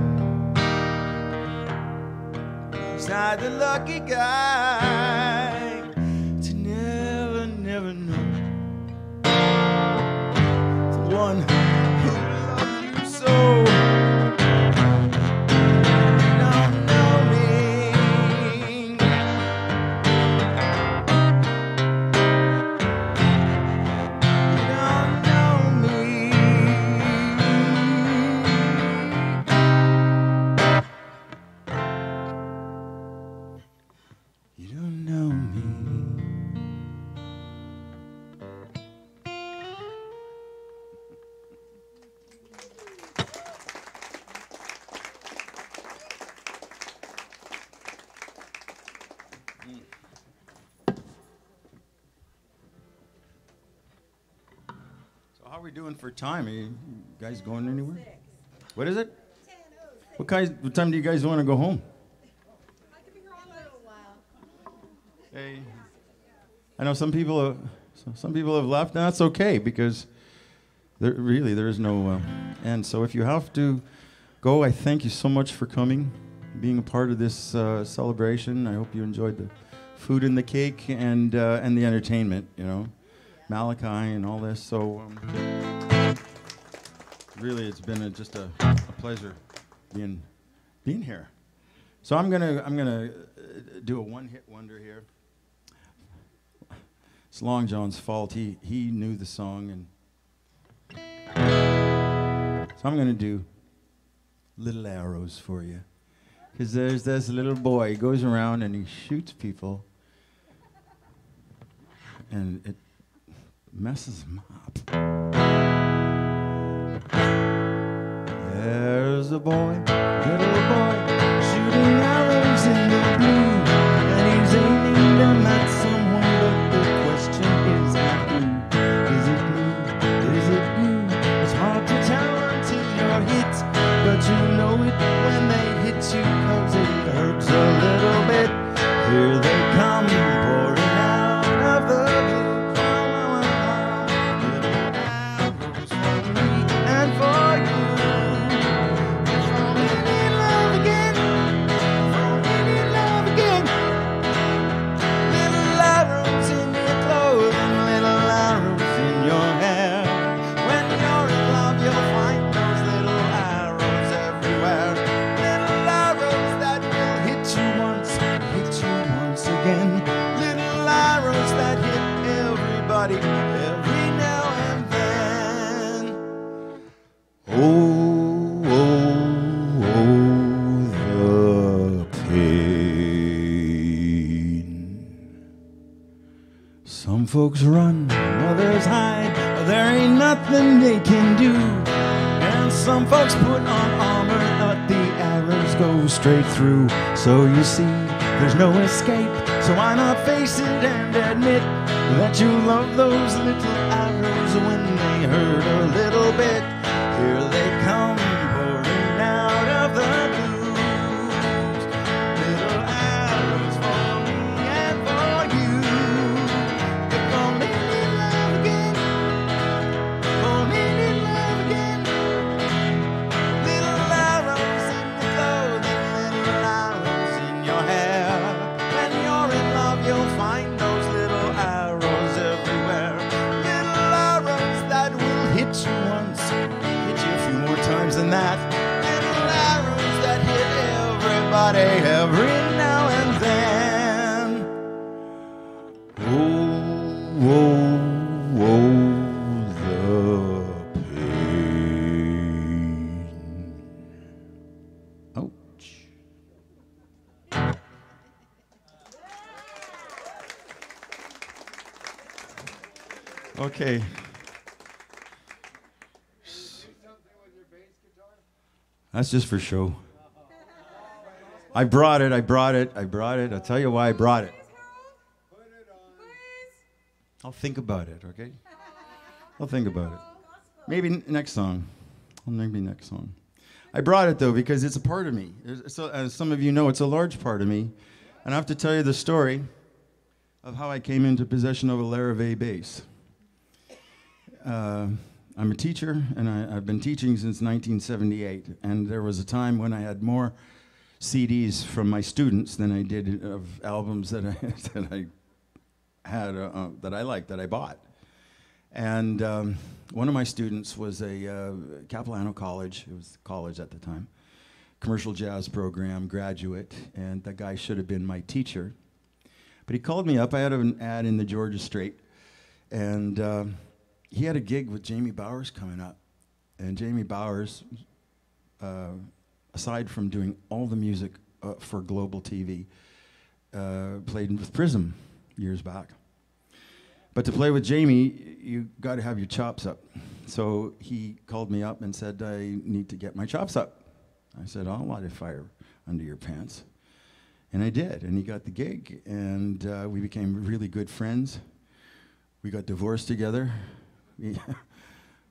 S2: beside the lucky guy to never, never know the one who loves you so. You don't know me. we doing for time? Are you guys going anywhere? What is it? What kind? What time do you guys want to go home? Hey, I know some people. Have, some people have left. And that's okay because there really there is no uh, end. So if you have to go, I thank you so much for coming, being a part of this uh, celebration. I hope you enjoyed the food and the cake and uh, and the entertainment. You know, Malachi and all this. So um, really, it's been a, just a, a pleasure being being here. So I'm gonna I'm gonna uh, do a one-hit wonder here. It's Long John's fault. He he knew the song, and so I'm gonna do Little Arrows for you. Because there's this little boy, he goes around and he shoots people, and it messes him up. There's a boy, little boy, shooting arrows in the blue, and he's aiming them at someone, but the question is at who? Is it me? Is it you? It's hard to tell until you're hit, but you know it when they hit you, cause it hurts a little bit. Here they come, pouring out of the blue. Little arrows for me and for you. They're falling in love again, falling in love again. Little arrows in your clothing, little arrows in your hair. When you're in love, you'll find those little arrows everywhere. Little arrows that will hit you once, hit you once again. Little arrows that hit everybody every now and then. Oh, oh, oh, the pain. Some folks run, others hide, there ain't nothing they can do. And some folks put on armor, but the arrows go straight through. So you see, there's no escape. So why not face it and admit that you love those little arrows when they hurt a little bit? Here they come, pouring out of the blues. Little arrows for me and for you. They're falling in love again, falling in love again. Little arrows in your clothing, little arrows in your hair. When you're in love, you'll find those little arrows everywhere. Little arrows that will hit you once, hit you a few more times than that. Little arrows that hit everybody every now and then. Oh, oh, oh, the pain. Ouch. Okay. That's just for show. I brought it, I brought it, I brought it. I'll tell you why I brought it. I'll think about it, okay? I'll think about it. Maybe n- next song. Well, maybe next song. I brought it, though, because it's a part of me. It's- So, as some of you know, it's a large part of me. And I have to tell you the story of how I came into possession of a Laravel bass. Uh, I'm a teacher, and I, I've been teaching since nineteen seventy-eight. And there was a time when I had more C Ds from my students than I did of albums that I that I had uh, uh, that I liked, that I bought. And um, one of my students was a uh, Capilano College. It was college at the time, commercial jazz program graduate, and that guy should have been my teacher. But he called me up. I had an ad in the Georgia Straight, and uh, he had a gig with Jamie Bowers coming up. And Jamie Bowers, uh, aside from doing all the music uh, for Global T V, uh, played with Prism years back. But to play with Jamie, you got to have your chops up. So he called me up and said, I need to get my chops up. I said, I'll light a fire under your pants. And I did, and he got the gig, and uh, we became really good friends. We got divorced together. We,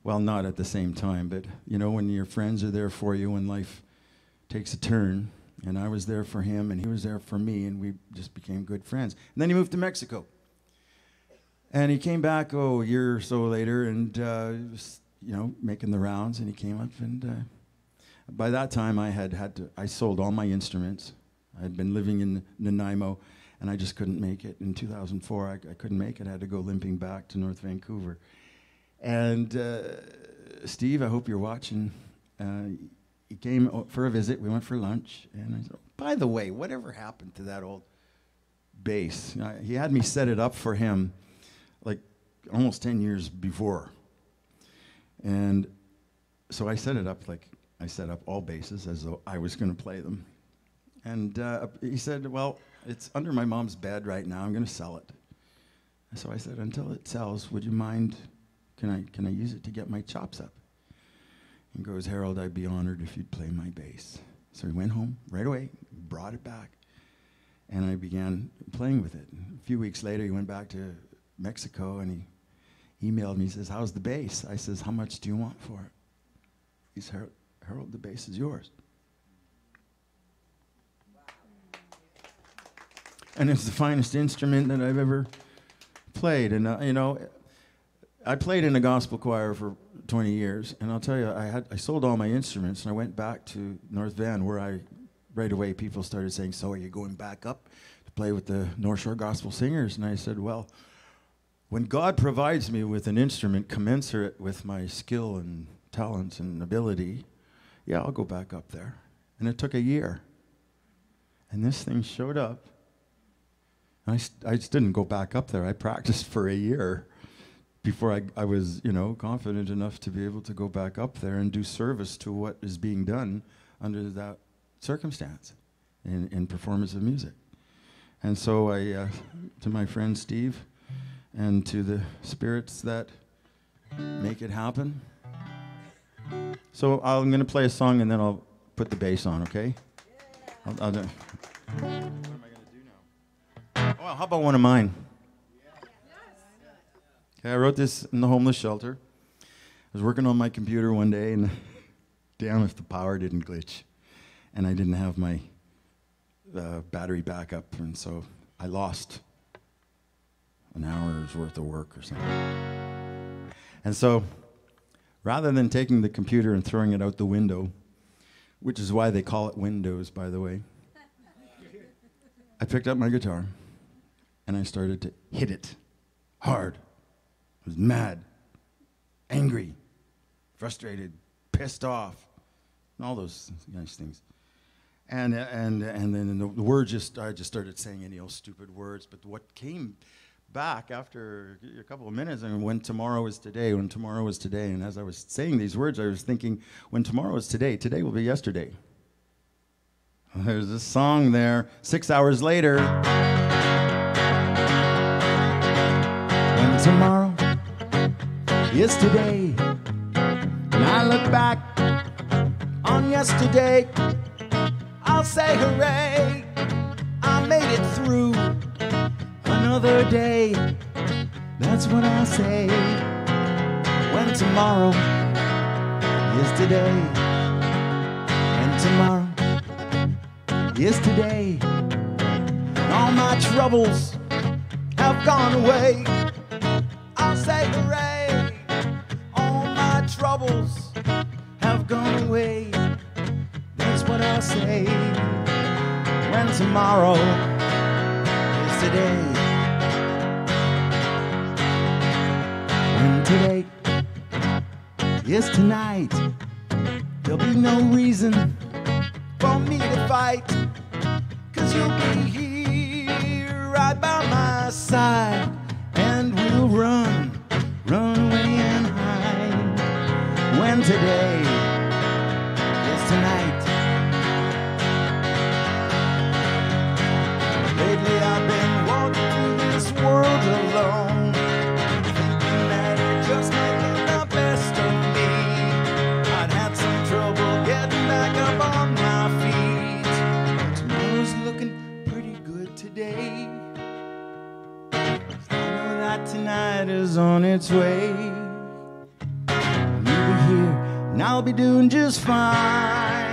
S2: Well, not at the same time, but you know, when your friends are there for you when life takes a turn, and I was there for him and he was there for me, and we just became good friends. And then he moved to Mexico. And he came back, oh, a year or so later, and uh, he was, you know, making the rounds, and he came up, and uh, by that time I had had to, I sold all my instruments. I had been living in Nanaimo, and I just couldn't make it. In two thousand four, I, I couldn't make it. I had to go limping back to North Vancouver. And uh, Steve, I hope you're watching. Uh, he came o- for a visit. We went for lunch, and I said, by the way, whatever happened to that old bass? I, he had me set it up for him like almost ten years before. And so I set it up like I set up all basses as though I was going to play them. And uh, he said, well, it's under my mom's bed right now. I'm going to sell it. And so I said, until it sells, would you mind, can I, can I use it to get my chops up? He goes, Harold, I'd be honored if you'd play my bass. So he went home right away, brought it back, and I began playing with it. And a few weeks later, he went back to Mexico, and he emailed me. He says, how's the bass? I says, how much do you want for it? He says, Harold, Harold, the bass is yours. And it's the finest instrument that I've ever played. And, uh, you know, I played in a gospel choir for twenty years, and I'll tell you, I had I sold all my instruments, and I went back to North Van, where I, right away, people started saying, so are you going back up to play with the North Shore Gospel Singers? And I said, well, when God provides me with an instrument commensurate with my skill and talents and ability, yeah, I'll go back up there. And it took a year. And this thing showed up. I, st- I just didn't go back up there. I practiced for a year before I, I was, you know, confident enough to be able to go back up there and do service to what is being done under that circumstance in, in performance of music. And so I, uh, to my friend Steve, and to the spirits that make it happen. So I'm going to play a song, and then I'll put the bass on, okay? I'll, I'll do. What am I going to do now? Oh, how about one of mine? Okay, I wrote this in the homeless shelter. I was working on my computer one day, and damn if the power didn't glitch. And I didn't have my uh, battery backup, and so I lost an hour's worth of work or something. And so, rather than taking the computer and throwing it out the window, which is why they call it Windows, by the way, I picked up my guitar, and I started to hit it hard. I was mad, angry, frustrated, pissed off, and all those nice things. And and and then the, the words just, I just started saying any old stupid words. But what came back after a couple of minutes, and when tomorrow is today, when tomorrow is today, and as I was saying these words, I was thinking, when tomorrow is today, today will be yesterday. There's a song there. Six hours later, when tomorrow is today, and I look back on yesterday, I'll say hooray, I made it through another day. That's what I'll say when tomorrow is today. And tomorrow is today. And all my troubles have gone away. I'll say hooray, all my troubles have gone away. That's what I'll say when tomorrow is today. When today is tonight, there'll be no reason for me to fight, 'cause you'll be here right by my side, and we'll run, run away and hide. When today is tonight. Lately I've been walking through this world alone, thinking that it just making the best of me. I'd had some trouble getting back up on my feet. Tomorrow's looking pretty good today. I know that tonight is on its way.
S5: I'll be doing just fine.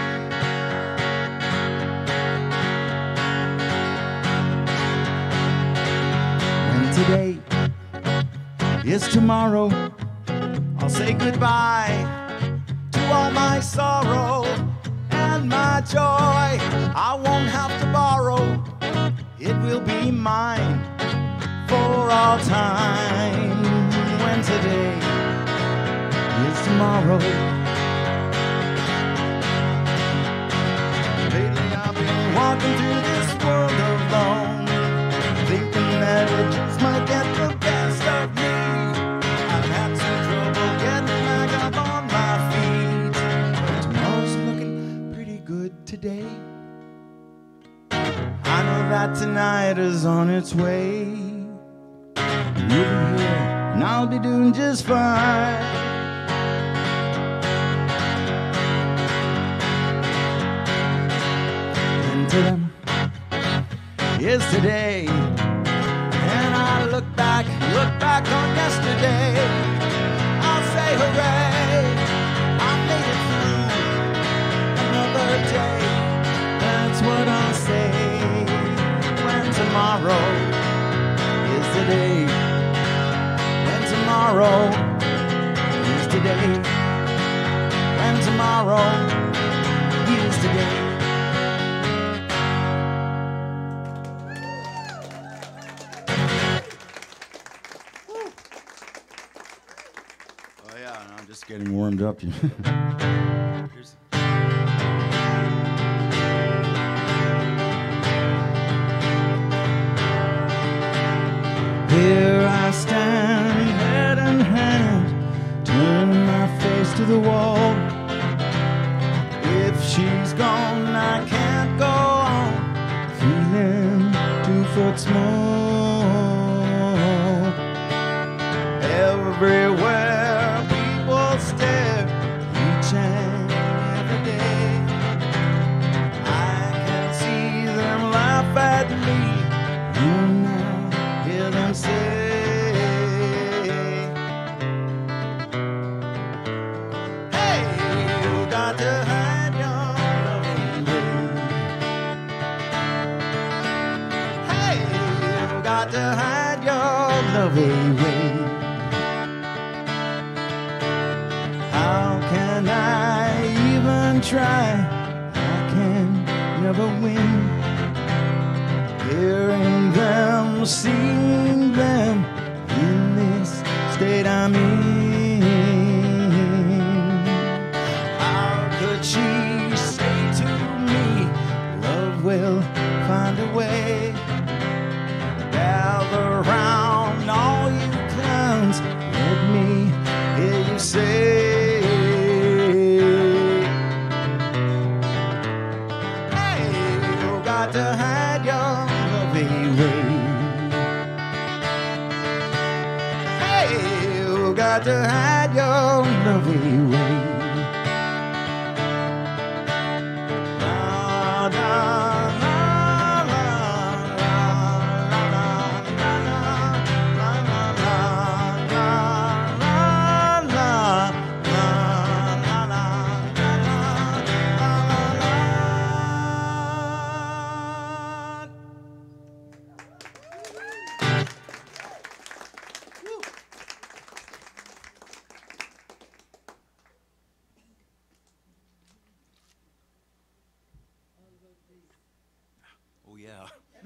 S5: When today is tomorrow, I'll say goodbye to all my sorrow and my joy. I won't have to borrow, it will be mine for all time. When today is tomorrow. Lately I've been walking through this world alone, thinking that it just might get the best of me. I've had some trouble getting back up on my feet, but tomorrow's looking pretty good today. I know that tonight is on its way. You'll be here and I'll be doing just fine. And to them, is today. And I look back, look back on yesterday. I'll say hooray, I made it through another day. That's what I'll say when tomorrow is the day. When tomorrow is today. When tomorrow is today.
S2: Oh yeah, and I'm just getting warmed up. Here's
S5: Here I stand, head in hand, turning my face to the wall. If she's gone, I can't go on, feeling two foot small. Everywhere people stare, each and every day. I can see them laugh at me, and I hear them say, hey, you got to hide your loving way. Hey, you got to hide your loving way. How can I even try? I can never win. Hearing them, seeing them in this state I'm in. How could she say to me, love will find a way? Gather round, all you clowns, let me hear you say, hey, you got to hide your loving way. Hey, you got to hide your loving way. La, la, la, la, la, la, la, la, la, la, la, la, la, la,
S2: oh yeah.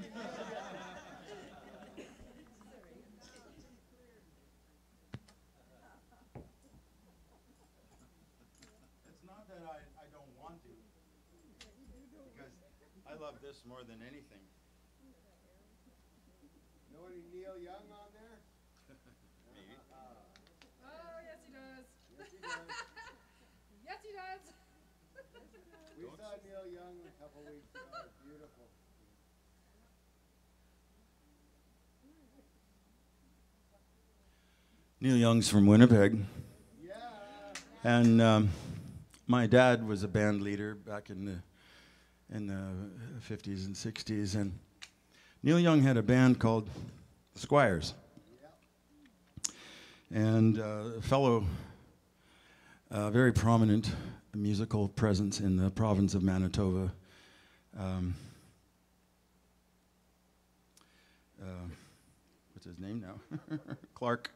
S2: It's not that I, I don't want to, because I love this more than anything.
S1: Know any Neil Young on there?
S2: Maybe.
S7: Oh, yes, he does.
S1: Yes, he does.
S7: Yes, he does.
S1: We saw Neil Young a couple weeks ago. It was beautiful.
S2: Neil Young's from Winnipeg.
S1: Yeah.
S2: And um, my dad was a band leader back in the in the fifties and sixties, and Neil Young had a band called the Squires. And uh, a fellow uh, a very prominent musical presence in the province of Manitoba. Um, uh, what's his name now? Clark.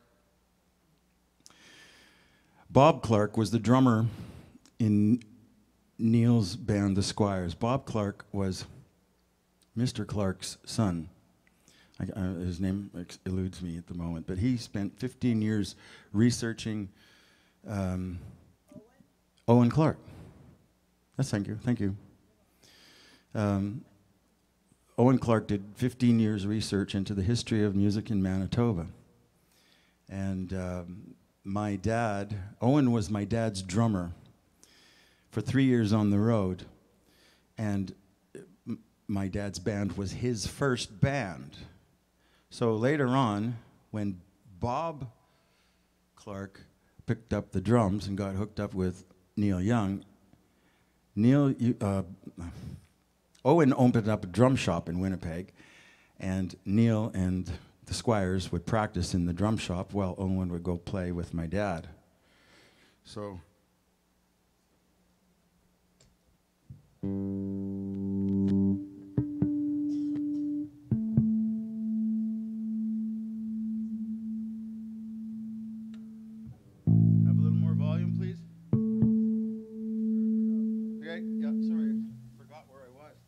S2: Bob Clark was the drummer in Neil's band, The Squires. Bob Clark was Mister Clark's son. I, uh, his name ex- eludes me at the moment, but he spent fifteen years researching um, Owen Clark. Yes, thank you, thank you. Um, Owen Clark did fifteen years research into the history of music in Manitoba. And um, my dad, Owen was my dad's drummer for three years on the road. And m- my dad's band was his first band. So later on, when Bob Clark picked up the drums and got hooked up with Neil Young, Neil, uh, Owen opened up a drum shop in Winnipeg, and Neil and the Squires would practice in the drum shop while Owen would go play with my dad. So. Have a little more volume, please. Okay, yeah, sorry. Forgot where I was.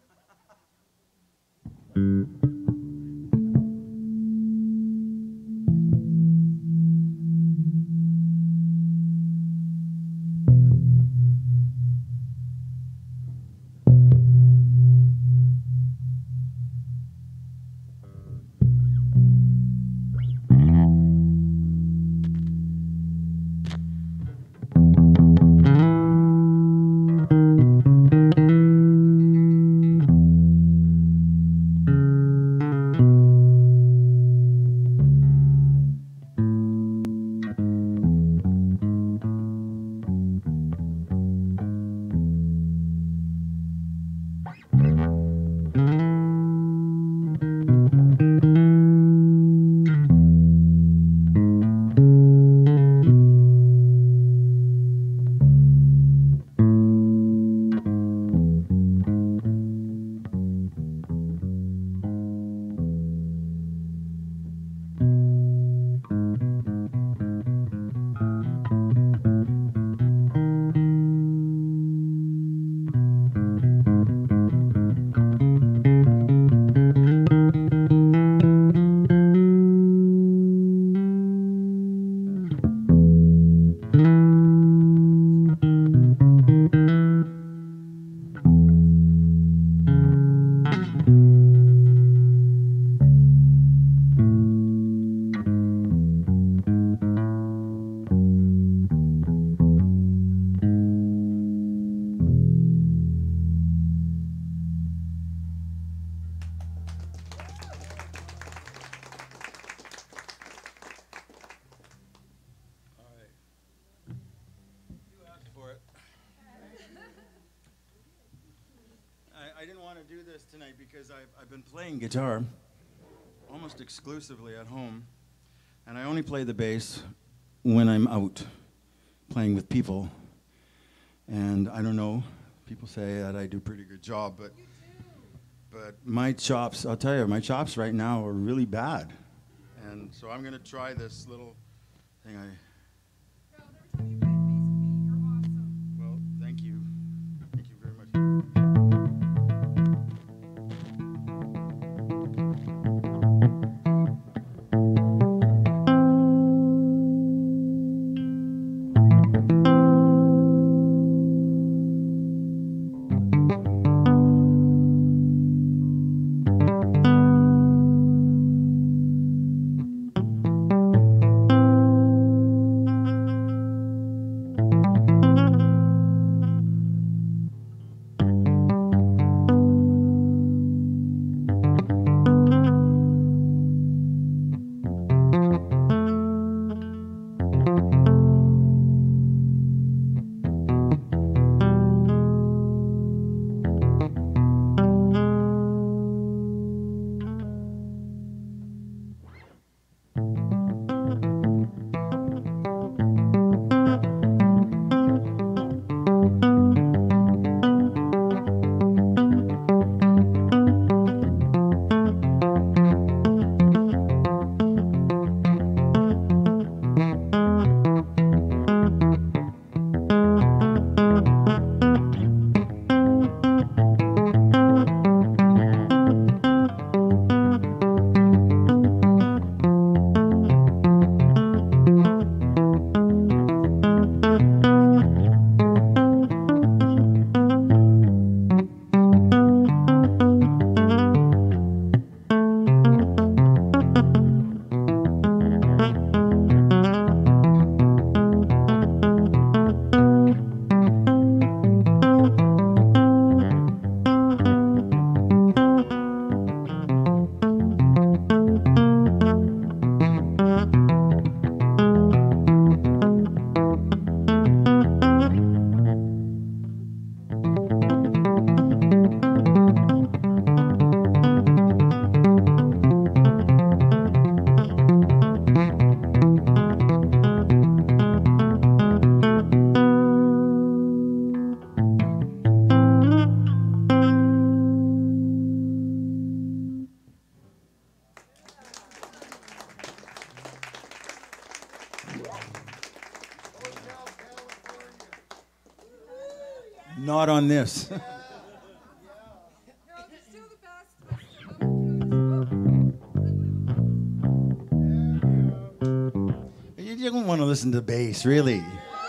S2: I, I didn't want to do this tonight because I've, I've been playing guitar almost exclusively at home, and I only play the bass when I'm out playing with people. And I don't know, people say that I do a pretty good job, but but my chops, I'll tell you, my chops right now are really bad. And so I'm going to try this little thing. I Well, thank you. Thank you very much. Not on this.
S7: No, they're still the best.
S2: You don't want to listen to bass, really.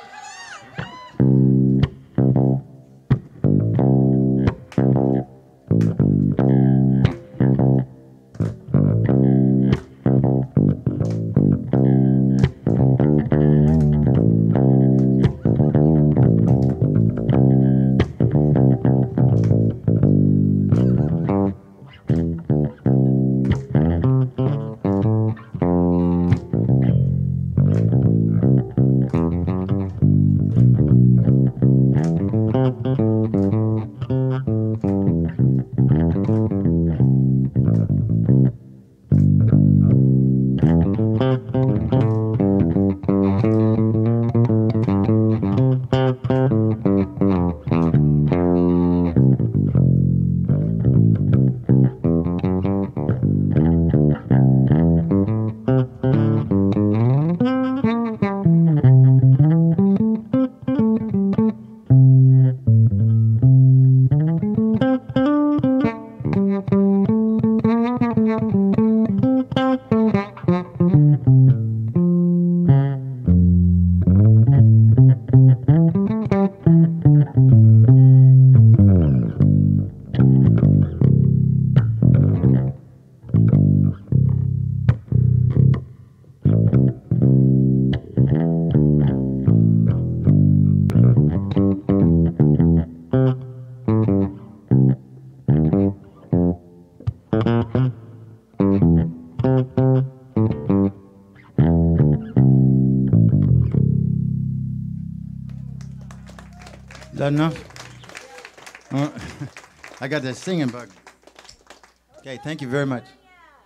S2: Is that enough? Uh, I got that singing bug. Okay, thank you very much.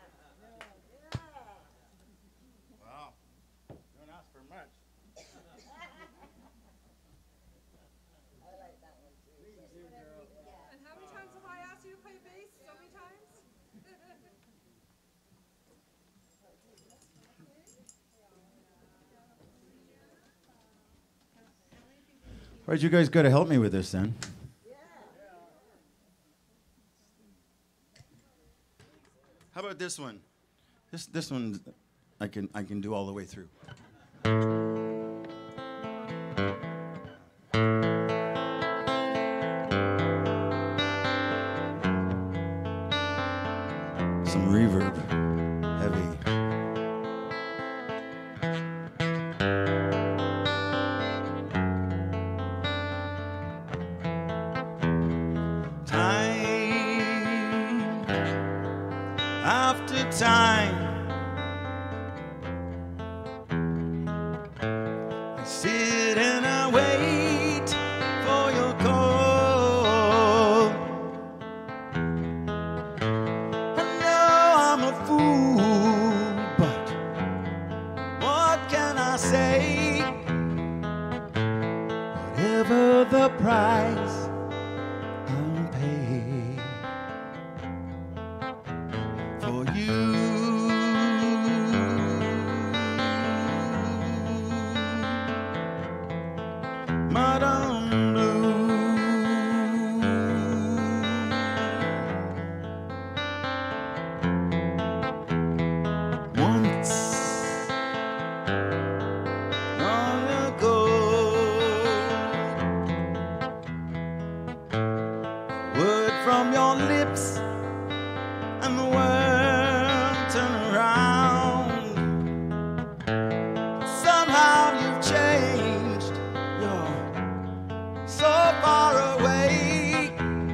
S2: Wow. Don't ask for much.
S7: And how many times have I asked you to play bass? So many times?
S2: All right, you guys got to help me with this then. How about this one? This this one, I can I can do all the way through. Some reverb, heavy.
S5: After time, I sit and I wait for your call. I know I'm a fool, but what can I say? Whatever the price I'll pay for you. Madame Blue. Once, long ago, word from your lips and the world turn around. Somehow you've changed. You're so far away.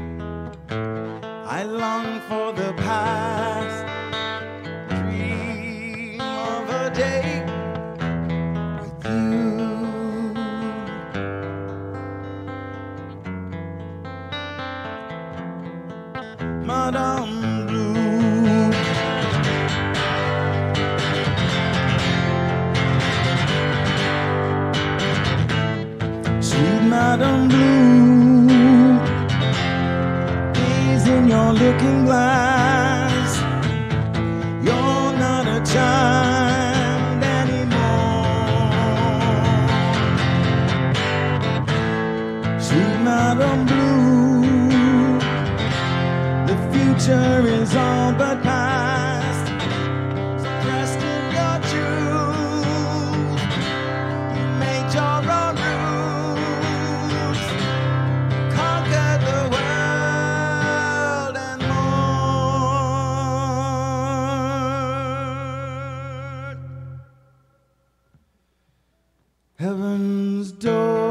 S5: I long for the past, dream of a day with you. Madame Blue. Sweet Madame Blue, gaze in your looking glass. You're not a child anymore. Sweet Madame bottom blue. The future is all but past. So rest in your truth. You made your own rules. Conquer the world and more. Heaven's door.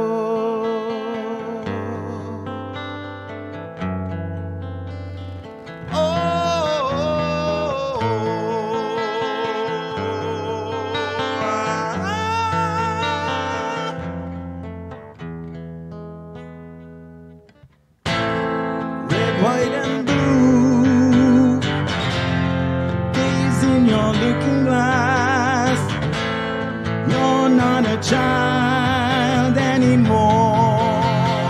S5: White and blue, gaze in your looking glass. You're not a child anymore.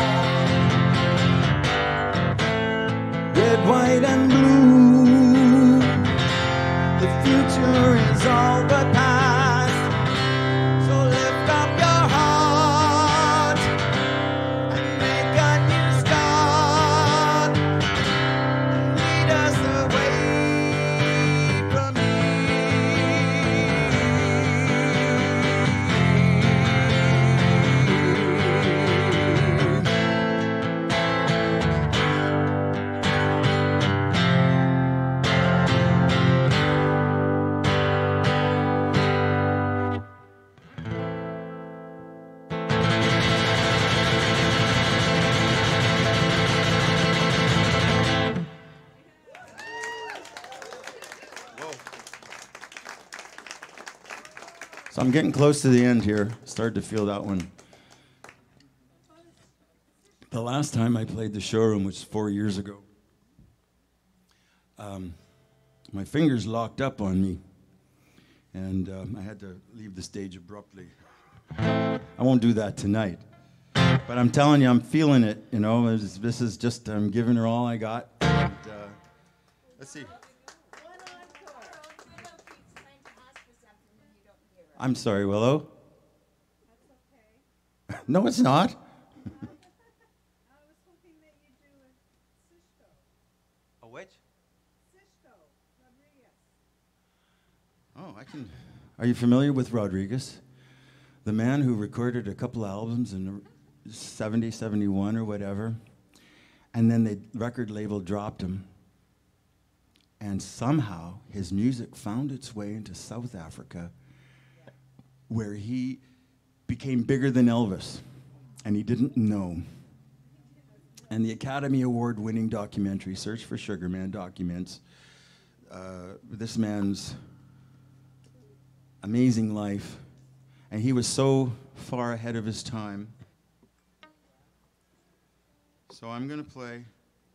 S5: Red, white and blue, the future is all but past. So lift up your heart and make a new start. Lead us away from
S2: So I'm getting close to the end here. Started to feel that one. The last time I played the showroom, which was four years ago, um, my fingers locked up on me, and um, I had to leave the stage abruptly. I won't do that tonight, but I'm telling you, I'm feeling it. You know, It's- this is just I'm giving her all I got. And, uh, let's see. I'm sorry, Willow.
S7: That's okay.
S2: No, it's not.
S7: I was hoping that you do a Sisto.
S2: A which?
S7: Sisto, Rodriguez.
S2: Oh, I can. Are you familiar with Rodriguez? The man who recorded a couple albums in seventy, seventy-one or whatever, and then the record label dropped him. And somehow his music found its way into South Africa, where he became bigger than Elvis, and he didn't know. And the Academy Award-winning documentary, Search for Sugar Man, documents uh, this man's amazing life, and he was so far ahead of his time. So I'm going to play.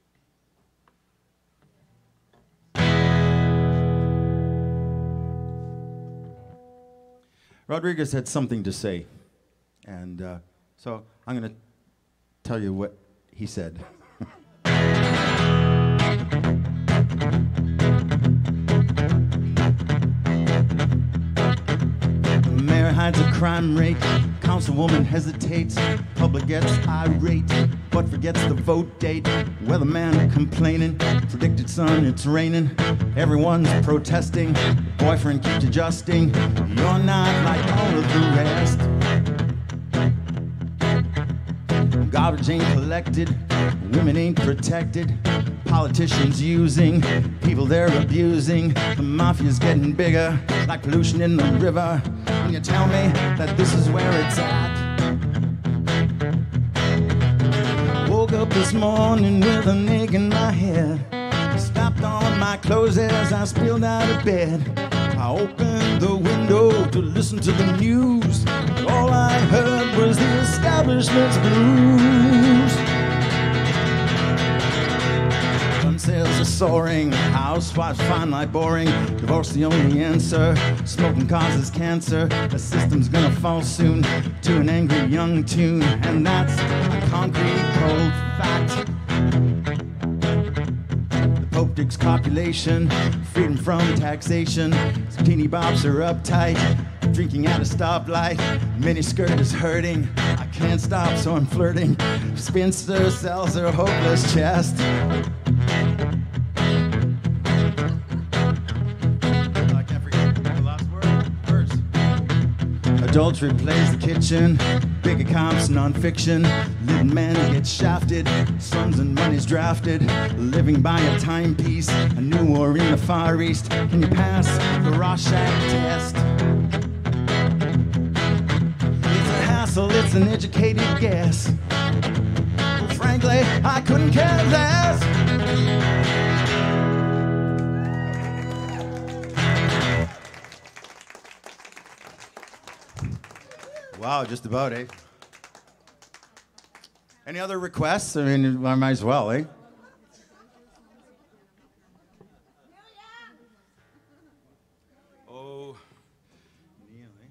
S2: Rodriguez had something to say, and uh, so I'm going to tell you what he said. Mayor hides a crime rate, councilwoman hesitates, public gets irate, but forgets the vote date. Weatherman complaining, predicted sun, it's raining, everyone's protesting, boyfriend keeps adjusting, you're not like all of the rest. Garbage ain't collected, women ain't protected, politicians using, people they're abusing, the mafia's getting bigger, like pollution in the river, and you tell me that this is where it's at. Woke up this morning with an ache in my head, slapped on my clothes as I spilled out of bed. I opened the window to listen to the news, but all I heard was the establishment's blues. Gun sales are soaring, housewives find life boring, divorce the only answer, smoking causes cancer, the system's gonna fall soon to an angry young tune, and that's a concrete cold fact. Pope digs copulation, freedom from taxation. Teeny bops are uptight, drinking at a stoplight. Miniskirt is hurting, I can't stop, so I'm flirting. Spinster sells her hopeless chest. I can't forget the last word. Verse. Adultery plays the kitchen. Big accounts, non-fiction. Living man gets shafted. Sons and money's drafted. Living by a timepiece. A new war in the Far East. Can you pass the Rorschach test? It's a hassle, it's an educated guess. Well, frankly, I couldn't care less. Wow, just about, eh? Any other requests? I mean, I might as well, eh? Oh, Neil, eh?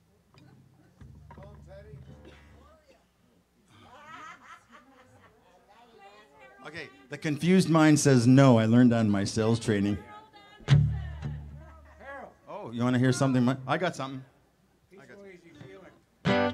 S2: Okay, the confused mind says no. I learned that in my sales training. Oh, you want to hear something? I got something.
S7: Do you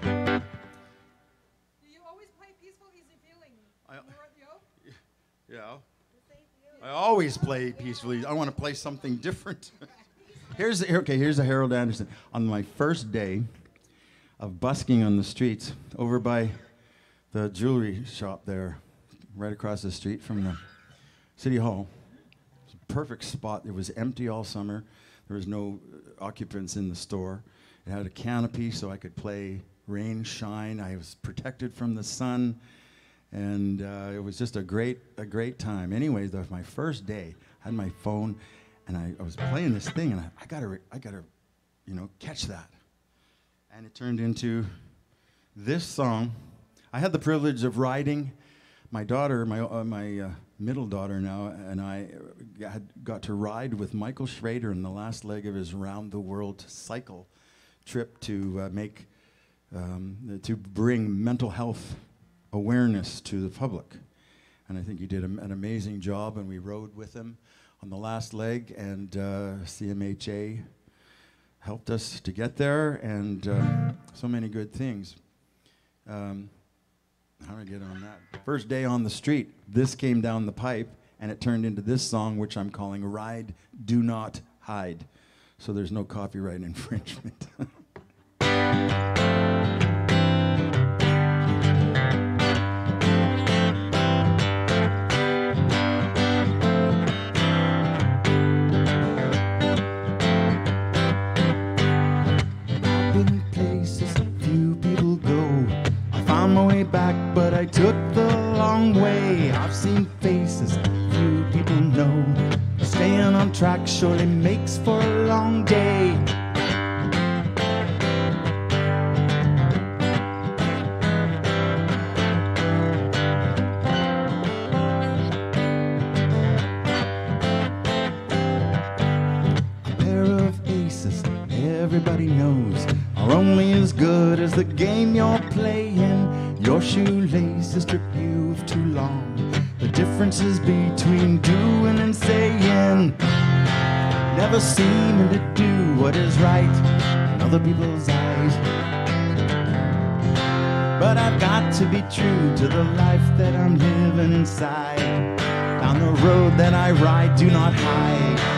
S7: always play Peaceful Easy Feeling?
S2: I,
S7: When you're at the Oak?
S2: yeah. I always play peacefully. I want to play something different. here's the, okay. Here's a Harold Anderson. On my first day of busking on the streets, over by the jewelry shop there, right across the street from the city hall. It was a perfect spot. It was empty all summer. There was no occupants in the store. It had a canopy so I could play rain, shine. I was protected from the sun, and uh, it was just a great, a great time. Anyways, that was my first day. I had my phone, and I, I was playing this thing, and I, I gotta, I gotta, you know, catch that. And it turned into this song. I had the privilege of riding. My daughter, my uh, my uh, middle daughter now, and I had got to ride with Michael Schrader in the last leg of his round the world cycle trip to uh, make, um, to bring mental health awareness to the public. And I think he did a, an amazing job, and we rode with him on the last leg, and uh, C M H A helped us to get there, and uh, so many good things. Um, how do I get on that? First day on the street, this came down the pipe, and it turned into this song, which I'm calling Ride, Do Not Hide. So there's no copyright infringement. I've been places few people go. I found my way back, but I took the long way. I've seen faces few people know. Staying on track surely makes for a long day. A pair of aces everybody knows are only as good as the game you're playing. Your shoelaces strip you of too long. The differences between doing and saying, never seeming to do what is right in other people's eyes. But I've got to be true to the life that I'm living inside. Down the road that I ride, do not hide.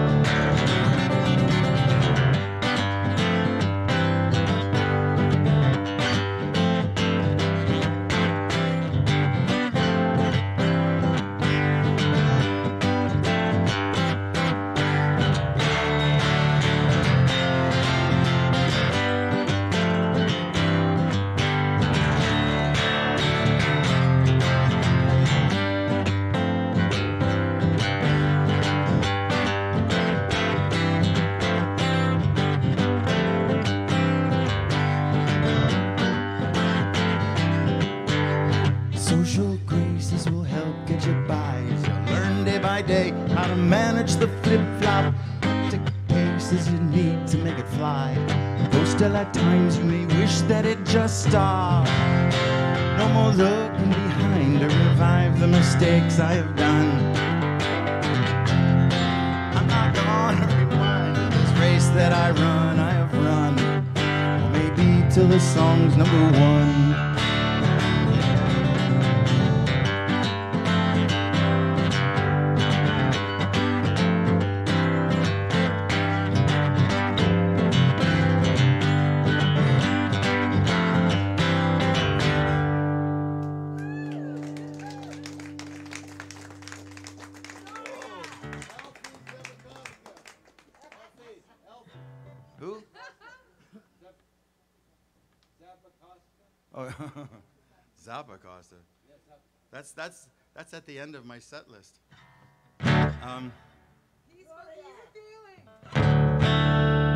S2: Social graces will help get you by as you learn day by day how to manage the flip-flop. Take the paces you need to make it fly. Though still at times you may wish that it just stopped. No more looking behind to revive the mistakes I have done. I'm not gonna rewind to this race that I run, I have run. Or maybe till the song's number one. Zappa Costa. That's that's that's at the end of my set list. Um,
S7: Peaceful, easy feeling.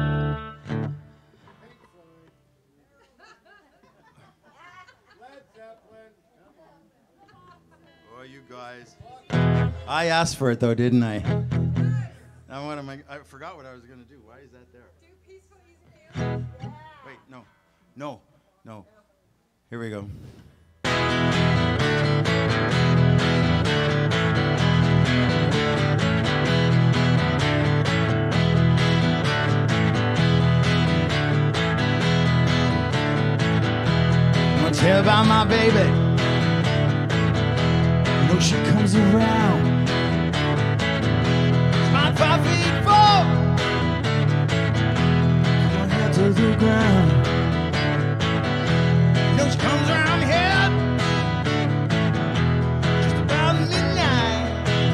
S2: oh, you guys. I asked for it though, didn't I? Now what am I? I forgot what I was gonna do. Why is that there?
S7: Do peaceful, easy feeling.
S2: Wait, no, no, no. Here we go.
S5: I'm gonna tell about my baby. You know she comes around. She's about five feet four. From her head to the ground. You know she comes around here just about midnight.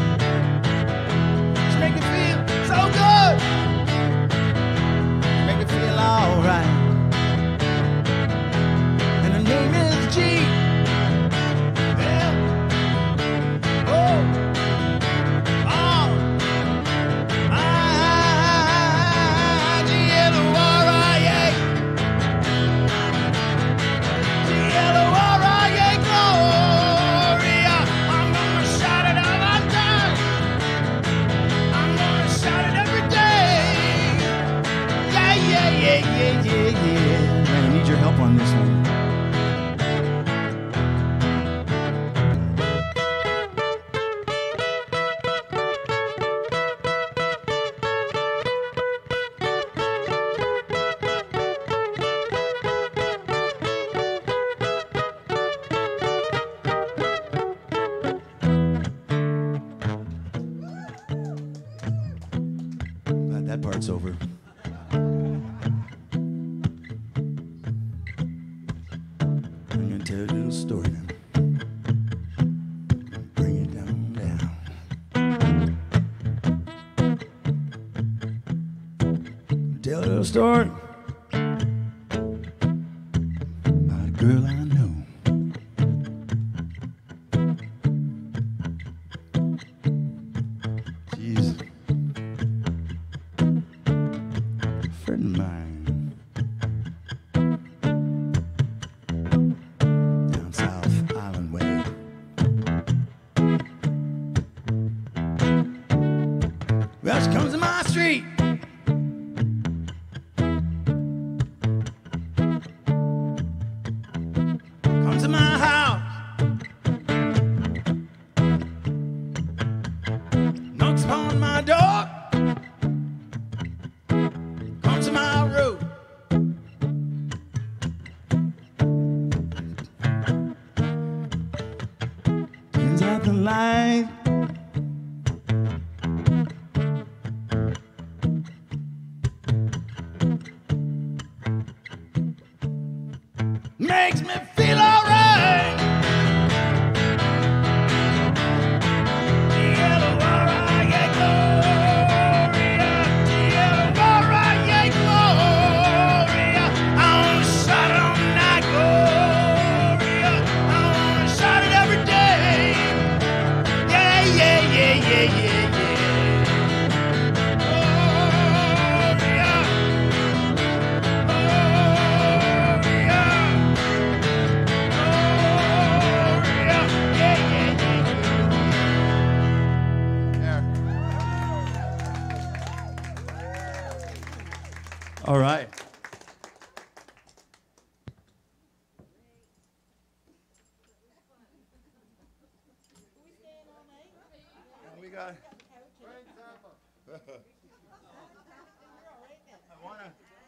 S5: She make me feel so good. Make me feel alright. And her name is G. Yeah. Oh. Oh. Ah. G L O R I A. G L O R I A. Gloria. I'm gonna shout it all the time. I'm gonna shout it every day. Yeah, yeah, yeah, yeah, yeah, yeah.
S2: Man, I need your help on this one. Glad that part's over. I'm gonna tell you a little story now. Bring it down, down. Tell a little story about a girl I know. She's a friend of mine. Down South Island Way. Well, she comes to my street. Comes to my house. Knocks upon my door. Comes to my room. Turns out the light. Makes me feel alright. G L O R I A Gloria. G L O R I A Gloria. I wanna shout it all night, Gloria. I wanna shout it every day. Yeah, yeah, yeah, yeah, yeah, yeah. Gloria. All right. We got. I want to.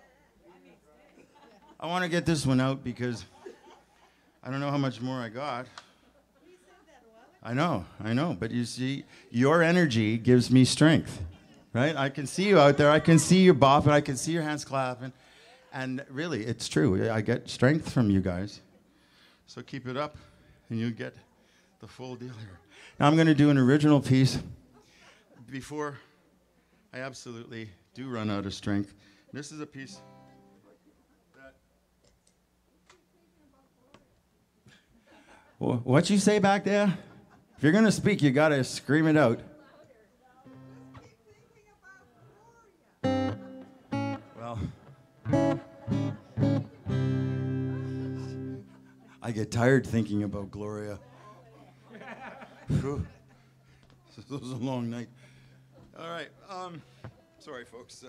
S2: I want to get this one out because I don't know how much more I got. I know, I know, but you see, your energy gives me strength, right? I can see you out there. I can see you bopping. I can see your hands clapping. And really, it's true. I get strength from you guys. So keep it up, and you get the full deal here. Now I'm going to do an original piece before I absolutely do run out of strength. This is a piece that Wh- What you say back there? If you're gonna speak, you gotta scream it out. Well, I get tired thinking about Gloria. Whew. This was a long night. All right. Um, sorry, folks.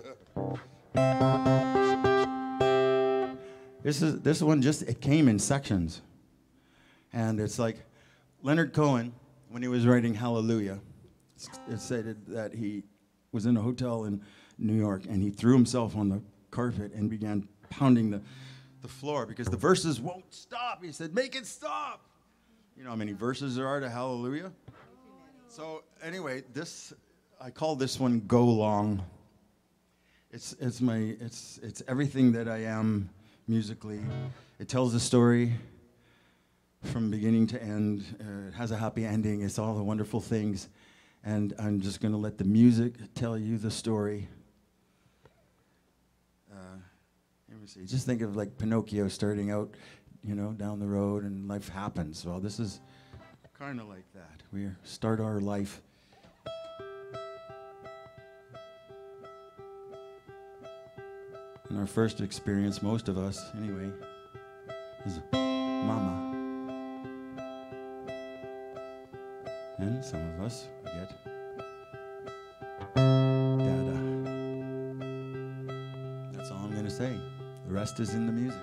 S2: Uh, this is this one. Just it came in sections, and it's like Leonard Cohen, when he was writing Hallelujah, it stated that he was in a hotel in New York and he threw himself on the carpet and began pounding the, the floor because the verses won't stop. He said, "Make it stop." You know how many verses there are to Hallelujah? So anyway, this I call this one "Go Long." It's it's my it's it's everything that I am musically. It tells a story from beginning to end. Uh, it has a happy ending. It's all the wonderful things, and I'm just going to let the music tell you the story. Uh, let me see. Just think of like Pinocchio starting out, you know, down the road, and life happens. Well, this is kind of like that. We start our life. And our first experience, most of us anyway, is Mama. And some of us get Dada. That's all I'm going to say. The rest is in the music.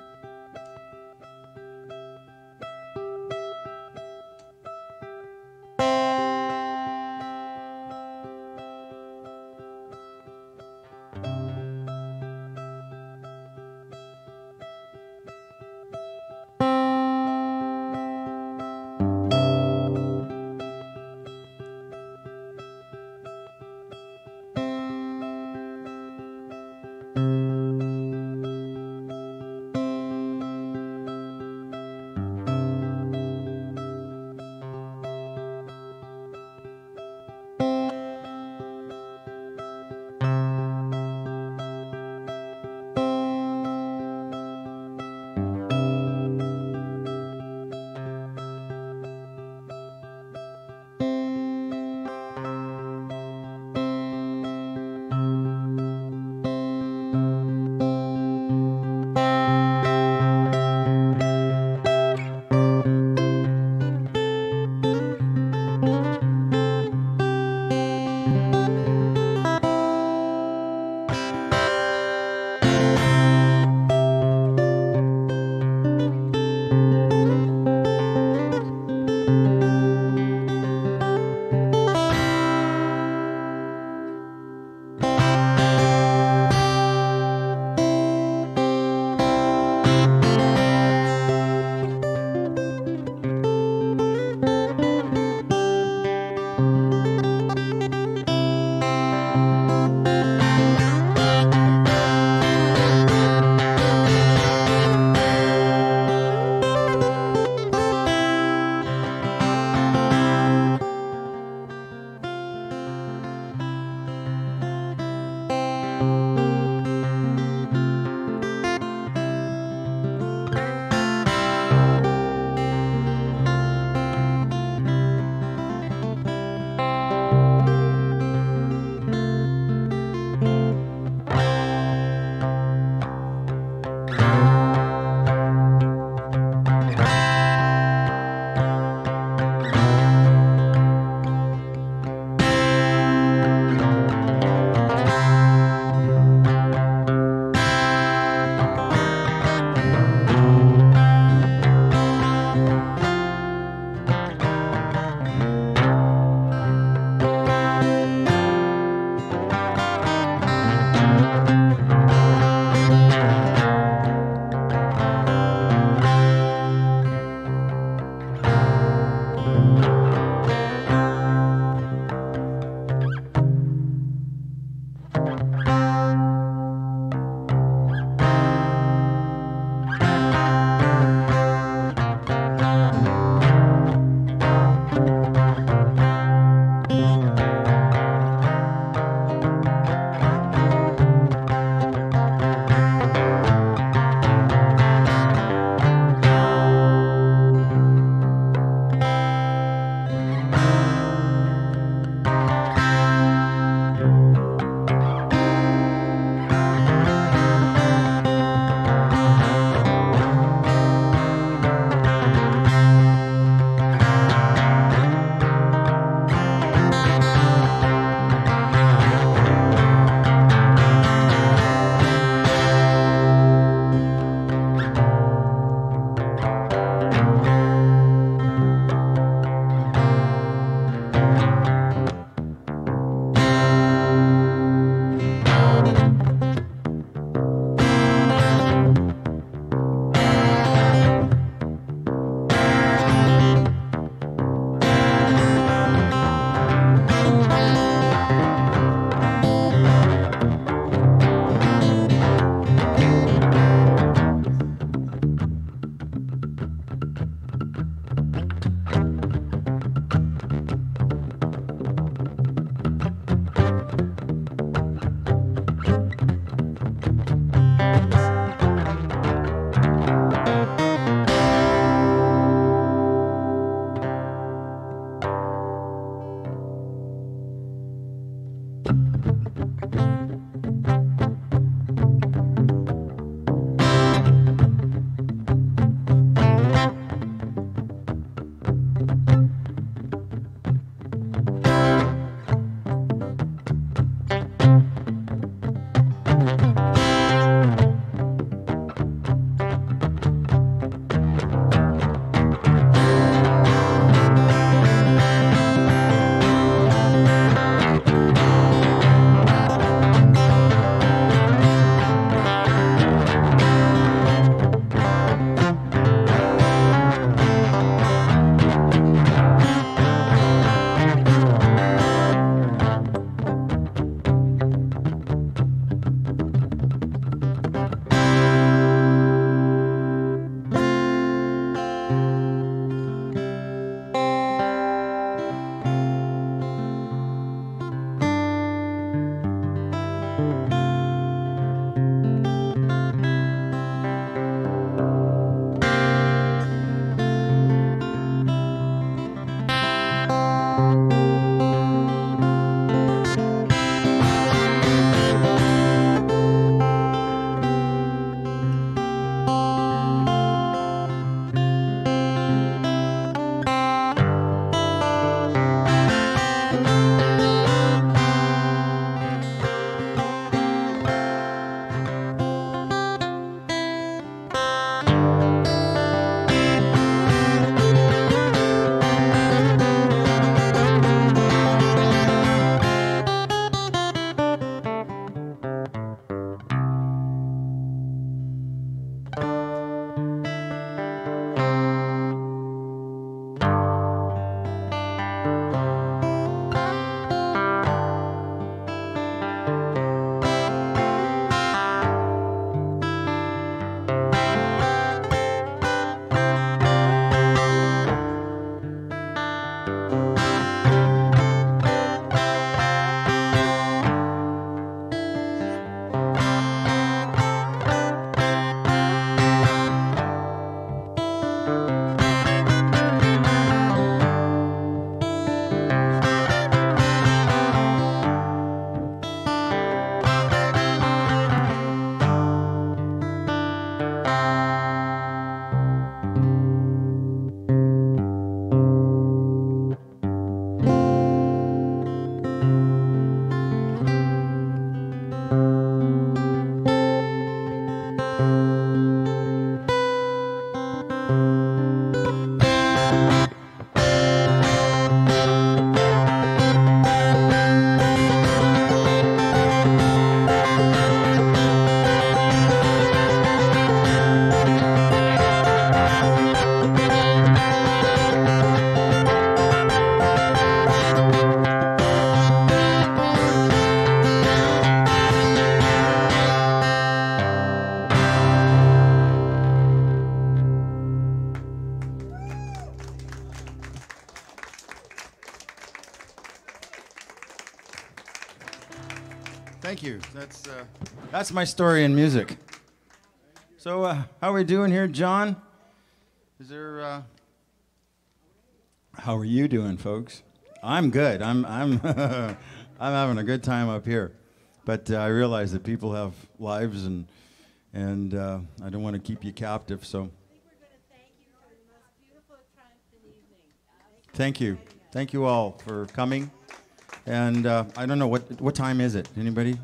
S2: Thank you. That's uh, that's my story in music. So, uh, how are we doing here, John? Is there? Uh... How are you doing, folks? I'm good. I'm I'm I'm having a good time up here, but uh, I realize that people have lives, and and uh, I don't want to keep you captive. So, thank you, thank you all for coming. And uh, I don't know what what time is it? Anybody?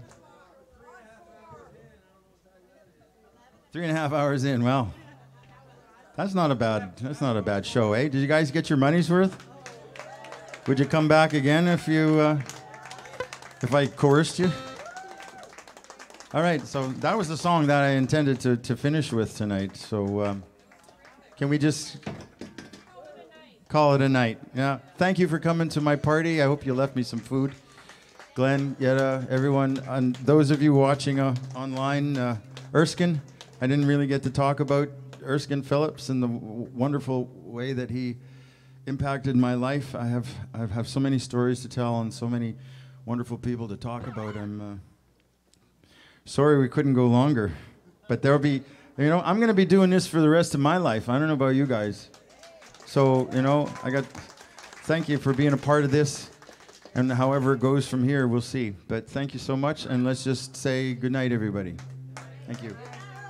S2: Three and a half hours in. Well, that's not a bad that's not a bad show, eh? Did you guys get your money's worth? Would you come back again if you uh, if I coerced you? All right. So that was the song that I intended to to finish with tonight. So um, can we just call it a night? Yeah. Thank you for coming to my party. I hope you left me some food. Glenn, Yetta, everyone, and those of you watching uh, online, uh, Erskine. I didn't really get to talk about Erskine Phillips and the w- wonderful way that he impacted my life. I have I have so many stories to tell and so many wonderful people to talk about. I'm uh, sorry we couldn't go longer, but there'll be, you know, I'm going to be doing this for the rest of my life. I don't know about you guys. So, you know, I got, thank you for being a part of this, and however it goes from here, we'll see. But thank you so much, and let's just say good night, everybody. Thank you.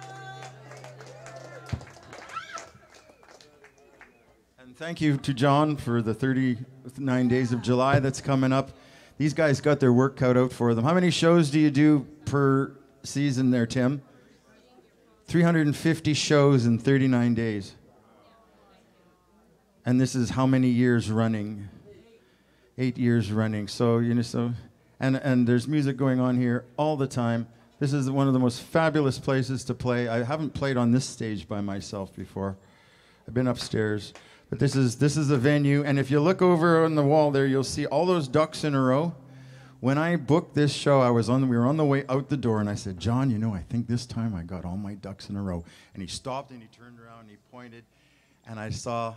S2: And thank you to John for the thirty-nine days of July that's coming up. These guys got their work cut out for them. How many shows do you do per season there, Tim? three hundred fifty shows in thirty-nine days. And this is how many years running? Eight years running. So, you know, so, and, and there's music going on here all the time. This is one of the most fabulous places to play. I haven't played on this stage by myself before. I've been upstairs. But this is, this is a venue. And if you look over on the wall there, you'll see all those ducks in a row. When I booked this show, I was on, we were on the way out the door, and I said, John, you know, I think this time I got all my ducks in a row. And he stopped, and he turned around, and he pointed, and I saw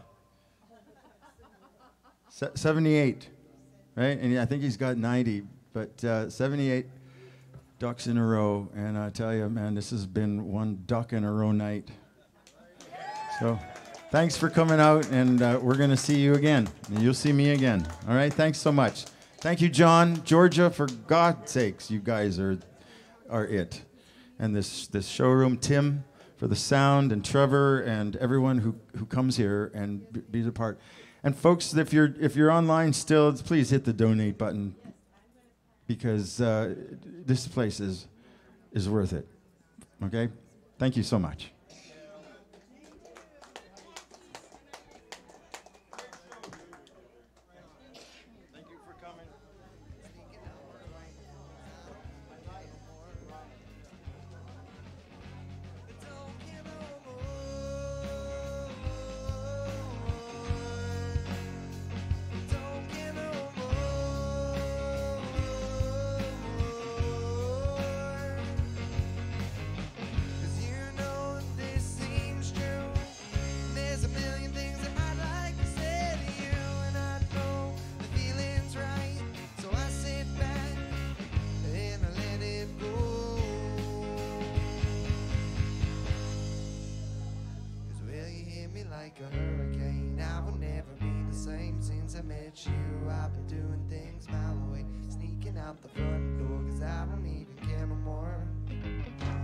S2: seventy-eight, right? And I think he's got ninety, but uh, seventy-eight ducks in a row. And I tell you, man, this has been one duck in a row night. So thanks for coming out, and uh, we're going to see you again. And you'll see me again. All right? Thanks so much. Thank you, John. Georgia, for God's sakes, you guys are are it. And this, this showroom, Tim, for the sound, and Trevor, and everyone who, who comes here and b- be a part. And folks, if you're if you're online still, please hit the donate button, because uh, this place is is worth it. Okay? Thank you so much.
S9: Like a hurricane, I will never be the same since I met you. I've been doing things my way, sneaking out the front door, cause I don't even care no more.